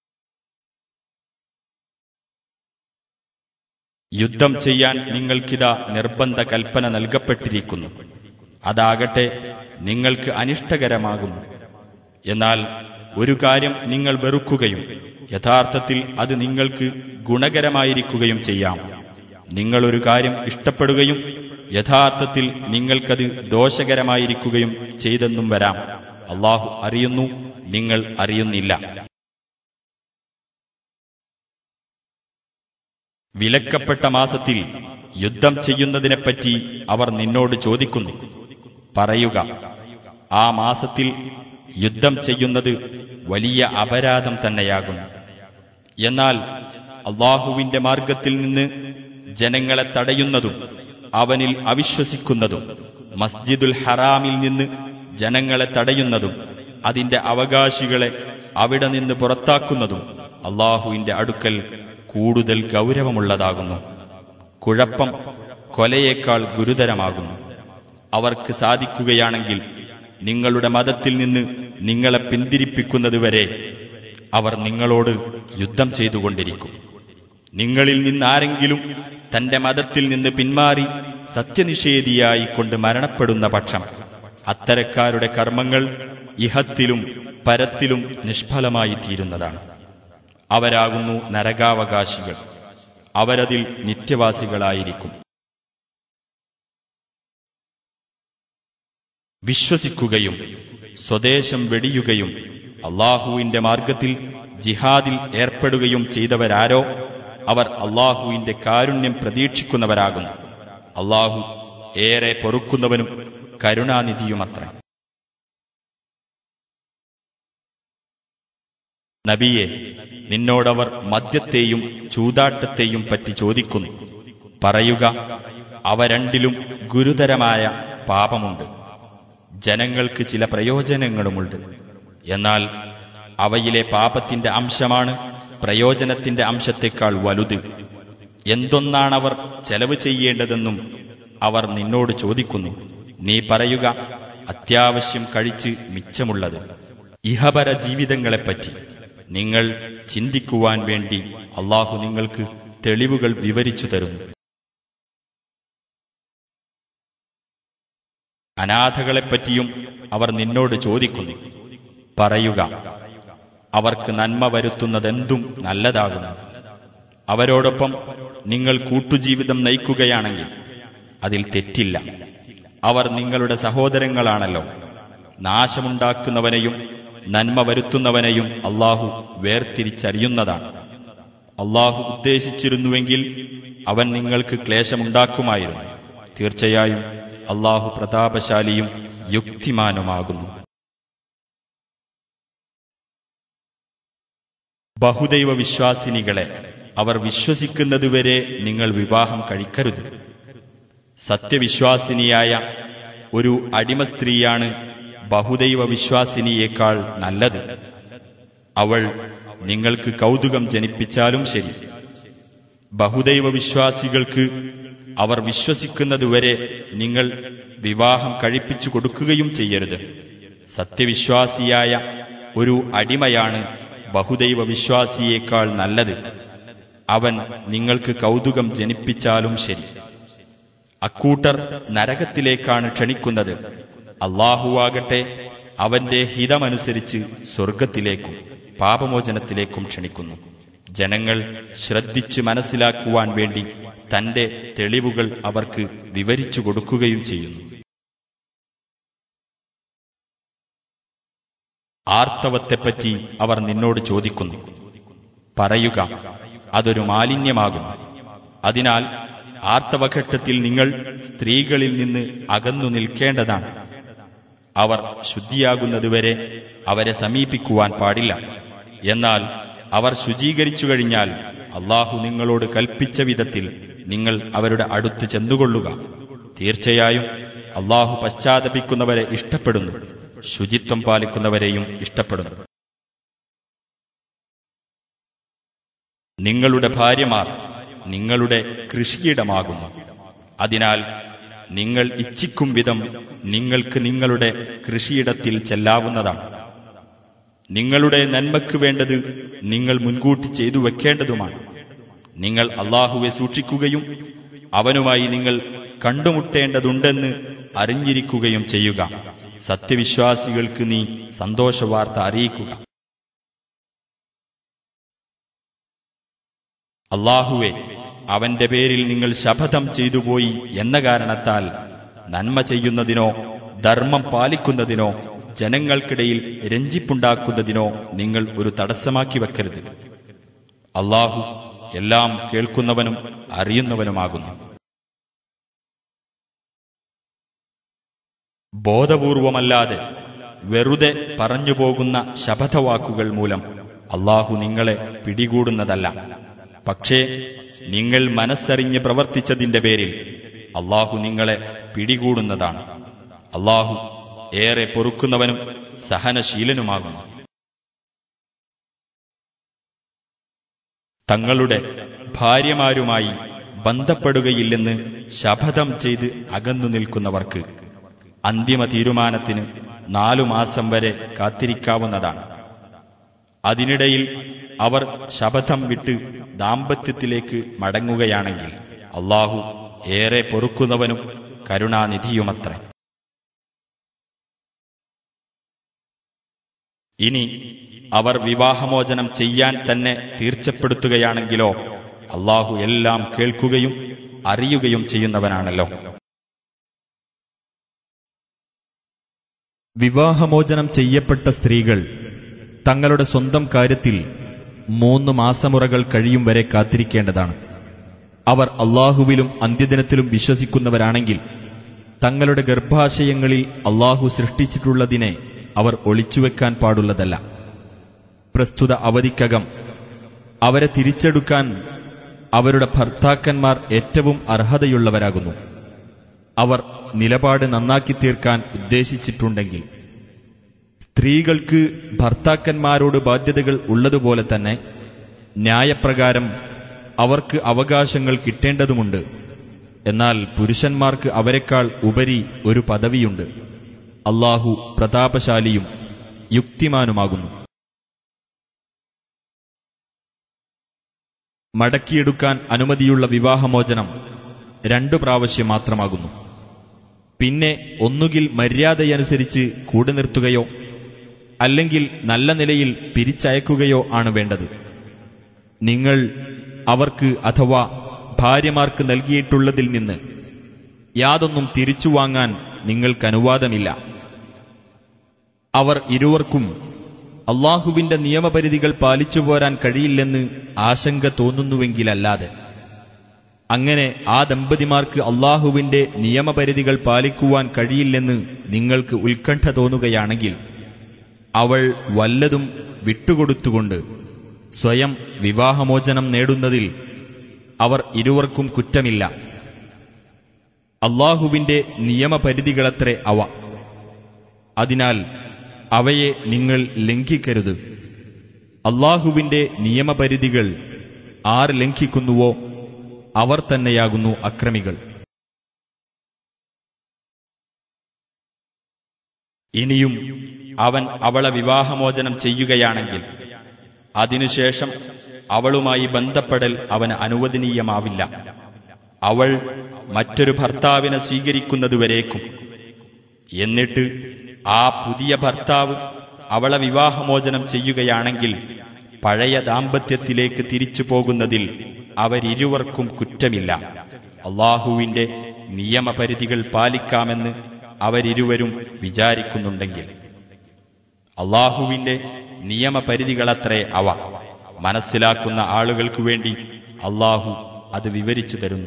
യുദ്ധം ചെയ്യാൻ നിങ്ങൾക്കിതാ നിർബന്ധ കൽപ്പന നൽകപ്പെട്ടിരിക്കുന്നു. അതാകട്ടെ നിങ്ങൾക്ക് അനിഷ്ടകരമാകുന്നു. എന്നാൽ ഒരു കാര്യം നിങ്ങൾ വെറുക്കുകയും യഥാർത്ഥത്തിൽ അത് നിങ്ങൾക്ക് ഗുണകരമായിരിക്കുകയും ചെയ്യാം. നിങ്ങളൊരു കാര്യം ഇഷ്ടപ്പെടുകയും യഥാർത്ഥത്തിൽ നിങ്ങൾക്കത് ദോഷകരമായിരിക്കുകയും ചെയ്തെന്നും വരാം. അല്ലാഹു അറിയുന്നു, നിങ്ങൾ അറിയുന്നില്ല. വിലക്കപ്പെട്ട മാസത്തിൽ യുദ്ധം ചെയ്യുന്നതിനെപ്പറ്റി അവർ നിന്നോട് ചോദിക്കുന്നു. പറയുക, ആ മാസത്തിൽ യുദ്ധം ചെയ്യുന്നത് വലിയ അപരാധം തന്നെയാകുന്നു. എന്നാൽ അല്ലാഹുവിന്റെ മാർഗത്തിൽ നിന്ന് ജനങ്ങളെ തടയുന്നതും അവനിൽ അവിശ്വസിക്കുന്നതും മസ്ജിദുൽ ഹറാമിൽ നിന്ന് ജനങ്ങളെ തടയുന്നതും അതിന്റെ അവകാശികളെ അവിടെ നിന്ന് പുറത്താക്കുന്നതും അല്ലാഹുവിന്റെ അടുക്കൽ കൂടുതൽ ഗൗരവമുള്ളതാകുന്നു. കുഴപ്പം കൊലയേക്കാൾ ഗുരുതരമാകുന്നു. അവർക്ക് സാധിക്കുകയാണെങ്കിൽ നിങ്ങളുടെ മതത്തിൽ നിന്ന് നിങ്ങളെ പിന്തിരിപ്പിക്കുന്നതുവരെ അവർ നിങ്ങളോട് യുദ്ധം ചെയ്തുകൊണ്ടിരിക്കും. നിങ്ങളിൽ നിന്നാരെങ്കിലും തന്റെ മതത്തിൽ നിന്ന് പിന്മാറി സത്യനിഷേധിയായി കൊണ്ട് മരണപ്പെടുന്ന പക്ഷം അത്തരക്കാരുടെ കർമ്മങ്ങൾ ഇഹത്തിലും പരത്തിലും നിഷ്ഫലമായി തീരുന്നതാണ്. അവരാകുന്നു നരകാവകാശികൾ. അവരതിൽ നിത്യവാസികളായിരിക്കും. വിശ്വസിക്കുകയും സ്വദേശം വെടിയുകയും അല്ലാഹുവിന്റെ മാർഗത്തിൽ ജിഹാദിൽ ഏർപ്പെടുകയും ചെയ്തവരാരോ അവർ അല്ലാഹുവിന്റെ കാരുണ്യം പ്രതീക്ഷിക്കുന്നവരാകുന്നു. അല്ലാഹു ഏറെ പൊറുക്കുന്നവനും കരുണാനിധിയുമത്രേ. നബിയെ, നിന്നോടവർ മദ്യത്തെയും ചൂതാട്ടത്തെയും പറ്റി ചോദിക്കുന്നു. പറയുക, അവ രണ്ടിലും ഗുരുതരമായ പാപമുണ്ട്. ജനങ്ങൾക്ക് ചില പ്രയോജനങ്ങളുമുണ്ട്. എന്നാൽ അവയിലെ പാപത്തിന്റെ അംശമാണ് പ്രയോജനത്തിന്റെ അംശത്തെക്കാൾ വലുത്. എന്തൊന്നാണവർ ചെലവ് ചെയ്യേണ്ടതെന്നും അവർ നിന്നോട് ചോദിക്കുന്നു. നീ പറയുക, അത്യാവശ്യം കഴിച്ച് മിച്ചമുള്ളത്. ഇഹപര ജീവിതങ്ങളെപ്പറ്റി നിങ്ങൾ ചിന്തിക്കുവാൻ വേണ്ടി അല്ലാഹു നിങ്ങൾക്ക് തെളിവുകൾ വിവരിച്ചു തരുന്നു. അനാഥകളെപ്പറ്റിയും അവർ നിന്നോട് ചോദിക്കുന്നു. പറയുക, അവർക്ക് നന്മ വരുത്തുന്നതെന്തും നല്ലതാകുന്നു. അവരോടൊപ്പം നിങ്ങൾ കൂട്ടുജീവിതം നയിക്കുകയാണെങ്കിൽ അതിൽ തെറ്റില്ല. അവർ നിങ്ങളുടെ സഹോദരങ്ങളാണല്ലോ. നാശമുണ്ടാക്കുന്നവനെയും നന്മ വരുത്തുന്നവനെയും അല്ലാഹു വേർതിരിച്ചറിയുന്നതാണ്. അല്ലാഹു ഉദ്ദേശിച്ചിരുന്നുവെങ്കിൽ അവൻ നിങ്ങൾക്ക് ക്ലേശമുണ്ടാക്കുമായിരുന്നു. തീർച്ചയായും അല്ലാഹു പ്രതാപശാലിയും യുക്തിമാനുമാകുന്നു. ബഹുദൈവ വിശ്വാസിനികളെ അവർ വിശ്വസിക്കുന്നതുവരെ നിങ്ങൾ വിവാഹം കഴിക്കരുത്. സത്യവിശ്വാസിനിയായ ഒരു അടിമസ്ത്രീയാണ് ബഹുദൈവ വിശ്വാസിനിയേക്കാൾ നല്ലത്. അവൾ നിങ്ങൾക്ക് കൗതുകം ജനിപ്പിച്ചാലും ശരി. ബഹുദൈവ വിശ്വാസികൾക്ക് അവർ വിശ്വസിക്കുന്നതുവരെ നിങ്ങൾ വിവാഹം കഴിപ്പിച്ചു കൊടുക്കുകയും ചെയ്യരുത്. സത്യവിശ്വാസിയായ ഒരു അടിമയാണ് ബഹുദൈവ വിശ്വാസിയേക്കാൾ നല്ലത്. അവൻ നിങ്ങൾക്ക് കൗതുകം ജനിപ്പിച്ചാലും ശരി. അക്കൂട്ടർ നരകത്തിലേക്കാണ് ക്ഷണിക്കുന്നത്. അല്ലാഹുവാകട്ടെ അവന്റെ ഹിതമനുസരിച്ച് സ്വർഗത്തിലേക്കും പാപമോചനത്തിലേക്കും ക്ഷണിക്കുന്നു. ജനങ്ങൾ ശ്രദ്ധിച്ച് മനസ്സിലാക്കുവാൻ വേണ്ടി തന്റെ തെളിവുകൾ അവർക്ക് വിവരിച്ചു കൊടുക്കുകയും ചെയ്യുന്നു. ആർത്തവത്തെപ്പറ്റി അവർ നിന്നോട് ചോദിക്കുന്നു. പറയുക, അതൊരു മാലിന്യമാകുന്നു. അതിനാൽ ആർത്തവഘട്ടത്തിൽ നിങ്ങൾ സ്ത്രീകളിൽ നിന്ന് അകന്നു നിൽക്കേണ്ടതാണ്. അവർ ശുദ്ധിയാകുന്നതുവരെ അവരെ സമീപിക്കുവാൻ പാടില്ല. എന്നാൽ അവർ ശുചീകരിച്ചു കഴിഞ്ഞാൽ അല്ലാഹു നിങ്ങളോട് കൽപ്പിച്ച വിധത്തിൽ നിങ്ങൾ അവരുടെ അടുത്ത് ചെന്നുകൊള്ളുക. തീർച്ചയായും അല്ലാഹു പശ്ചാത്തപിക്കുന്നവരെ ഇഷ്ടപ്പെടുന്നു, ശുചിത്വം പാലിക്കുന്നവരെയും ഇഷ്ടപ്പെടുന്നു. നിങ്ങളുടെ ഭാര്യമാർ നിങ്ങളുടെ കൃഷിയിടമാകുന്നു. അതിനാൽ നിങ്ങൾ ഇച്ഛിക്കും വിധം നിങ്ങൾക്ക് നിങ്ങളുടെ കൃഷിയിടത്തിൽ ചെല്ലാവുന്നതാണ്. നിങ്ങളുടെ നന്മയ്ക്ക് വേണ്ടത് നിങ്ങൾ മുൻകൂട്ടി ചെയ്തു വെക്കേണ്ടതുമാണ്. നിങ്ങൾ അല്ലാഹുവെ സൂക്ഷിക്കുകയും അവനുമായി നിങ്ങൾ കണ്ടുമുട്ടേണ്ടതുണ്ടെന്ന് അറിഞ്ഞിരിക്കുകയും ചെയ്യുക. സത്യവിശ്വാസികൾക്ക് നീ സന്തോഷവാർത്ത അറിയിക്കുക. അല്ലാഹുവേ, അവന്റെ പേരിൽ നിങ്ങൾ ശപഥം ചെയ്തുപോയി എന്ന കാരണത്താൽ നന്മ ചെയ്യുന്നതിനോ ധർമ്മം പാലിക്കുന്നതിനോ ജനങ്ങൾക്കിടയിൽ രഞ്ജിപ്പുണ്ടാക്കുന്നതിനോ നിങ്ങൾ ഒരു തടസ്സമാക്കി വെക്കരുത്. അല്ലാഹു എല്ലാം കേൾക്കുന്നവനും അറിയുന്നവനുമാകുന്നു. ബോധപൂർവമല്ലാതെ വെറുതെ പറഞ്ഞുപോകുന്ന ശപഥവാക്കുകൾ മൂലം അല്ലാഹു നിങ്ങളെ പിടികൂടുന്നതല്ല. പക്ഷേ നിങ്ങൾ മനസ്സറിഞ്ഞ് പ്രവർത്തിച്ചതിന്റെ പേരിൽ അല്ലാഹു നിങ്ങളെ പിടികൂടുന്നതാണ്. അല്ലാഹു ഏറെ പൊറുക്കുന്നവനും സഹനശീലനുമാകുന്നു. തങ്ങളുടെ ഭാര്യമാരുമായി ബന്ധപ്പെടുകയില്ലെന്ന് ശപഥം ചെയ്ത് അകന്നു നിൽക്കുന്നവർക്ക് അന്തിമ തീരുമാനത്തിന് നാലു മാസം വരെ കാത്തിരിക്കാവുന്നതാണ്. അതിനിടയിൽ അവർ ശപഥം വിട്ട് ദാമ്പത്യത്തിലേക്ക് മടങ്ങുകയാണെങ്കിൽ അല്ലാഹു ഏറെ പൊറുക്കുന്നവനും കരുണാനിധിയുമത്രേ. ഇനി അവർ വിവാഹമോചനം ചെയ്യാൻ തന്നെ തീർച്ചപ്പെടുത്തുകയാണെങ്കിലോ അല്ലാഹു എല്ലാം കേൾക്കുകയും അറിയുകയും ചെയ്യുന്നവനാണല്ലോ. വിവാഹമോചനം ചെയ്യപ്പെട്ട സ്ത്രീകൾ തങ്ങളുടെ സ്വന്തം കാര്യത്തിൽ മൂന്ന് മാസമുറകൾ കഴിയും വരെ കാത്തിരിക്കേണ്ടതാണ്. അവർ അല്ലാഹുവിലും അന്ത്യദിനത്തിലും വിശ്വസിക്കുന്നവരാണെങ്കിൽ തങ്ങളുടെ ഗർഭാശയങ്ങളിൽ അല്ലാഹു സൃഷ്ടിച്ചിട്ടുള്ളതിനെ അവർ ഒളിച്ചുവെക്കാൻ പാടുള്ളതല്ല. പ്രസ്തുത അവധിക്കകം അവരെ തിരിച്ചെടുക്കാൻ അവരുടെ ഭർത്താക്കന്മാർ ഏറ്റവും അർഹതയുള്ളവരാകുന്നു. അവർ നിലപാട് നന്നാക്കി തീർക്കാൻ ഉദ്ദേശിച്ചിട്ടുണ്ടെങ്കിൽ. സ്ത്രീകൾക്ക് ഭർത്താക്കന്മാരോട് ബാധ്യതകൾ ഉള്ളതുപോലെ തന്നെ ന്യായപ്രകാരം അവർക്ക് അവകാശങ്ങൾ കിട്ടേണ്ടതുമുണ്ട്. എന്നാൽ പുരുഷന്മാർക്ക് അവരെക്കാൾ ഉപരി ഒരു പദവിയുണ്ട്. അല്ലാഹു പ്രതാപശാലിയും യുക്തിമാനുമാകുന്നു. മടക്കിയെടുക്കാൻ അനുമതിയുള്ള വിവാഹമോചനം രണ്ടു പ്രാവശ്യം മാത്രമാകുന്നു. പിന്നെ ഒന്നുകിൽ മര്യാദയനുസരിച്ച് കൂടെ നിർത്തുകയോ അല്ലെങ്കിൽ നല്ല നിലയിൽ പിരിച്ചയക്കുകയോ ആണ് വേണ്ടത്. നിങ്ങൾ അവർക്ക് അഥവാ ഭാര്യമാർക്ക് നൽകിയിട്ടുള്ളതിൽ നിന്ന് യാതൊന്നും തിരിച്ചുവാങ്ങാൻ നിങ്ങൾക്കനുവാദമില്ല. അവർ ഇരുവർക്കും അല്ലാഹുവിന്റെ നിയമപരിധികൾ പാലിച്ചുപോരാൻ കഴിയില്ലെന്ന് ആശങ്ക തോന്നുന്നുവെങ്കിലല്ലാതെ. അങ്ങനെ ആ ദമ്പതിമാർക്ക് അല്ലാഹുവിന്റെ നിയമപരിധികൾ പാലിക്കുവാൻ കഴിയില്ലെന്ന് നിങ്ങൾക്ക് ഉത്കണ്ഠ തോന്നുകയാണെങ്കിൽ അവൾ വല്ലതും വിട്ടുകൊടുത്തുകൊണ്ട് സ്വയം വിവാഹമോചനം നേടുന്നതിൽ അവർ ഇരുവർക്കും കുറ്റമില്ല. അല്ലാഹുവിന്റെ നിയമപരിധികളത്രേ അവ. അതിനാൽ അവയെ നിങ്ങൾ ലംഘിക്കരുത്. അല്ലാഹുവിന്റെ നിയമപരിധികൾ ആർ ലംഘിക്കുന്നുവോ അവർ തന്നെയാകുന്നു അക്രമികൾ. ഇനിയും അവൻ അവളെ വിവാഹമോചനം ചെയ്യുകയാണെങ്കിൽ അതിനുശേഷം അവളുമായി ബന്ധപ്പെടൽ അവന് അനുവദനീയമാവില്ല. അവൾ മറ്റൊരു ഭർത്താവിനെ സ്വീകരിക്കുന്നതുവരേക്കും. എന്നിട്ട് ആ പുതിയ ഭർത്താവ് അവളെ വിവാഹമോചനം ചെയ്യുകയാണെങ്കിൽ പഴയ ദാമ്പത്യത്തിലേക്ക് തിരിച്ചു പോകുന്നതിൽ അവരിരുവർക്കും കുറ്റമില്ല. അല്ലാഹുവിന്റെ നിയമപരിധികൾ പാലിക്കാമെന്ന് അവരിരുവരും വിചാരിക്കുന്നുണ്ടെങ്കിൽ. അല്ലാഹുവിന്റെ നിയമപരിധികളത്രേ അവ. മനസ്സിലാക്കുന്ന ആളുകൾക്കു വേണ്ടി അല്ലാഹു അത് വിവരിച്ചു തരുന്നു.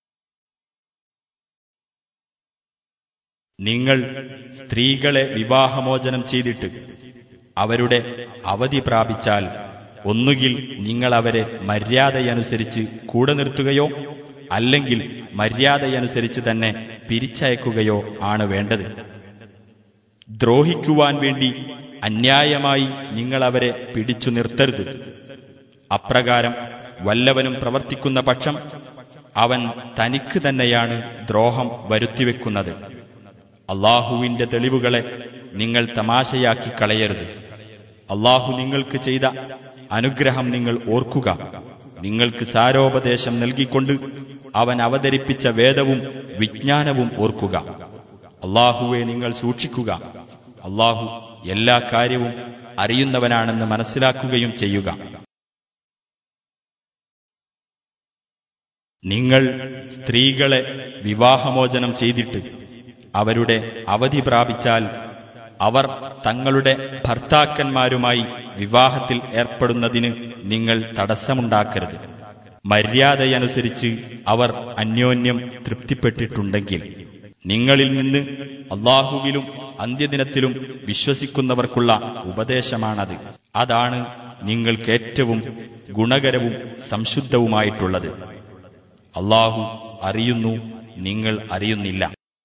നിങ്ങൾ സ്ത്രീകളെ വിവാഹമോചനം ചെയ്തിട്ട് അവരുടെ അവധി പ്രാപിച്ചാൽ ഒന്നുകിൽ നിങ്ങൾ അവരെ മര്യാദയനുസരിച്ച് കൂടെ നിർത്തുകയോ അല്ലെങ്കിൽ മര്യാദയനുസരിച്ച് തന്നെ പിരിച്ചയക്കുകയോ ആണ് വേണ്ടത്. ദ്രോഹിക്കുവാൻ വേണ്ടി അന്യായമായി നിങ്ങൾ അവരെ പിടിച്ചു നിർത്തരുത്. അപ്രകാരം വല്ലവനും പ്രവർത്തിക്കുന്ന പക്ഷം അവൻ തനിക്ക് തന്നെയാണ് ദ്രോഹം വരുത്തിവെക്കുന്നത്. അല്ലാഹുവിന്റെ തെളിവുകളെ നിങ്ങൾ തമാശയാക്കി കളയരുത്. അല്ലാഹു നിങ്ങൾക്ക് ചെയ്ത അനുഗ്രഹം നിങ്ങൾ ഓർക്കുക. നിങ്ങൾക്ക് സാരോപദേശം നൽകിക്കൊണ്ട് അവൻ അവതരിപ്പിച്ച വേദവും വിജ്ഞാനവും ഓർക്കുക. അല്ലാഹുവെ നിങ്ങൾ സൂക്ഷിക്കുക. അല്ലാഹു എല്ലാ കാര്യവും അറിയുന്നവനാണെന്ന് മനസ്സിലാക്കുകയും ചെയ്യുക. നിങ്ങൾ സ്ത്രീകളെ വിവാഹമോചനം ചെയ്തിട്ട് അവരുടെ അവധി പ്രാപിച്ചാൽ അവർ തങ്ങളുടെ ഭർത്താക്കന്മാരുമായി വിവാഹത്തിൽ ഏർപ്പെടുന്നതിന് നിങ്ങൾ തടസ്സമുണ്ടാക്കരുത്. മര്യാദയനുസരിച്ച് അവർ അന്യോന്യം തൃപ്തിപ്പെട്ടിട്ടുണ്ടെങ്കിൽ നിങ്ങളിൽ നിന്ന് അല്ലാഹുവിലും അന്ത്യദിനത്തിലും വിശ്വസിക്കുന്നവർക്കുള്ള ഉപദേശമാണത്. അതാണ് നിങ്ങൾക്കേറ്റവും ഗുണകരവും സംശുദ്ധവുമായിട്ടുള്ളത്. അല്ലാഹു അറിയുന്നു, നിങ്ങൾ അറിയുന്നില്ല.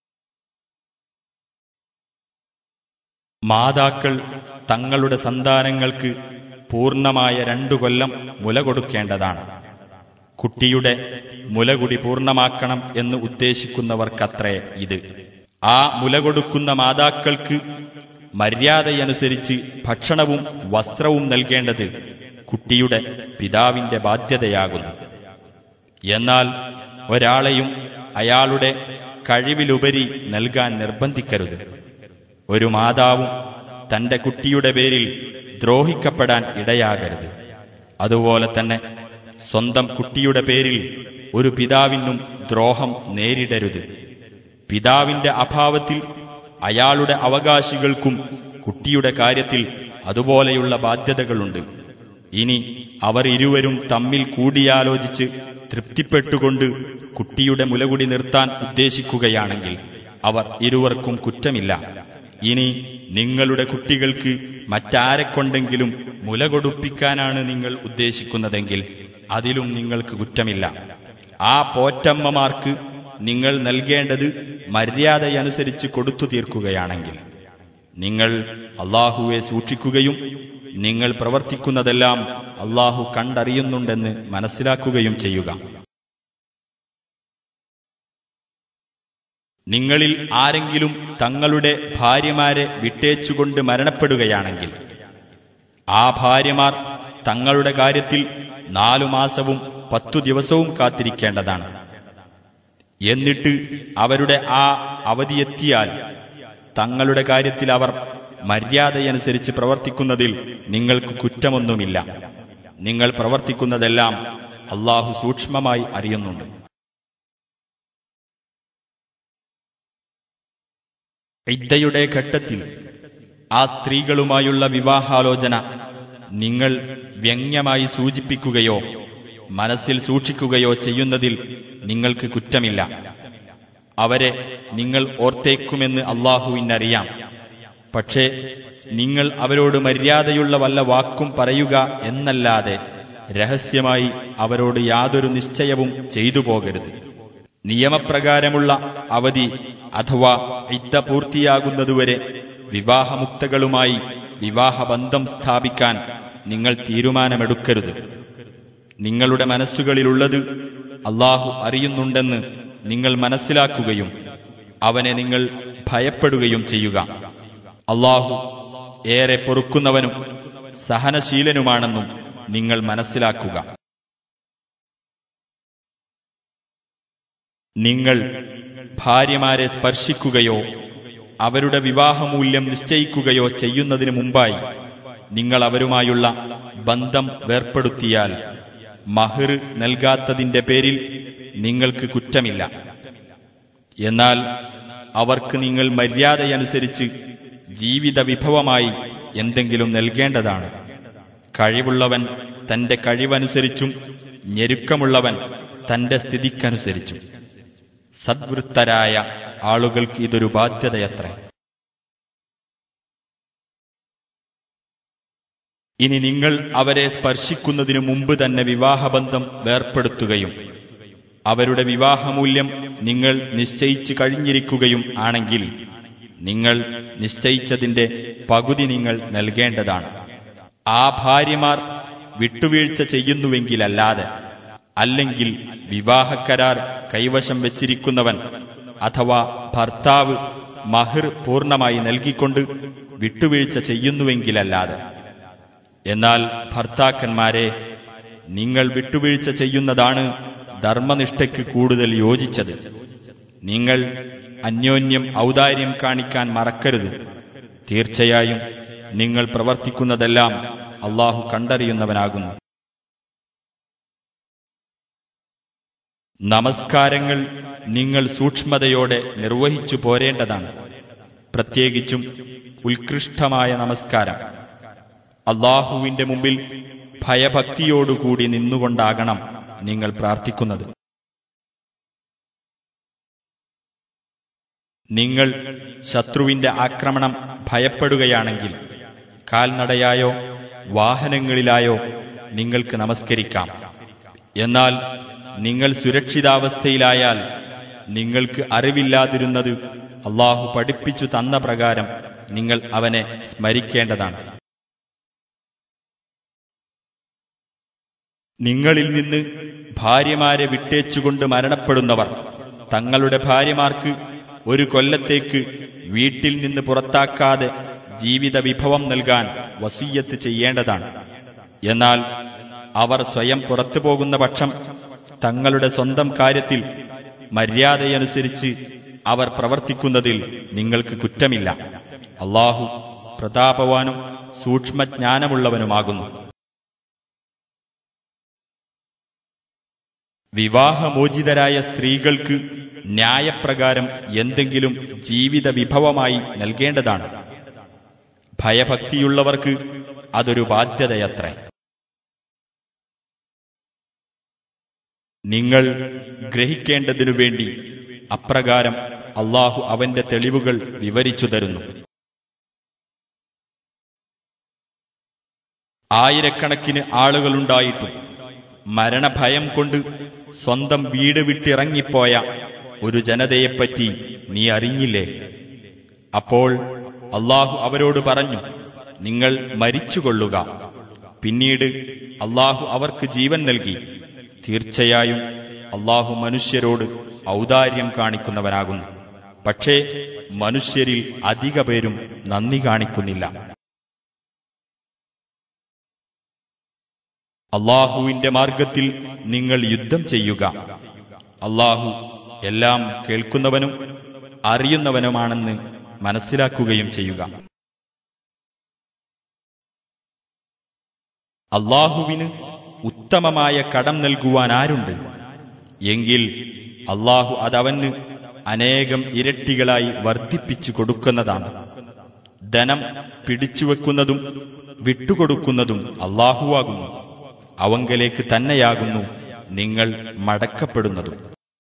മാതാക്കൾ തങ്ങളുടെ സന്താനങ്ങൾക്ക് പൂർണ്ണമായ രണ്ടു കൊല്ലം മുല കൊടുക്കേണ്ടതാണ്. കുട്ടിയുടെ മുലകുടി പൂർണ്ണമാക്കണം എന്ന് ഉദ്ദേശിക്കുന്നവർക്കത്രേ ഇത്. ആ മുല കൊടുക്കുന്ന മാതാക്കൾക്ക് മര്യാദയനുസരിച്ച് ഭക്ഷണവും വസ്ത്രവും നൽകേണ്ടത് കുട്ടിയുടെ പിതാവിന്റെ ബാധ്യതയാകുന്നു. എന്നാൽ ഒരാളെയും അയാളുടെ കഴിവിലുപരി നൽകാൻ നിർബന്ധിക്കരുത്. ഒരു മാതാവും തന്റെ കുട്ടിയുടെ പേരിൽ ദ്രോഹിക്കപ്പെടാൻ ഇടയാകരുത്. അതുപോലെ തന്നെ സ്വന്തം കുട്ടിയുടെ പേരിൽ ഒരു പിതാവിനും ദ്രോഹം നേരിടരുത്. പിതാവിന്റെ അഭാവത്തിൽ അയാളുടെ അവകാശികൾക്കും കുട്ടിയുടെ കാര്യത്തിൽ അതുപോലെയുള്ള ബാധ്യതകളുണ്ട്. ഇനി അവർ ഇരുവരും തമ്മിൽ കൂടിയാലോചിച്ച് തൃപ്തിപ്പെട്ടുകൊണ്ട് കുട്ടിയുടെ മുലകുടി നിർത്താൻ ഉദ്ദേശിക്കുകയാണെങ്കിൽ അവർ ഇരുവർക്കും കുറ്റമില്ല. ഇനി നിങ്ങളുടെ കുട്ടികൾക്ക് മറ്റാരെക്കൊണ്ടെങ്കിലും മുല കൊടുപ്പിക്കാനാണ് നിങ്ങൾ ഉദ്ദേശിക്കുന്നതെങ്കിൽ അതിലും നിങ്ങൾക്ക് കുറ്റമില്ല. ആ പോറ്റമ്മമാർക്ക് നിങ്ങൾ നൽകേണ്ടത് മര്യാദയനുസരിച്ച് കൊടുത്തു തീർക്കുകയാണെങ്കിൽ നിങ്ങൾ അല്ലാഹുവെ സൂക്ഷിക്കുകയും നിങ്ങൾ പ്രവർത്തിക്കുന്നതെല്ലാം അല്ലാഹു കണ്ടറിയുന്നുണ്ടെന്ന് മനസ്സിലാക്കുകയും ചെയ്യുക. നിങ്ങളിൽ ആരെങ്കിലും തങ്ങളുടെ ഭാര്യമാരെ വിട്ടേച്ചുകൊണ്ട് മരണപ്പെടുകയാണെങ്കിൽ ആ ഭാര്യമാർ തങ്ങളുടെ കാര്യത്തിൽ നാലു മാസവും പത്തു ദിവസവും കാത്തിരിക്കേണ്ടതാണ്. എന്നിട്ട് അവരുടെ ആ അവധിയെത്തിയാൽ തങ്ങളുടെ കാര്യത്തിൽ അവർ മര്യാദയനുസരിച്ച് പ്രവർത്തിക്കുന്നതിൽ നിങ്ങൾക്ക് കുറ്റമൊന്നുമില്ല. നിങ്ങൾ പ്രവർത്തിക്കുന്നതെല്ലാം അല്ലാഹു സൂക്ഷ്മമായി അറിയുന്നുണ്ട്. ഇദ്ദയുടെ ഘട്ടത്തിൽ ആ സ്ത്രീകളുമായുള്ള വിവാഹാലോചന നിങ്ങൾ വ്യംഗ്യമായി സൂചിപ്പിക്കുകയോ മനസ്സിൽ സൂക്ഷിക്കുകയോ ചെയ്യുന്നതിൽ നിങ്ങൾക്ക് കുറ്റമില്ല. അവരെ നിങ്ങൾ ഓർത്തേക്കുമെന്ന് അല്ലാഹുവിനറിയാം. പക്ഷേ നിങ്ങൾ അവരോട് മര്യാദയുള്ള വല്ല വാക്കും പറയുക എന്നല്ലാതെ രഹസ്യമായി അവരോട് യാതൊരു നിശ്ചയവും ചെയ്തു പോകരുത്. നിയമപ്രകാരമുള്ള അവധി അഥവാ ഇദ്ദ പൂർത്തിയാകുന്നതുവരെ വിവാഹമുക്തകളുമായി വിവാഹബന്ധം സ്ഥാപിക്കാൻ നിങ്ങൾ തീരുമാനമെടുക്കരുത്. നിങ്ങളുടെ മനസ്സുകളിലുള്ളത് അല്ലാഹു അറിയുന്നുണ്ടെന്ന് നിങ്ങൾ മനസ്സിലാക്കുകയും അവനെ നിങ്ങൾ ഭയപ്പെടുകയും ചെയ്യുക. അല്ലാഹു ഏറെ പൊറുക്കുന്നവനും സഹനശീലനുമാണെന്നും നിങ്ങൾ മനസ്സിലാക്കുക. നിങ്ങൾ ഭാര്യമാരെ സ്പർശിക്കുകയോ അവരുടെ വിവാഹമൂല്യം നിശ്ചയിക്കുകയോ ചെയ്യുന്നതിനു മുമ്പായി നിങ്ങൾ അവരുമായുള്ള ബന്ധം വേർപ്പെടുത്തിയാൽ മഹർ നൽകാത്തതിന്റെ പേരിൽ നിങ്ങൾക്ക് കുറ്റമില്ല. എന്നാൽ അവർക്ക് നിങ്ങൾ മര്യാദയനുസരിച്ച് ജീവിത വിഭവമായി എന്തെങ്കിലും നൽകേണ്ടതാണ്. കഴിവുള്ളവൻ തന്റെ കഴിവനുസരിച്ചും ഞെരുക്കമുള്ളവൻ തന്റെ സ്ഥിതിക്കനുസരിച്ചും. സദ്വൃത്തരായ ആളുകൾക്ക് ഇതൊരു ബാധ്യതയത്രേ. ഇനി നിങ്ങൾ അവരെ സ്പർശിക്കുന്നതിനു മുമ്പ് തന്നെ വിവാഹബന്ധം വേർപ്പെടുത്തുകയും അവരുടെ വിവാഹമൂല്യം നിങ്ങൾ നിശ്ചയിച്ചു കഴിഞ്ഞിരിക്കുകയും ആണെങ്കിൽ നിങ്ങൾ നിശ്ചയിച്ചതിന്റെ പകുതി നിങ്ങൾ നൽകേണ്ടതാണ്. ആ ഭാര്യമാർ വിട്ടുവീഴ്ച ചെയ്യുന്നുവെങ്കിലല്ലാതെ, അല്ലെങ്കിൽ വിവാഹക്കരാർ കൈവശം വച്ചിരിക്കുന്നവൻ അഥവാ ഭർത്താവ് മഹർ പൂർണ്ണമായി നൽകിക്കൊണ്ട് വിട്ടുവീഴ്ച ചെയ്യുന്നുവെങ്കിലല്ലാതെ. എന്നാൽ ഭർത്താക്കന്മാരെ, നിങ്ങൾ വിട്ടുവീഴ്ച ചെയ്യുന്നതാണ് ധർമ്മനിഷ്ഠയ്ക്ക് കൂടുതൽ യോജിച്ചത്. നിങ്ങൾ അന്യോന്യം ഔദാര്യം കാണിക്കാൻ മറക്കരുത്. തീർച്ചയായും നിങ്ങൾ പ്രവർത്തിക്കുന്നതെല്ലാം അല്ലാഹു കണ്ടറിയുന്നവനാകുന്നു. നമസ്കാരങ്ങൾ നിങ്ങൾ സൂക്ഷ്മതയോടെ നിർവഹിച്ചു പോരേണ്ടതാണ്, പ്രത്യേകിച്ചും ഉത്കൃഷ്ടമായ നമസ്കാരം. അല്ലാഹുവിന്റെ മുമ്പിൽ ഭയഭക്തിയോടുകൂടി നിന്നുകൊണ്ടാകണം നിങ്ങൾ പ്രാർത്ഥിക്കുന്നത്. നിങ്ങൾ ശത്രുവിന്റെ ആക്രമണം ഭയപ്പെടുകയാണെങ്കിൽ കാൽനടയായോ വാഹനങ്ങളിലായോ നിങ്ങൾക്ക് നമസ്കരിക്കാം. എന്നാൽ നിങ്ങൾ സുരക്ഷിതാവസ്ഥയിലായാൽ നിങ്ങൾക്ക് അറിവില്ലാതിരുന്നത് അല്ലാഹു പഠിപ്പിച്ചു തന്ന പ്രകാരം നിങ്ങൾ അവനെ സ്മരിക്കേണ്ടതാണ്. നിങ്ങളിൽ നിന്ന് ഭാര്യമാരെ വിട്ടേച്ചുകൊണ്ട് മരണപ്പെടുന്നവർ തങ്ങളുടെ ഭാര്യമാർക്ക് ഒരു കൊല്ലത്തേക്ക് വീട്ടിൽ നിന്ന് പുറത്താക്കാതെ ജീവിത വിഭവം നൽകാൻ വസിയ്യത്ത് ചെയ്യേണ്ടതാണ്. എന്നാൽ അവർ സ്വയം പുറത്തു പോകുന്ന പക്ഷം തങ്ങളുടെ സ്വന്തം കാര്യത്തിൽ മര്യാദയനുസരിച്ച് അവർ പ്രവർത്തിക്കുന്നതിൽ നിങ്ങൾക്ക് കുറ്റമില്ല. അല്ലാഹു പ്രതാപവാനും സൂക്ഷ്മജ്ഞാനമുള്ളവനുമാകുന്നു. വിവാഹമോചിതരായ സ്ത്രീകൾക്ക് ന്യായപ്രകാരം എന്തെങ്കിലും ജീവിത വിഭവമായി നൽകേണ്ടതാണ്. ഭയഭക്തിയുള്ളവർക്ക് അതൊരു ബാധ്യതയത്രേ. നിങ്ങൾ ഗ്രഹിക്കേണ്ടതിനു വേണ്ടി അപ്രകാരം അല്ലാഹു അവന്റെ തെളിവുകൾ വിവരിച്ചു തരുന്നു. ആയിരക്കണക്കിന് ആളുകളുണ്ടായിട്ടും മരണഭയം കൊണ്ട് സ്വന്തം വീട് വിട്ടിറങ്ങിപ്പോയ ഒരു ജനതയെപ്പറ്റി നീ അറിഞ്ഞില്ലേ? അപ്പോൾ അല്ലാഹു അവരോട് പറഞ്ഞു, നിങ്ങൾ മരിച്ചുകൊള്ളുക. പിന്നീട് അല്ലാഹു അവർക്ക് ജീവൻ നൽകി. തീർച്ചയായും അല്ലാഹു മനുഷ്യരോട് ഔദാര്യം കാണിക്കുന്നവനാകുന്നു. പക്ഷേ മനുഷ്യരിൽ അധിക പേരും നന്ദി കാണിക്കുന്നില്ല. അല്ലാഹുവിന്റെ മാർഗത്തിൽ നിങ്ങൾ യുദ്ധം ചെയ്യുക. അല്ലാഹു എല്ലാം കേൾക്കുന്നവനും അറിയുന്നവനുമാണെന്ന് മനസ്സിലാക്കുകയും ചെയ്യുക. അല്ലാഹുവിന് ഉത്തമമായ കടം നൽകുവാൻ ആരുണ്ട്? എങ്കിൽ അല്ലാഹു അതവന് അനേകം ഇരട്ടികളായി വർദ്ധിപ്പിച്ചു കൊടുക്കുന്നതാണ്. ധനം പിടിച്ചുവെക്കുന്നതും വിട്ടുകൊടുക്കുന്നതും അല്ലാഹുവാകുന്നു. അവങ്കലേക്ക് തന്നെയാകുന്നു നിങ്ങൾ മടക്കപ്പെടുന്നതും.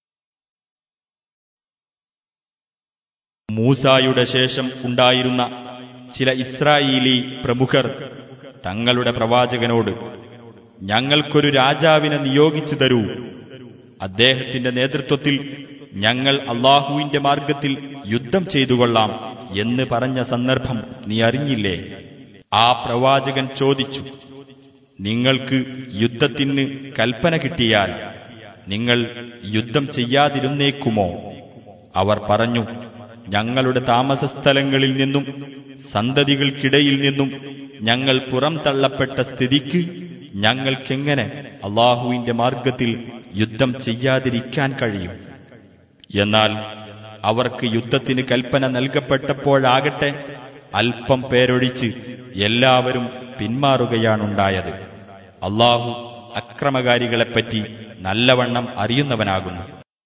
മൂസായുടെ ശേഷം ഉണ്ടായിരുന്ന ചില ഇസ്രായേലി പ്രമുഖർ തങ്ങളുടെ പ്രവാചകനോട്, ഞങ്ങൾക്കൊരു രാജാവിനെ നിയോഗിച്ചു തരൂ, അദ്ദേഹത്തിന്റെ നേതൃത്വത്തിൽ ഞങ്ങൾ അല്ലാഹുവിന്റെ മാർഗത്തിൽ യുദ്ധം ചെയ്തുകൊള്ളാം എന്ന് പറഞ്ഞ സന്ദർഭം നീ അറിഞ്ഞില്ലേ? ആ പ്രവാചകൻ ചോദിച്ചു, നിങ്ങൾക്ക് യുദ്ധത്തിന് കൽപ്പന കിട്ടിയാൽ നിങ്ങൾ യുദ്ധം ചെയ്യാതിരുന്നേക്കുമോ? അവർ പറഞ്ഞു, ഞങ്ങളുടെ താമസസ്ഥലങ്ങളിൽ നിന്നും സന്തതികൾക്കിടയിൽ നിന്നും ഞങ്ങൾ പുറം തള്ളപ്പെട്ട സ്ഥിതിക്ക് ഞങ്ങൾക്കെങ്ങനെ അല്ലാഹുവിന്റെ മാർഗത്തിൽ യുദ്ധം ചെയ്യാതിരിക്കാൻ കഴിയും? എന്നാൽ അവർക്ക് യുദ്ധത്തിന് കൽപ്പന നൽകപ്പെട്ടപ്പോഴാകട്ടെ അല്പം പേരൊഴിച്ച് എല്ലാവരും പിന്മാറുകയാണുണ്ടായത്. അല്ലാഹു അക്രമകാരികളെപ്പറ്റി നല്ലവണ്ണം അറിയുന്നവനാകുന്നു.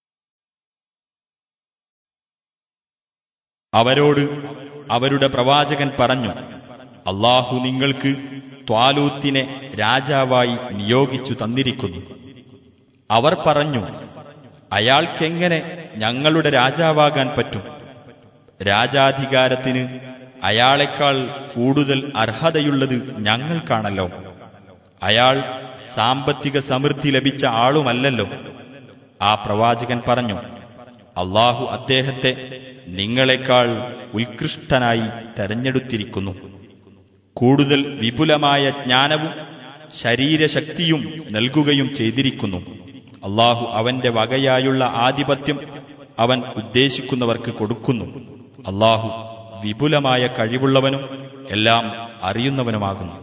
അവരോട് അവരുടെ പ്രവാചകൻ പറഞ്ഞു, അല്ലാഹു നിങ്ങൾക്ക് ത്വാലൂത്തിനെ രാജാവായി നിയോഗിച്ചു തന്നിരിക്കുന്നു. അവർ പറഞ്ഞു, അയാൾക്കെങ്ങനെ ഞങ്ങളുടെ രാജാവാകാൻ പറ്റും? രാജാധികാരത്തിന് അയാളെക്കാൾ കൂടുതൽ അർഹതയുള്ളത് ഞങ്ങൾക്കാണല്ലോ. അയാൾ സാമ്പത്തിക സമൃദ്ധി ലഭിച്ച ആളുമല്ലല്ലോ. ആ പ്രവാചകൻ പറഞ്ഞു, അല്ലാഹു അദ്ദേഹത്തെ നിങ്ങളെക്കാൾ ഉത്കൃഷ്ടനായി തെരഞ്ഞെടുത്തിരിക്കുന്നു. കൂടുതൽ വിപുലമായ ജ്ഞാനവും ശരീരശക്തിയും നൽകുകയും ചെയ്തിരിക്കുന്നു. അല്ലാഹു അവന്റെ വകയായുള്ള ആധിപത്യം അവൻ ഉദ്ദേശിക്കുന്നവർക്ക് കൊടുക്കുന്നു. അല്ലാഹു വിപുലമായ കഴിവുള്ളവനും എല്ലാം അറിയുന്നവനുമാകുന്നു.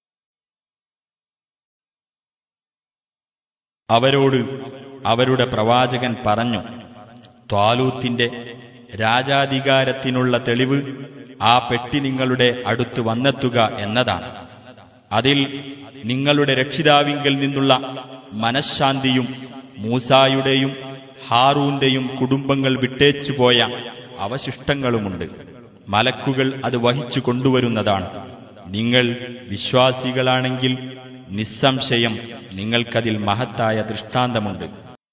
അവരോട് അവരുടെ പ്രവാചകൻ പറഞ്ഞു, ത്വാലൂത്തിന്റെ രാജാധികാരത്തിനുള്ള തെളിവ് ആ പെട്ടി നിങ്ങളുടെ അടുത്ത് വന്നെത്തുക എന്നതാണ്. അതിൽ നിങ്ങളുടെ രക്ഷിതാവിങ്കൽ നിന്നുള്ള മനഃശാന്തിയും മൂസായുടെയും ഹാറൂന്റെയും കുടുംബങ്ങൾ വിട്ടേച്ചുപോയ അവശിഷ്ടങ്ങളുമുണ്ട്. മലക്കുകൾ അത് വഹിച്ചു കൊണ്ടുവരുന്നതാണ്. നിങ്ങൾ വിശ്വാസികളാണെങ്കിൽ നിസ്സംശയം നിങ്ങൾക്കതിൽ മഹത്തായ ദൃഷ്ടാന്തമുണ്ട്.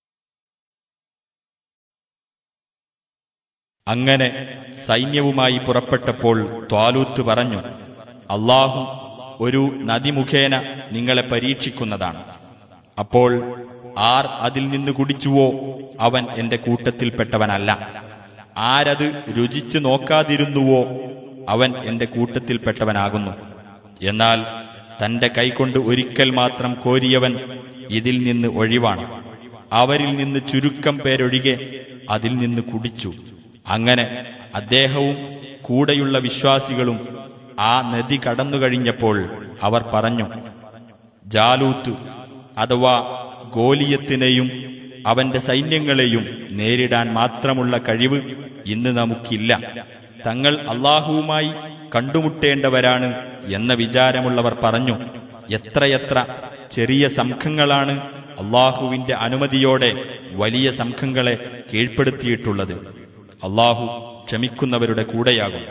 അങ്ങനെ സൈന്യവുമായി പുറപ്പെട്ടപ്പോൾ ത്വാലൂത്ത് പറഞ്ഞു, അല്ലാഹു ഒരു നദി മുഖേന നിങ്ങളെ പരീക്ഷിക്കുന്നതാണ്. അപ്പോൾ ആർ അതിൽ നിന്ന് കുടിച്ചുവോ അവൻ എന്റെ കൂട്ടത്തിൽപ്പെട്ടവനല്ല. ആരത് രുചിച്ചു നോക്കാതിരുന്നുവോ അവൻ എന്റെ കൂട്ടത്തിൽപ്പെട്ടവനാകുന്നു. എന്നാൽ തന്റെ കൈകൊണ്ട് ഒരിക്കൽ മാത്രം കോരിയവൻ ഇതിൽ നിന്ന് ഒഴിവാണ്. അവരിൽ നിന്ന് ചുരുക്കം പേരൊഴികെ അതിൽ നിന്ന് കുടിച്ചു. അങ്ങനെ അദ്ദേഹവും കൂടെയുള്ള വിശ്വാസികളും ആ നദി കടന്നുകഴിഞ്ഞപ്പോൾ അവർ പറഞ്ഞു, ജാലൂത്ത് അഥവാ ഗോലിയത്തിനെയും അവന്റെ സൈന്യങ്ങളെയും നേരിടാൻ മാത്രമുള്ള കഴിവ് ഇന്ന് നമുക്കില്ല. തങ്ങൾ അല്ലാഹുവുമായി കണ്ടുമുട്ടേണ്ടവരാണ് എന്ന വിചാരമുള്ളവർ പറഞ്ഞു, എത്രയെത്ര ചെറിയ സംഘങ്ങളാണ് അല്ലാഹുവിന്റെ അനുമതിയോടെ വലിയ സംഘങ്ങളെ കീഴ്പ്പെടുത്തിയിട്ടുള്ളത്. അല്ലാഹു ക്ഷമിക്കുന്നവരുടെ കൂടെയാകും.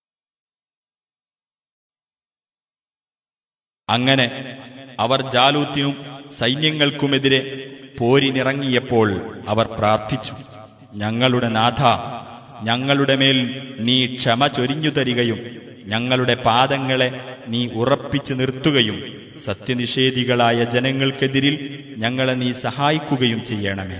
അങ്ങനെ അവർ ജാലൂത്തിനും സൈന്യങ്ങൾക്കുമെതിരെ പോരിനിറങ്ങിയപ്പോൾ അവർ പ്രാർത്ഥിച്ചു, ഞങ്ങളുടെ നാഥ, ഞങ്ങളുടെ മേൽ നീ ക്ഷമ ചൊരിഞ്ഞു തരികയും ഞങ്ങളുടെ പാദങ്ങളെ നീ ഉറപ്പിച്ചു നിർത്തുകയും സത്യനിഷേധികളായ ജനങ്ങൾക്കെതിരിൽ ഞങ്ങളെ നീ സഹായിക്കുകയും ചെയ്യണമേ.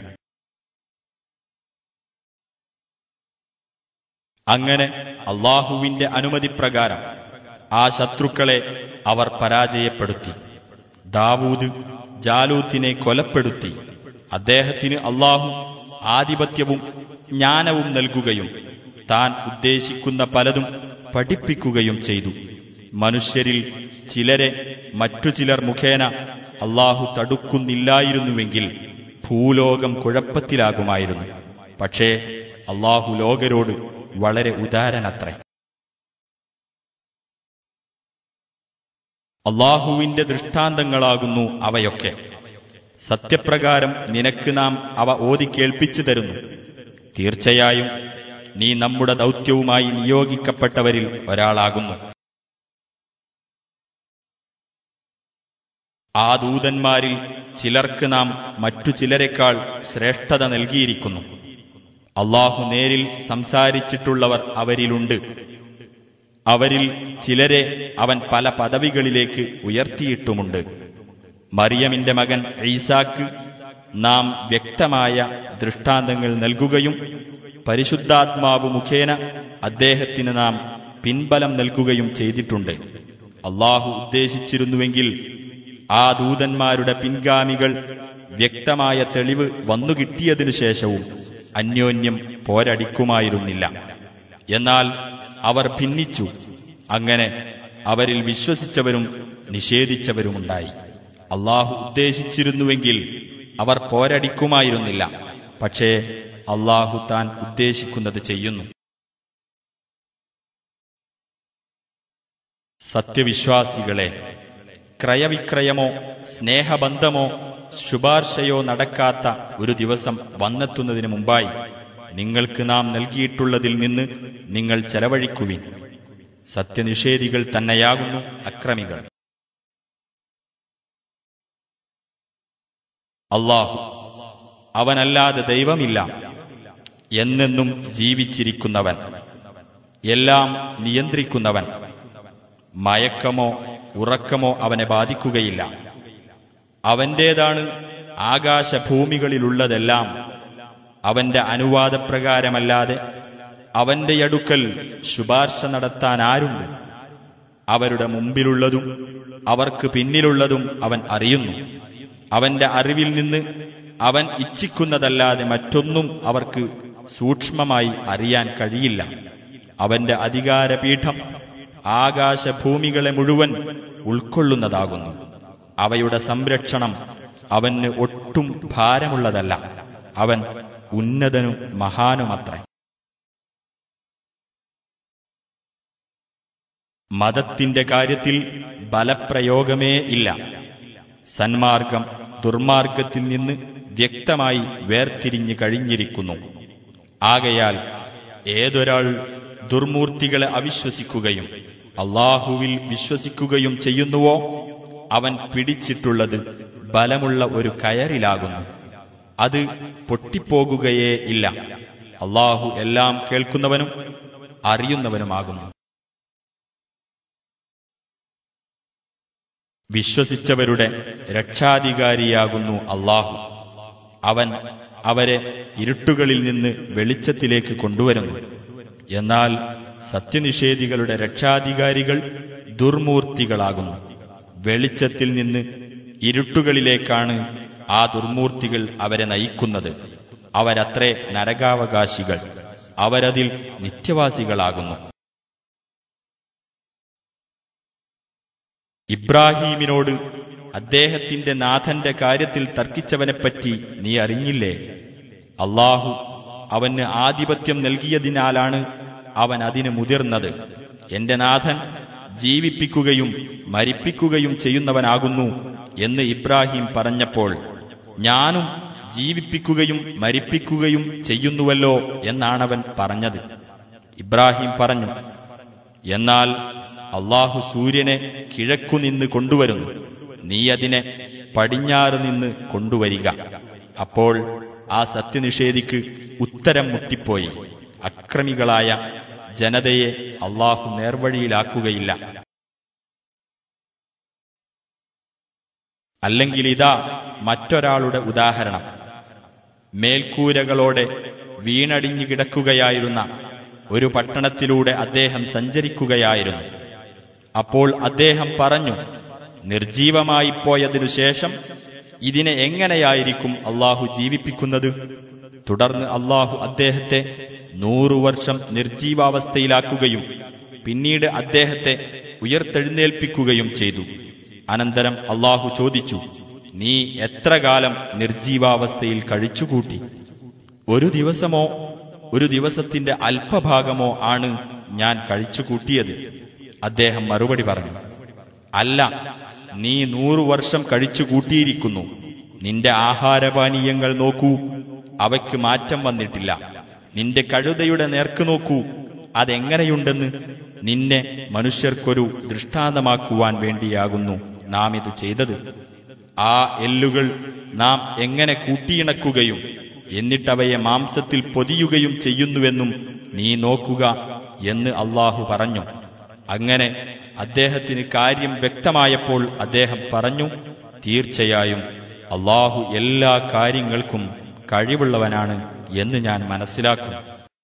അങ്ങനെ അല്ലാഹുവിന്റെ അനുമതിപ്രകാരം ആ ശത്രുക്കളെ അവർ പരാജയപ്പെടുത്തി. ദാവൂദ് ജാലൂത്തിനെ കൊലപ്പെടുത്തി. അദ്ദേഹത്തിന് അല്ലാഹു ആധിപത്യവും ജ്ഞാനവും നൽകുകയും താൻ ഉദ്ദേശിക്കുന്ന പലതും പഠിപ്പിക്കുകയും ചെയ്തു. മനുഷ്യരിൽ ചിലരെ മറ്റു ചിലർ മുഖേന അല്ലാഹു തടുക്കുന്നില്ലായിരുന്നുവെങ്കിൽ ഭൂലോകം കുഴപ്പത്തിലാകുമായിരുന്നു. പക്ഷേ അല്ലാഹു ലോകരോട് വളരെ ഉദാരനത്രേ. അല്ലാഹുവിന്റെ ദൃഷ്ടാന്തങ്ങളാകുന്നു അവയൊക്കെ. സത്യപ്രകാരം നിനക്ക് നാം അവ ഓതി കേൾപ്പിച്ചു തരുന്നു. തീർച്ചയായും നീ നമ്മുടെ ദൗത്യവുമായി നിയോഗിക്കപ്പെട്ടവരിൽ ഒരാളാകുന്നു. ആ ദൂതന്മാരിൽ ചിലർക്ക് നാം മറ്റു ചിലരെക്കാൾ ശ്രേഷ്ഠത നൽകിയിരിക്കുന്നു. അല്ലാഹു നേരിൽ സംസാരിച്ചിട്ടുള്ളവർ അവരിലുണ്ട്. അവരിൽ ചിലരെ അവൻ പല പദവികളിലേക്ക് ഉയർത്തിയിട്ടുമുണ്ട്. മറിയമിന്റെ മകൻ ഈസാക്ക് നാം വ്യക്തമായ ദൃഷ്ടാന്തങ്ങൾ നൽകുകയും പരിശുദ്ധാത്മാവ് മുഖേന അദ്ദേഹത്തിന് നാം പിൻബലം നൽകുകയും ചെയ്തിട്ടുണ്ട്. അല്ലാഹു ഉദ്ദേശിച്ചിരുന്നുവെങ്കിൽ ആ ദൂതന്മാരുടെ പിൻഗാമികൾ വ്യക്തമായ തെളിവ് വന്നുകിട്ടിയതിനു ശേഷവും അന്യോന്യം പോരടിക്കുമായിരുന്നില്ല. എന്നാൽ അവർ ഭിന്നിച്ചു. അങ്ങനെ അവരിൽ വിശ്വസിച്ചവരും നിഷേധിച്ചവരുമുണ്ടായി. അല്ലാഹു ഉദ്ദേശിച്ചിരുന്നുവെങ്കിൽ അവർ പോരടിക്കുമായിരുന്നില്ല. പക്ഷേ അല്ലാഹു താൻ ഉദ്ദേശിക്കുന്നത് ചെയ്യുന്നു. സത്യവിശ്വാസികളെ, ക്രയവിക്രയമോ സ്നേഹബന്ധമോ ശുപാർശയോ നടക്കാത്ത ഒരു ദിവസം വന്നെത്തുന്നതിന് മുമ്പായി നിങ്ങൾക്ക് നാം നൽകിയിട്ടുള്ളതിൽ നിന്ന് നിങ്ങൾ ചെലവഴിക്കുവിൻ. സത്യനിഷേധികൾ തന്നെയാകുന്നു അക്രമികൾ. അല്ലാഹു, അവനല്ലാതെ ദൈവമില്ല, എന്നെന്നും ജീവിച്ചിരിക്കുന്നവൻ, എല്ലാം നിയന്ത്രിക്കുന്നവൻ. മയക്കമോ ഉറക്കമോ അവനെ ബാധിക്കുകയില്ല. അവന്റേതാണ് ആകാശഭൂമികളിലുള്ളതെല്ലാം. അവന്റെ അനുവാദപ്രകാരമല്ലാതെ അവന്റെ അടുക്കൽ ശുപാർശ നടത്താൻ ആരുണ്ട്? അവരുടെ മുമ്പിലുള്ളതും അവർക്ക് പിന്നിലുള്ളതും അവൻ അറിയുന്നു. അവന്റെ അറിവിൽ നിന്ന് അവൻ ഇച്ഛിക്കുന്നതല്ലാതെ മറ്റൊന്നും അവർക്ക് സൂക്ഷ്മമായി അറിയാൻ കഴിയില്ല. അവന്റെ അധികാരപീഠം ആകാശഭൂമികളെ മുഴുവൻ ഉൾക്കൊള്ളുന്നതാകുന്നു. അവയുടെ സംരക്ഷണം അവന് ഒട്ടും ഭാരമുള്ളതല്ല. അവൻ ഉന്നതനും മഹാനുമത്രേ. മതത്തിന്റെ കാര്യത്തിൽ ബലപ്രയോഗമേ ഇല്ല. സന്മാർഗം ദുർമാർഗത്തിൽ നിന്ന് വ്യക്തമായി വേർതിരിഞ്ഞു കഴിഞ്ഞിരിക്കുന്നു. ആകയാൽ ഏതൊരാൾ ദുർമൂർത്തികളെ അവിശ്വസിക്കുകയും അല്ലാഹുവിൽ വിശ്വസിക്കുകയും ചെയ്യുന്നുവോ അവൻ പിടിച്ചിട്ടുള്ളത് ബലമുള്ള ഒരു കയറിലാകുന്നു. അത് പൊട്ടിപ്പോകുകയേ ഇല്ല. അല്ലാഹു എല്ലാം കേൾക്കുന്നവനും അറിയുന്നവനുമാകുന്നു. വിശ്വസിച്ചവരുടെ രക്ഷാധികാരിയാകുന്നു അല്ലാഹു. അവൻ അവരെ ഇരുട്ടുകളിൽ നിന്ന് വെളിച്ചത്തിലേക്ക് കൊണ്ടുവരുന്നു. എന്നാൽ സത്യനിഷേധികളുടെ രക്ഷാധികാരികൾ ദുർമൂർത്തികളാകുന്നു. വെളിച്ചത്തിൽ നിന്ന് ഇരുട്ടുകളിലേക്കാണ് ആ ദുർമൂർത്തികൾ അവരെ നയിക്കുന്നത്. അവരത്രേ നരകാവകാശികൾ. അവരതിൽ നിത്യവാസികളാകുന്നു. ഇബ്രാഹീമിനോട് അദ്ദേഹത്തിന്റെ നാഥന്റെ കാര്യത്തിൽ തർക്കിച്ചവനെപ്പറ്റി നീ അറിഞ്ഞില്ലേ? അല്ലാഹു അവന് ആധിപത്യം നൽകിയതിനാലാണ് അവൻ അതിന് മുതിർന്നത്. എന്റെ നാഥൻ ജീവിപ്പിക്കുകയും മരിപ്പിക്കുകയും ചെയ്യുന്നവനാകുന്നു എന്ന് ഇബ്രാഹിം പറഞ്ഞപ്പോൾ, ഞാനും ജീവിപ്പിക്കുകയും മരിപ്പിക്കുകയും ചെയ്യുന്നുവല്ലോ എന്നാണവൻ പറഞ്ഞത്. ഇബ്രാഹിം പറഞ്ഞു, എന്നാൽ അല്ലാഹു സൂര്യനെ കിഴക്കുനിന്ന് കൊണ്ടുവരുന്നു, നീ അതിനെ പടിഞ്ഞാറ് നിന്ന് കൊണ്ടുവരിക. അപ്പോൾ ആ സത്യനിഷേധിക്ക് ഉത്തരം മുട്ടിപ്പോയി. അക്രമികളായ ജനതയെ അല്ലാഹു നേർവഴിയിലാക്കുകയില്ല. അല്ലെങ്കിൽ ഇതാ മറ്റൊരാളുടെ ഉദാഹരണം. മേൽക്കൂരകളോടെ വീണടിഞ്ഞു കിടക്കുകയായിരുന്ന ഒരു പട്ടണത്തിലൂടെ അദ്ദേഹം സഞ്ചരിക്കുകയായിരുന്നു. അപ്പോൾ അദ്ദേഹം പറഞ്ഞു, നിർജീവമായിപ്പോയതിനു ശേഷം ഇതിനെ എങ്ങനെയായിരിക്കും അല്ലാഹു ജീവിപ്പിക്കുന്നത്? തുടർന്ന് അല്ലാഹു അദ്ദേഹത്തെ നൂറു വർഷം നിർജീവാവസ്ഥയിലാക്കുകയും പിന്നീട് അദ്ദേഹത്തെ ഉയർത്തെഴുന്നേൽപ്പിക്കുകയും ചെയ്തു. അനന്തരം അല്ലാഹു ചോദിച്ചു, നീ എത്ര കാലം നിർജീവാവസ്ഥയിൽ കഴിച്ചുകൂട്ടി? ഒരു ദിവസമോ ഒരു ദിവസത്തിന്റെ അല്പഭാഗമോ ആണ് ഞാൻ കഴിച്ചുകൂട്ടിയത്. അദ്ദേഹം മറുപടി പറഞ്ഞു, അല്ല, നീ നൂറു വർഷം കഴിച്ചുകൂട്ടിയിരിക്കുന്നു. നിന്റെ ആഹാരപാനീയങ്ങൾ നോക്കൂ, അവയ്ക്ക് മാറ്റം വന്നിട്ടില്ല. നിന്റെ കഴുതയുടെ നേർക്ക് നോക്കൂ, അതെങ്ങനെയുണ്ടെന്ന്. നിന്നെ മനുഷ്യർക്കൊരു ദൃഷ്ടാന്തമാക്കുവാൻ വേണ്ടിയാകുന്നു നാം ഇത് ചെയ്തത്. ആ എല്ലുകൾ നാം എങ്ങനെ കൂട്ടിയിണക്കുകയും എന്നിട്ടവയെ മാംസത്തിൽ പൊതിയുകയും ചെയ്യുന്നുവെന്നും നീ നോക്കുക എന്ന് അല്ലാഹു പറഞ്ഞു. അങ്ങനെ അദ്ദേഹത്തിന് കാര്യം വ്യക്തമായപ്പോൾ അദ്ദേഹം പറഞ്ഞു, തീർച്ചയായും അല്ലാഹു എല്ലാ കാര്യങ്ങൾക്കും കഴിവുള്ളവനാണ് എന്ന് ഞാൻ മനസ്സിലാക്കുന്നു.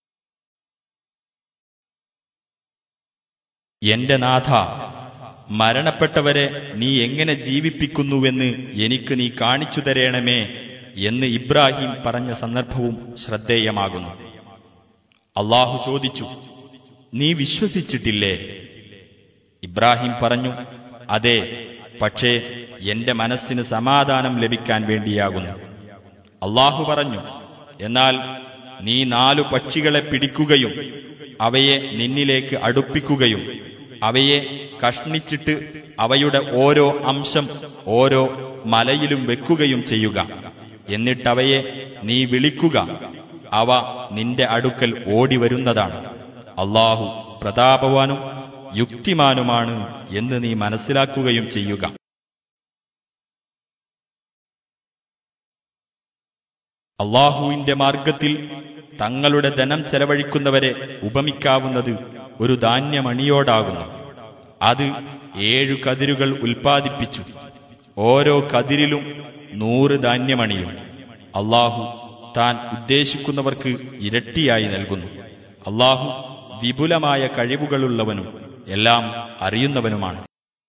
എന്റെ നാഥ, മരണപ്പെട്ടവരെ നീ എങ്ങനെ ജീവിപ്പിക്കുന്നുവെന്ന് എനിക്ക് നീ കാണിച്ചു തരേണമേ എന്ന് ഇബ്രാഹിം പറഞ്ഞ സന്ദർഭവും ശ്രദ്ധേയമാകുന്നു. അല്ലാഹു ചോദിച്ചു, നീ വിശ്വസിച്ചിട്ടില്ലേ? ഇബ്രാഹിം പറഞ്ഞു, അതെ, പക്ഷേ എന്റെ മനസ്സിന് സമാധാനം ലഭിക്കാൻ വേണ്ടിയാകുന്നു. അല്ലാഹു പറഞ്ഞു, എന്നാൽ നീ നാലു പക്ഷികളെ പിടിക്കുകയും അവയെ നിന്നിലേക്ക് അടുപ്പിക്കുകയും അവയെ കഷ്ണിച്ചിട്ട് അവയുടെ ഓരോ അംശം ഓരോ മലയിലും വെക്കുകയും ചെയ്യുക. എന്നിട്ടവയെ നീ വിളിക്കുക, അവ നിന്റെ അടുക്കൽ ഓടിവരുന്നതാണ്. അല്ലാഹു പ്രതാപവാനും യുക്തിമാനുമാണ് എന്ന് നീ മനസ്സിലാക്കുകയും ചെയ്യുക. അല്ലാഹുവിന്റെ മാർഗത്തിൽ തങ്ങളുടെ ധനം ചെലവഴിക്കുന്നവരെ ഉപമിക്കാവുന്നത് ഒരു ധാന്യമണിയോടാകുന്നു. അത് ഏഴു കതിരുകൾ ഉൽപ്പാദിപ്പിച്ചു. ഓരോ കതിരിലും നൂറ് ധാന്യമണിയും. അല്ലാഹു താൻ ഉദ്ദേശിക്കുന്നവർക്ക് ഇരട്ടിയായി നൽകുന്നു. അല്ലാഹു വിപുലമായ കഴിവുകളുള്ളവനും എല്ലാം അറിയുന്നവനുമാണ്.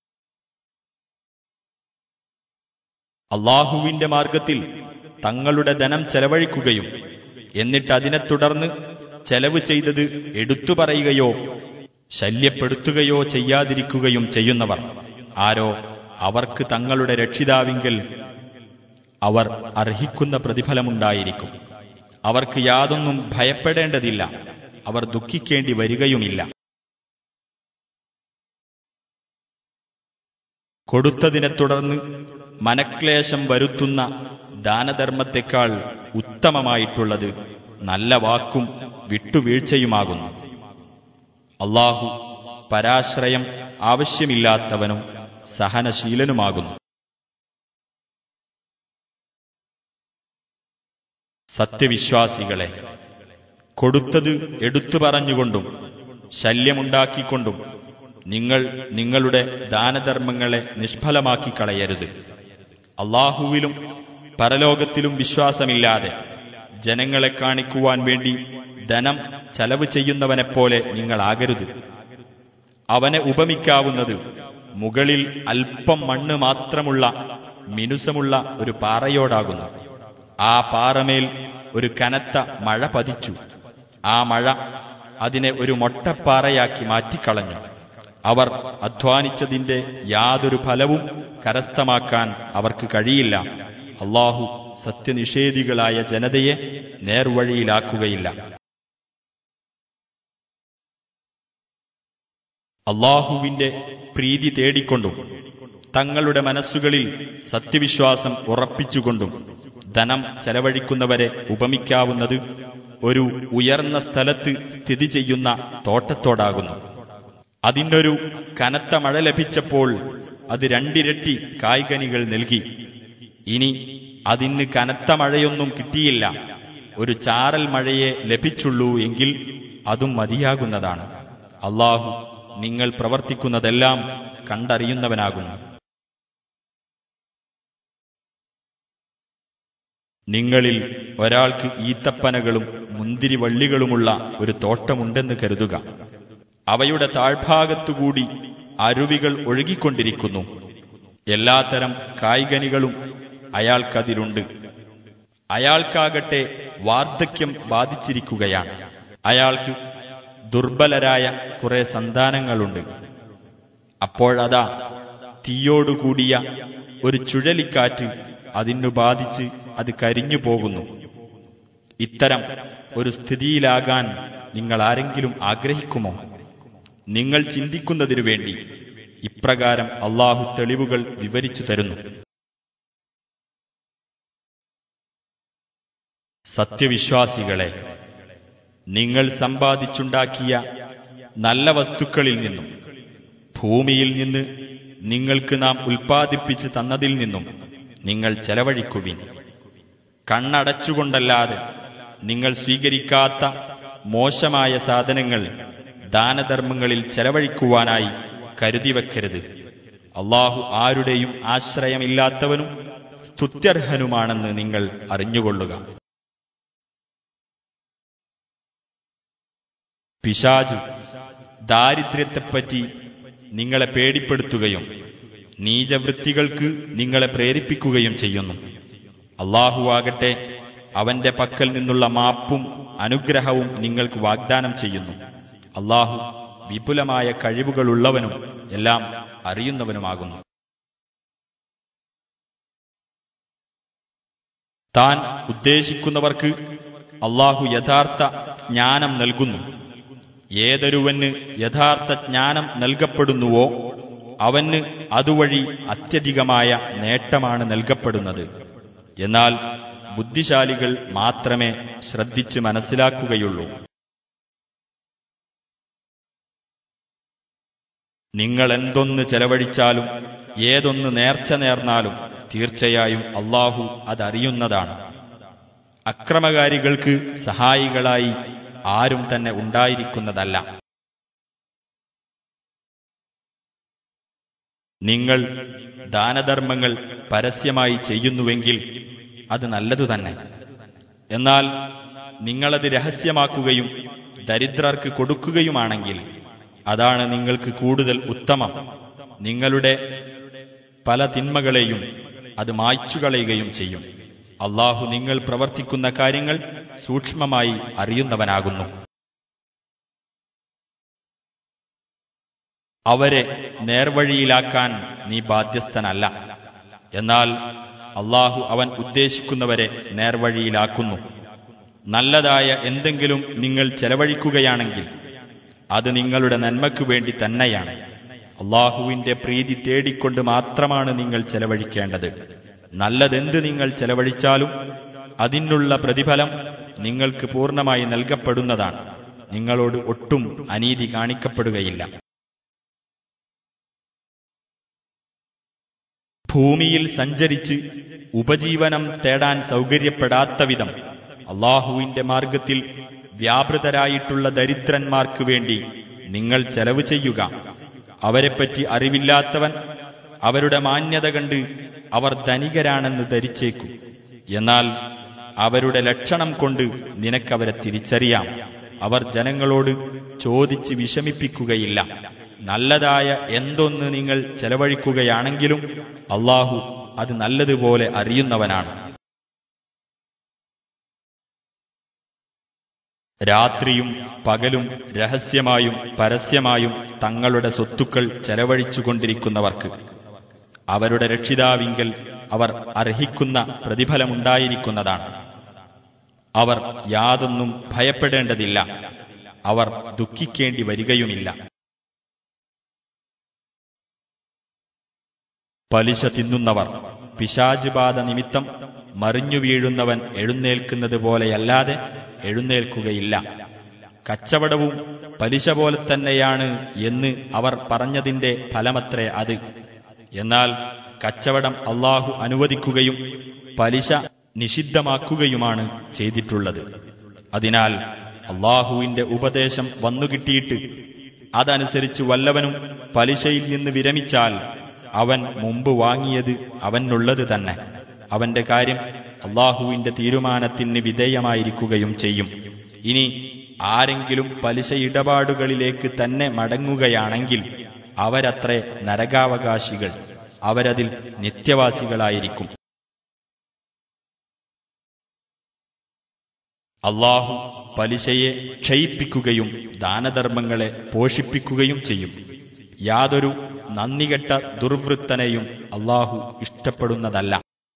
അല്ലാഹുവിന്റെ മാർഗത്തിൽ തങ്ങളുടെ ധനം ചെലവഴിക്കുകയും എന്നിട്ട് അതിനെ തുടർന്ന് ചെലവ് ചെയ്തത് എടുത്തു പറയുകയോ ശല്യപ്പെടുത്തുകയോ ചെയ്യാതിരിക്കുകയും ചെയ്യുന്നവർ ആരോ അവർക്ക് തങ്ങളുടെ രക്ഷിതാവിങ്കൽ അവർ അർഹിക്കുന്ന പ്രതിഫലമുണ്ടായിരിക്കും. അവർക്ക് യാതൊന്നും ഭയപ്പെടേണ്ടതില്ല, അവർ ദുഃഖിക്കേണ്ടി വരികയുമില്ല. കൊടുത്തതിനെ തുടർന്ന് മനക്ലേശം വരുത്തുന്ന ദാനധർമ്മത്തെക്കാൾ ഉത്തമമായിട്ടുള്ളത് നല്ല വാക്കും വിട്ടുവീഴ്ചയുമാകുന്നു. അല്ലാഹു പരാശ്രയം ആവശ്യമില്ലാത്തവനും സഹനശീലനുമാകുന്നു. സത്യവിശ്വാസികളെ, കൊടുത്തത് എടുത്തു പറഞ്ഞുകൊണ്ടും ശല്യമുണ്ടാക്കിക്കൊണ്ടും നിങ്ങൾ നിങ്ങളുടെ ദാനധർമ്മങ്ങളെ നിഷ്ഫലമാക്കി കളയരുത്. അല്ലാഹുവിലും പരലോകത്തിലും വിശ്വാസമില്ലാതെ ജനങ്ങളെ കാണിക്കുവാൻ വേണ്ടി ധനം ചെലവ് ചെയ്യുന്നവനെപ്പോലെ നിങ്ങളാകരുത്. അവനെ ഉപമിക്കാവുന്നത് മുകളിൽ അല്പം മണ്ണ് മാത്രമുള്ള മിനുസമുള്ള ഒരു പാറയോടാകുന്നു. ആ പാറമേൽ ഒരു കനത്ത മഴ പതിച്ചു. ആ മഴ അതിനെ ഒരു മൊട്ടപ്പാറയാക്കി മാറ്റിക്കളഞ്ഞു. അവർ അധ്വാനിച്ചതിന്റെ യാതൊരു ഫലവും കരസ്ഥമാക്കാൻ അവർക്ക് കഴിയില്ല. അല്ലാഹു സത്യനിഷേധികളായ ജനതയെ നേർവഴിയിലാക്കുകയില്ല. അല്ലാഹുവിന്റെ പ്രീതി തേടിക്കൊണ്ടും തങ്ങളുടെ മനസ്സുകളിൽ സത്യവിശ്വാസം ഉറപ്പിച്ചുകൊണ്ടും ധനം ചെലവഴിക്കുന്നവരെ ഉപമിക്കാവുന്നത് ഒരു ഉയർന്ന സ്ഥലത്ത് സ്ഥിതി ചെയ്യുന്ന തോട്ടത്തോടാകുന്നു. അതിനൊരു കനത്ത മഴ ലഭിച്ചപ്പോൾ അത് രണ്ടിരട്ടി കായ്കനികൾ നൽകി. ഇനി അതിന് കനത്ത മഴയൊന്നും കിട്ടിയില്ല, ഒരു ചാറൽ മഴയെ ലഭിച്ചുള്ളൂ എങ്കിൽ അതും മതിയാകുന്നതാണ്. അല്ലാഹു നിങ്ങൾ പ്രവർത്തിക്കുന്നതെല്ലാം കണ്ടറിയുന്നവനാകുന്നു. നിങ്ങളിൽ ഒരാൾക്ക് ഈത്തപ്പനകളും മുന്തിരിവള്ളികളുമുള്ള ഒരു തോട്ടമുണ്ടെന്ന് കരുതുക. അവയുടെ താഴ്ഭാഗത്തുകൂടി അരുവികൾ ഒഴുകിക്കൊണ്ടിരിക്കുന്നു. എല്ലാത്തരം കായ്കനികളും അയാൾക്കതിലുണ്ട്. അയാൾക്കാകട്ടെ വാർദ്ധക്യം ബാധിച്ചിരിക്കുകയാണ്. അയാൾക്ക് ദുർബലരായ കുറെ സന്താനങ്ങളുണ്ട്. അപ്പോഴതാ തീയോടുകൂടിയ ഒരു ചുഴലിക്കാറ്റ് അതിനു ബാധിച്ച് അത് കരിഞ്ഞു പോകുന്നു. ഇത്തരം ഒരു സ്ഥിതിയിലാകാൻ നിങ്ങൾ ആരെങ്കിലും ആഗ്രഹിക്കുമോ? നിങ്ങൾ ചിന്തിക്കുന്നതിനു വേണ്ടി ഇപ്രകാരം അല്ലാഹു തെളിവുകൾ വിവരിച്ചു തരുന്നു. സത്യവിശ്വാസികളെ, നിങ്ങൾ സമ്പാദിച്ചുണ്ടാക്കിയ നല്ല വസ്തുക്കളിൽ നിന്നും ഭൂമിയിൽ നിന്ന് നിങ്ങൾക്ക് നാം ഉൽപ്പാദിപ്പിച്ച് തന്നതിൽ നിന്നും നിങ്ങൾ ചെലവഴിക്കുവിൻ. കണ്ണടച്ചുകൊണ്ടല്ലാതെ നിങ്ങൾ സ്വീകരിക്കാത്ത മോശമായ സാധനങ്ങൾ ദാനധർമ്മങ്ങളിൽ ചെലവഴിക്കുവാനായി കരുതിവെക്കരുത്. അല്ലാഹു ആരുടെയും ആശ്രയമില്ലാത്തവനും സ്തുത്യർഹനുമാണെന്ന് നിങ്ങൾ അറിഞ്ഞുകൊള്ളുക. പിശാച് ദാരിദ്ര്യത്തെപ്പറ്റി നിങ്ങളെ പേടിപ്പെടുത്തുകയും നീചവൃത്തികൾക്ക് നിങ്ങളെ പ്രേരിപ്പിക്കുകയും ചെയ്യുന്നു. അല്ലാഹുവാകട്ടെ അവന്റെ പക്കൽ നിന്നുള്ള മാപ്പും അനുഗ്രഹവും നിങ്ങൾക്ക് വാഗ്ദാനം ചെയ്യുന്നു. അല്ലാഹു വിപുലമായ കഴിവുകളുള്ളവനും എല്ലാം അറിയുന്നവനുമാകുന്നു. താൻ ഉദ്ദേശിക്കുന്നവർക്ക് അല്ലാഹു യഥാർത്ഥ ജ്ഞാനം നൽകുന്നു. ഏതൊരുവന് യഥാർത്ഥ ജ്ഞാനം നൽകപ്പെടുന്നുവോ അവന് അതുവഴി അത്യധികമായ നേട്ടമാണ് നൽകപ്പെടുന്നത്. എന്നാൽ ബുദ്ധിശാലികൾ മാത്രമേ ശ്രദ്ധിച്ച് മനസ്സിലാക്കുകയുള്ളൂ. നിങ്ങൾ എന്തൊന്ന് ചെലവഴിച്ചാലും ഏതൊന്ന് നേർച്ച നേർന്നാലും തീർച്ചയായും അല്ലാഹു അതറിയുന്നതാണ്. അക്രമകാരികൾക്ക് സഹായികളായി ആരും തന്നെ ഉണ്ടായിരിക്കുന്നതല്ല. നിങ്ങൾ ദാനധർമ്മങ്ങൾ പരസ്യമായി ചെയ്യുന്നുവെങ്കിൽ അത് നല്ലതു തന്നെ. എന്നാൽ നിങ്ങളത് രഹസ്യമാക്കുകയും ദരിദ്രർക്ക് കൊടുക്കുകയുമാണെങ്കിൽ അതാണ് നിങ്ങൾക്ക് കൂടുതൽ ഉത്തമം. നിങ്ങളുടെ പല തിന്മകളെയും അത് മായ്ച്ചുകളയുകയും ചെയ്യും. അല്ലാഹു നിങ്ങൾ പ്രവർത്തിക്കുന്ന കാര്യങ്ങൾ സൂക്ഷ്മമായി അറിയുന്നവനാകുന്നു. അവരെ നേർവഴിയിലാക്കാൻ നീ ബാധ്യസ്ഥനല്ല. എന്നാൽ അല്ലാഹു അവൻ ഉദ്ദേശിക്കുന്നവരെ നേർവഴിയിലാക്കുന്നു. നല്ലതായ എന്തെങ്കിലും നിങ്ങൾ ചെലവഴിക്കുകയാണെങ്കിൽ അത് നിങ്ങളുടെ നന്മയ്ക്കു വേണ്ടി തന്നെയാണ്. അല്ലാഹുവിന്റെ പ്രീതി തേടിക്കൊണ്ട് മാത്രമാണ് നിങ്ങൾ ചെലവഴിക്കേണ്ടത്. നല്ലതെന്ത് നിങ്ങൾ ചെലവഴിച്ചാലും അതിനുള്ള പ്രതിഫലം നിങ്ങൾക്ക് പൂർണ്ണമായി നൽകപ്പെടുന്നതാണ്. നിങ്ങളോട് ഒട്ടും അനീതി കാണിക്കപ്പെടുകയില്ല. ഭൂമിയിൽ സഞ്ചരിച്ച് ഉപജീവനം തേടാൻ സൗകര്യപ്പെടാത്ത വിധം അല്ലാഹുവിന്റെ മാർഗത്തിൽ വ്യാപൃതരായിട്ടുള്ള ദരിദ്രന്മാർക്ക് വേണ്ടി നിങ്ങൾ ചെലവ് ചെയ്യുക. അവരെപ്പറ്റി അറിവില്ലാത്തവൻ അവരുടെ മാന്യത കണ്ട് അവർ ധനികരാണെന്ന് ധരിച്ചേക്കും. എന്നാൽ അവരുടെ ലക്ഷണം കൊണ്ട് നിനക്കവരെ തിരിച്ചറിയാം. അവർ ജനങ്ങളോട് ചോദിച്ച് വിഷമിപ്പിക്കുകയില്ല. നല്ലതായ എന്തൊന്ന് നിങ്ങൾ ചെലവഴിക്കുകയാണെങ്കിലും അല്ലാഹു അത് നല്ലതുപോലെ അറിയുന്നവനാണ്. രാത്രിയും പകലും രഹസ്യമായും പരസ്യമായും തങ്ങളുടെ സ്വത്തുക്കൾ ചെലവഴിച്ചുകൊണ്ടിരിക്കുന്നവർക്ക് അവരുടെ രക്ഷിതാവിങ്കൽ അവർ അർഹിക്കുന്ന പ്രതിഫലമുണ്ടായിരിക്കുന്നതാണ്. അവർ യാതൊന്നും ഭയപ്പെടേണ്ടതില്ല. അവർ ദുഃഖിക്കേണ്ടി വരികയുമില്ല. പലിശ തിന്നുന്നവർ പിശാച് ബാധ നിമിത്തം മറിഞ്ഞു വീഴുന്നവൻ എഴുന്നേൽക്കുന്നത് പോലെയല്ലാതെ എഴുന്നേൽക്കുകയില്ല. കച്ചവടവും പലിശ പോലെ തന്നെയാണ് എന്ന് അവർ പറഞ്ഞതിന്റെ ഫലമത്രേ അത്. എന്നാൽ കച്ചവടം അല്ലാഹു അനുവദിക്കുകയും പലിശ നിഷിദ്ധമാക്കുകയുമാണ് ചെയ്തിട്ടുള്ളത്. അതിനാൽ അല്ലാഹുവിന്റെ ഉപദേശം വന്നുകിട്ടിയിട്ട് അതനുസരിച്ച് വല്ലവനും പലിശയിൽ നിന്ന് വിരമിച്ചാൽ അവൻ മുമ്പ് വാങ്ങിയത് അവനുള്ളത് തന്നെ. അവന്റെ കാര്യം അല്ലാഹുവിന്റെ തീരുമാനത്തിന് വിധേയമായിരിക്കുകയും ചെയ്യും. ഇനി ആരെങ്കിലും പലിശ ഇടപാടുകളിലേക്ക് തന്നെ മടങ്ങുകയാണെങ്കിൽ അവരത്രേ നരകാവകാശികൾ. അവരതിൽ നിത്യവാസികളായിരിക്കും. അല്ലാഹു പലിശയെ ക്ഷയിപ്പിക്കുകയും ദാനധർമ്മങ്ങളെ പോഷിപ്പിക്കുകയും ചെയ്യും. യാതൊരു നന്ദികെട്ട ദുർവൃത്തനെയും അല്ലാഹു ഇഷ്ടപ്പെടുന്നതല്ല.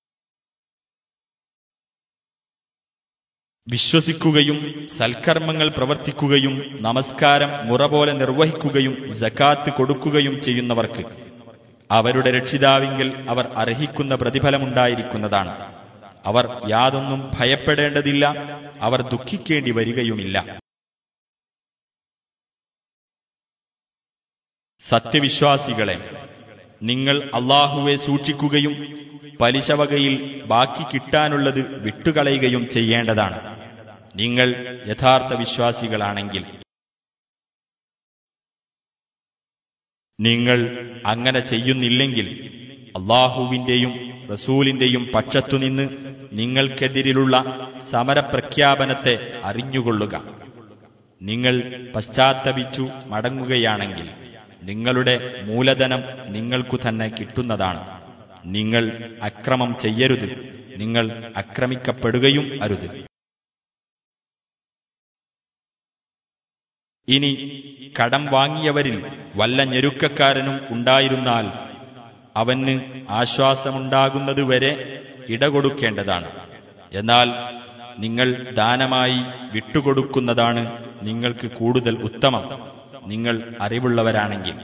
വിശ്വസിക്കുകയും സൽക്കർമ്മങ്ങൾ പ്രവർത്തിക്കുകയും നമസ്കാരം മുറ പോലെ നിർവഹിക്കുകയും സകാത്ത് കൊടുക്കുകയും ചെയ്യുന്നവർക്ക് അവരുടെ രക്ഷിതാവിങ്കൽ അവർ അർഹിക്കുന്ന പ്രതിഫലമുണ്ടായിരിക്കുന്നതാണ്. അവർ യാതൊന്നും ഭയപ്പെടേണ്ടതില്ല. അവർ ദുഃഖിക്കേണ്ടി വരികയുമില്ല. സത്യവിശ്വാസികളെ, നിങ്ങൾ അല്ലാഹുവെ സൂക്ഷിക്കുകയും പലിശ വകയിൽ ബാക്കി കിട്ടാനുള്ളത് വിട്ടുകളയുകയും ചെയ്യേണ്ടതാണ്, നിങ്ങൾ യഥാർത്ഥ വിശ്വാസികളാണെങ്കിൽ. നിങ്ങൾ അങ്ങനെ ചെയ്യുന്നില്ലെങ്കിൽ അല്ലാഹുവിന്റെയും റസൂലിന്റെയും പക്ഷത്തുനിന്ന് നിങ്ങൾക്കെതിരിലുള്ള സമരപ്രഖ്യാപനത്തെ അറിഞ്ഞുകൊള്ളുക. നിങ്ങൾ പശ്ചാത്തപിച്ചു മടങ്ങുകയാണെങ്കിൽ നിങ്ങളുടെ മൂലധനം നിങ്ങൾക്കു തന്നെ കിട്ടുന്നതാണ്. നിങ്ങൾ അക്രമം ചെയ്യരുത്. നിങ്ങൾ ആക്രമിക്കപ്പെടുകയും അരുത്. ഇനി കടം വാങ്ങിയവരിൽ വല്ല ഞെരുക്കക്കാരനും ഉണ്ടായിരുന്നാൽ അവന് ആശ്വാസമുണ്ടാകുന്നതുവരെ ഇടകൊടുക്കേണ്ടതാണ്. എന്നാൽ നിങ്ങൾ ദാനമായി വിട്ടുകൊടുക്കുന്നതാണ് നിങ്ങൾക്ക് കൂടുതൽ ഉത്തമം, നിങ്ങൾ അറിവുള്ളവരാണെങ്കിൽ.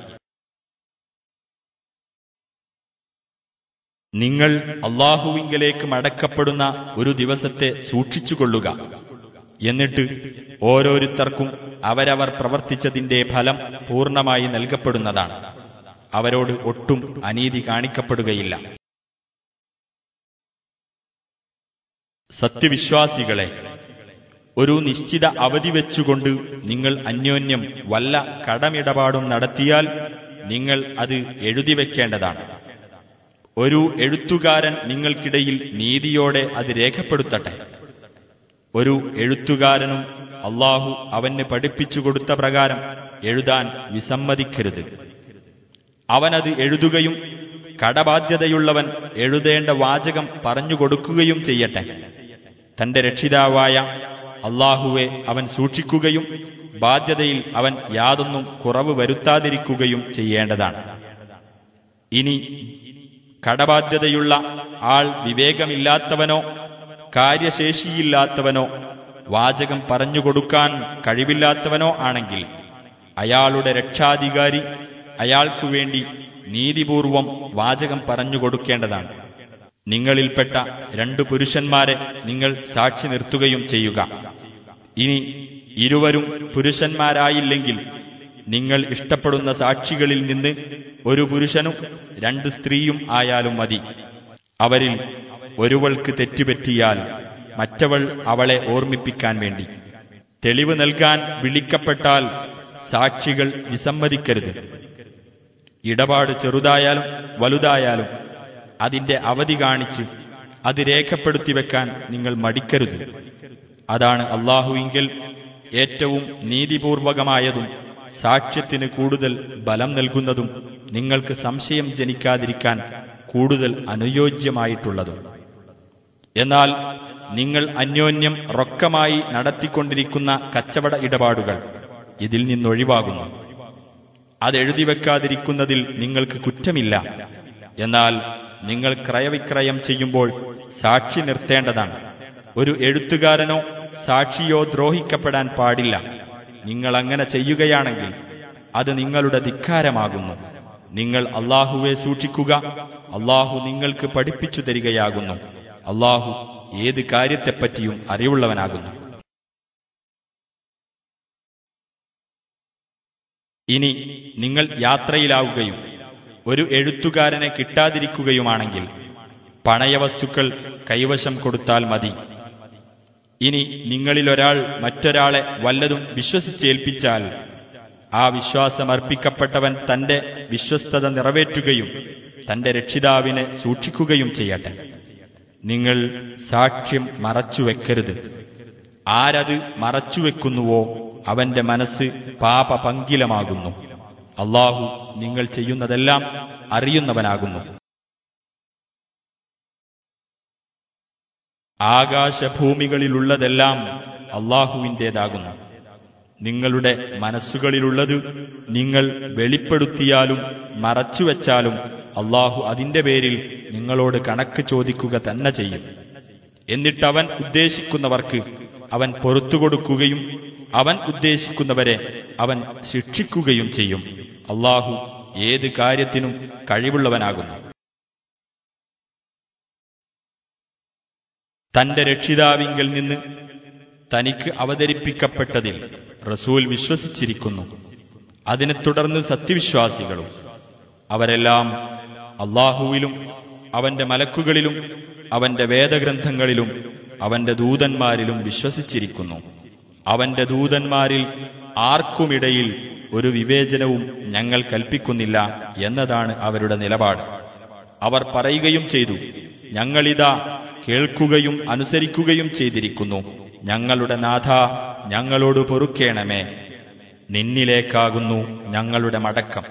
നിങ്ങൾ അല്ലാഹുവിങ്കലേക്ക് മടക്കപ്പെടുന്ന ഒരു ദിവസത്തെ സൂക്ഷിച്ചുകൊള്ളുക. എന്നിട്ട് ഓരോരുത്തർക്കും അവരവർ പ്രവർത്തിച്ചതിന്റെ ഫലം പൂർണ്ണമായി നൽകപ്പെടുന്നതാണ്. അവരോട് ഒട്ടും അനീതി കാണിക്കപ്പെടുകയില്ല. സത്യവിശ്വാസികളെ, ഒരു നിശ്ചിത അവധി വെച്ചുകൊണ്ട് നിങ്ങൾ അന്യോന്യം വല്ല കടമിടപാടും നടത്തിയാൽ നിങ്ങൾ അത് എഴുതിവെക്കേണ്ടതാണ്. ഒരു എഴുത്തുകാരൻ നിങ്ങൾക്കിടയിൽ നീതിയോടെ അത് രേഖപ്പെടുത്തട്ടെ. ഒരു എഴുത്തുകാരനും അല്ലാഹു അവന് പഠിപ്പിച്ചുകൊടുത്ത പ്രകാരം എഴുതാൻ വിസമ്മതിക്കരുത്. അവനത് എഴുതുകയും കടബാധ്യതയുള്ളവൻ എഴുതേണ്ട വാചകം പറഞ്ഞുകൊടുക്കുകയും ചെയ്യട്ടെ. തന്റെ രക്ഷിതാവായ അല്ലാഹുവെ അവൻ സൂക്ഷിക്കുകയും ബാധ്യതയിൽ അവൻ യാതൊന്നും കുറവ് വരുത്താതിരിക്കുകയും ചെയ്യേണ്ടതാണ്. ഇനി കടബാധ്യതയുള്ള ആൾ വിവേകമില്ലാത്തവനോ കാര്യശേഷിയില്ലാത്തവനോ വാചകം പറഞ്ഞുകൊടുക്കാൻ കഴിവില്ലാത്തവനോ ആണെങ്കിൽ അയാളുടെ രക്ഷാധികാരി അയാൾക്കു വേണ്ടി നീതിപൂർവം വാചകം പറഞ്ഞുകൊടുക്കേണ്ടതാണ്. നിങ്ങളിൽപ്പെട്ട രണ്ടു പുരുഷന്മാരെ നിങ്ങൾ സാക്ഷി നിർത്തുകയും ചെയ്യുക. ഇനി ഇരുവരും പുരുഷന്മാരായില്ലെങ്കിൽ നിങ്ങൾ ഇഷ്ടപ്പെടുന്ന സാക്ഷികളിൽ നിന്ന് ഒരു പുരുഷനും രണ്ട് സ്ത്രീയും ആയാലും മതി. അവരിൽ ഒരുവൾക്ക് തെറ്റുപറ്റിയാൽ മറ്റവൾ അവളെ ഓർമ്മിപ്പിക്കാൻ വേണ്ടി. തെളിവ് നൽകാൻ വിളിക്കപ്പെട്ടാൽ സാക്ഷികൾ വിസമ്മതിക്കരുത്. ഇടപാട് ചെറുതായാലും വലുതായാലും അതിന്റെ അവധി കാണിച്ച് അത് രേഖപ്പെടുത്തി വെക്കാൻ നിങ്ങൾ മടിക്കരുത്. അതാണ് അല്ലാഹുവിങ്കൽ ഏറ്റവും നീതിപൂർവകമായതും സാക്ഷ്യത്തിന് കൂടുതൽ ബലം നൽകുന്നതും നിങ്ങൾക്ക് സംശയം ജനിക്കാതിരിക്കാൻ കൂടുതൽ അനുയോജ്യമായിട്ടുള്ളതും. എന്നാൽ നിങ്ങൾ അന്യോന്യം റൊക്കമായി നടത്തിക്കൊണ്ടിരിക്കുന്ന കച്ചവട ഇടപാടുകൾ ഇതിൽ നിന്നൊഴിവാകുന്നു. അതെഴുതിവെക്കാതിരിക്കുന്നതിൽ നിങ്ങൾക്ക് കുറ്റമില്ല. എന്നാൽ നിങ്ങൾ ക്രയവിക്രയം ചെയ്യുമ്പോൾ സാക്ഷി നിർത്തേണ്ടതാണ്. ഒരു എഴുത്തുകാരനോ സാക്ഷിയോ ദ്രോഹിക്കപ്പെടാൻ പാടില്ല. നിങ്ങൾ അങ്ങനെ ചെയ്യുകയാണെങ്കിൽ അത് നിങ്ങളുടെ ധിക്കാരമാകുന്നു. നിങ്ങൾ അല്ലാഹുവെ സൂക്ഷിക്കുക. അല്ലാഹു നിങ്ങൾക്ക് പഠിപ്പിച്ചു തരികയാകുന്നു. അല്ലാഹു ഏത് കാര്യത്തെപ്പറ്റിയും അറിവുള്ളവനാകുന്നു. ഇനി നിങ്ങൾ യാത്രയിലാവുകയും ഒരു എഴുത്തുകാരനെ കിട്ടാതിരിക്കുകയുമാണെങ്കിൽ പണയവസ്തുക്കൾ കൈവശം കൊടുത്താൽ മതി. ഇനി നിങ്ങളിലൊരാൾ മറ്റൊരാളെ വല്ലതും വിശ്വസിച്ചേൽപ്പിച്ചാൽ ആ വിശ്വാസമർപ്പിക്കപ്പെട്ടവൻ തന്റെ വിശ്വസ്തത നിറവേറ്റുകയും തന്റെ രക്ഷിതാവിനെ സൂക്ഷിക്കുകയും ചെയ്യട്ടെ. നിങ്ങൾ സാക്ഷ്യം മറച്ചുവെക്കരുത്. ആരത് മറച്ചുവെക്കുന്നുവോ അവന്റെ മനസ്സ് പാപപങ്കിലമാകുന്നു. അല്ലാഹു നിങ്ങൾ ചെയ്യുന്നതെല്ലാം അറിയുന്നവനാകുന്നു. ആകാശഭൂമികളിലുള്ളതെല്ലാം അല്ലാഹുവിൻ്റേതാകുന്നു. നിങ്ങളുടെ മനസ്സുകളിലുള്ളത് നിങ്ങൾ വെളിപ്പെടുത്തിയാലും മറച്ചുവെച്ചാലും അല്ലാഹു അതിന്റെ പേരിൽ നിങ്ങളോട് കണക്ക് ചോദിക്കുക തന്നെ ചെയ്യും. എന്നിട്ടവൻ ഉദ്ദേശിക്കുന്നവർക്ക് അവൻ പൊറത്തുകൊടുക്കുകയും അവൻ ഉദ്ദേശിക്കുന്നവരെ അവൻ ശിക്ഷിക്കുകയും ചെയ്യും. അല്ലാഹു ഏത് കാര്യത്തിനും കഴിവുള്ളവനാകുന്നു. തന്റെ രക്ഷിതാവിങ്കൽ നിന്ന് തനിക്ക് അവതരിപ്പിക്കപ്പെട്ടതിൽ റസൂൽ വിശ്വസിച്ചിരിക്കുന്നു. അതിനെ തുടർന്ന് സത്യവിശ്വാസികളും. അവരെല്ലാം അല്ലാഹുവിലും അവന്റെ മലക്കുകളിലും അവന്റെ വേദഗ്രന്ഥങ്ങളിലും അവന്റെ ദൂതന്മാരിലും വിശ്വസിച്ചിരിക്കുന്നു. അവന്റെ ദൂതന്മാരിൽ ആർക്കുമിടയിൽ ഒരു വിവേചനവും ഞങ്ങൾ കൽപ്പിക്കുന്നില്ല എന്നതാണ് അവരുടെ നിലപാട്. അവർ പറയുകയും ചെയ്തു, ഞങ്ങളിതാ കേൾക്കുകയും അനുസരിക്കുകയും ചെയ്തിരിക്കുന്നു. ഞങ്ങളുടെ നാഥ, ഞങ്ങളോട് പൊറുക്കേണമേ, നിന്നിലേക്കാകുന്നു ഞങ്ങളുടെ മടക്കം.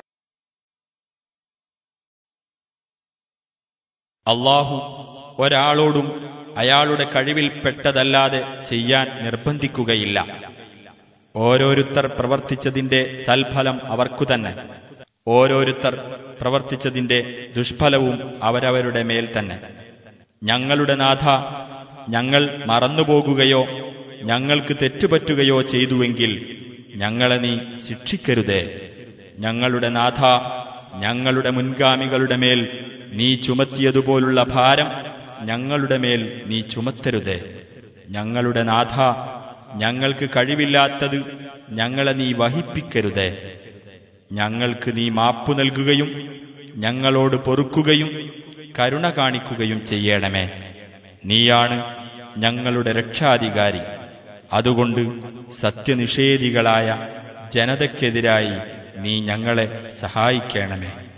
അല്ലാഹു ഒരാളോടും അയാളുടെ കഴിവിൽപ്പെട്ടതല്ലാതെ ചെയ്യാൻ നിർബന്ധിക്കുകയില്ല. ഓരോരുത്തർ പ്രവർത്തിച്ചതിന്റെ സൽഫലം അവർക്കു തന്നെ. ഓരോരുത്തർ പ്രവർത്തിച്ചതിന്റെ ദുഷ്ഫലവും അവരവരുടെ മേൽ തന്നെ. ഞങ്ങളുടെ നാഥ, ഞങ്ങൾ മറന്നുപോകുകയോ ഞങ്ങൾക്ക് തെറ്റുപറ്റുകയോ ചെയ്തുവെങ്കിൽ ഞങ്ങളെ നീ ശിക്ഷിക്കരുതേ. ഞങ്ങളുടെ നാഥ, ഞങ്ങളുടെ മുൻഗാമികളുടെ മേൽ നീ ചുമത്തിയതുപോലുള്ള ഭാരം ഞങ്ങളുടെ മേൽ നീ ചുമത്തരുതേ. ഞങ്ങളുടെ നാഥ, ഞങ്ങൾക്ക് കഴിവില്ലാത്തത് ഞങ്ങളെ നീ വഹിപ്പിക്കരുതേ. ഞങ്ങൾക്ക് നീ മാപ്പു നൽകുകയും ഞങ്ങളോട് പൊറുക്കുകയും കരുണ കാണിക്കുകയും ചെയ്യണമേ. നീയാണ് ഞങ്ങളുടെ രക്ഷാധികാരി. അതുകൊണ്ട് സത്യനിഷേധികളായ ജനതയ്ക്കെതിരായി നീ ഞങ്ങളെ സഹായിക്കണമേ.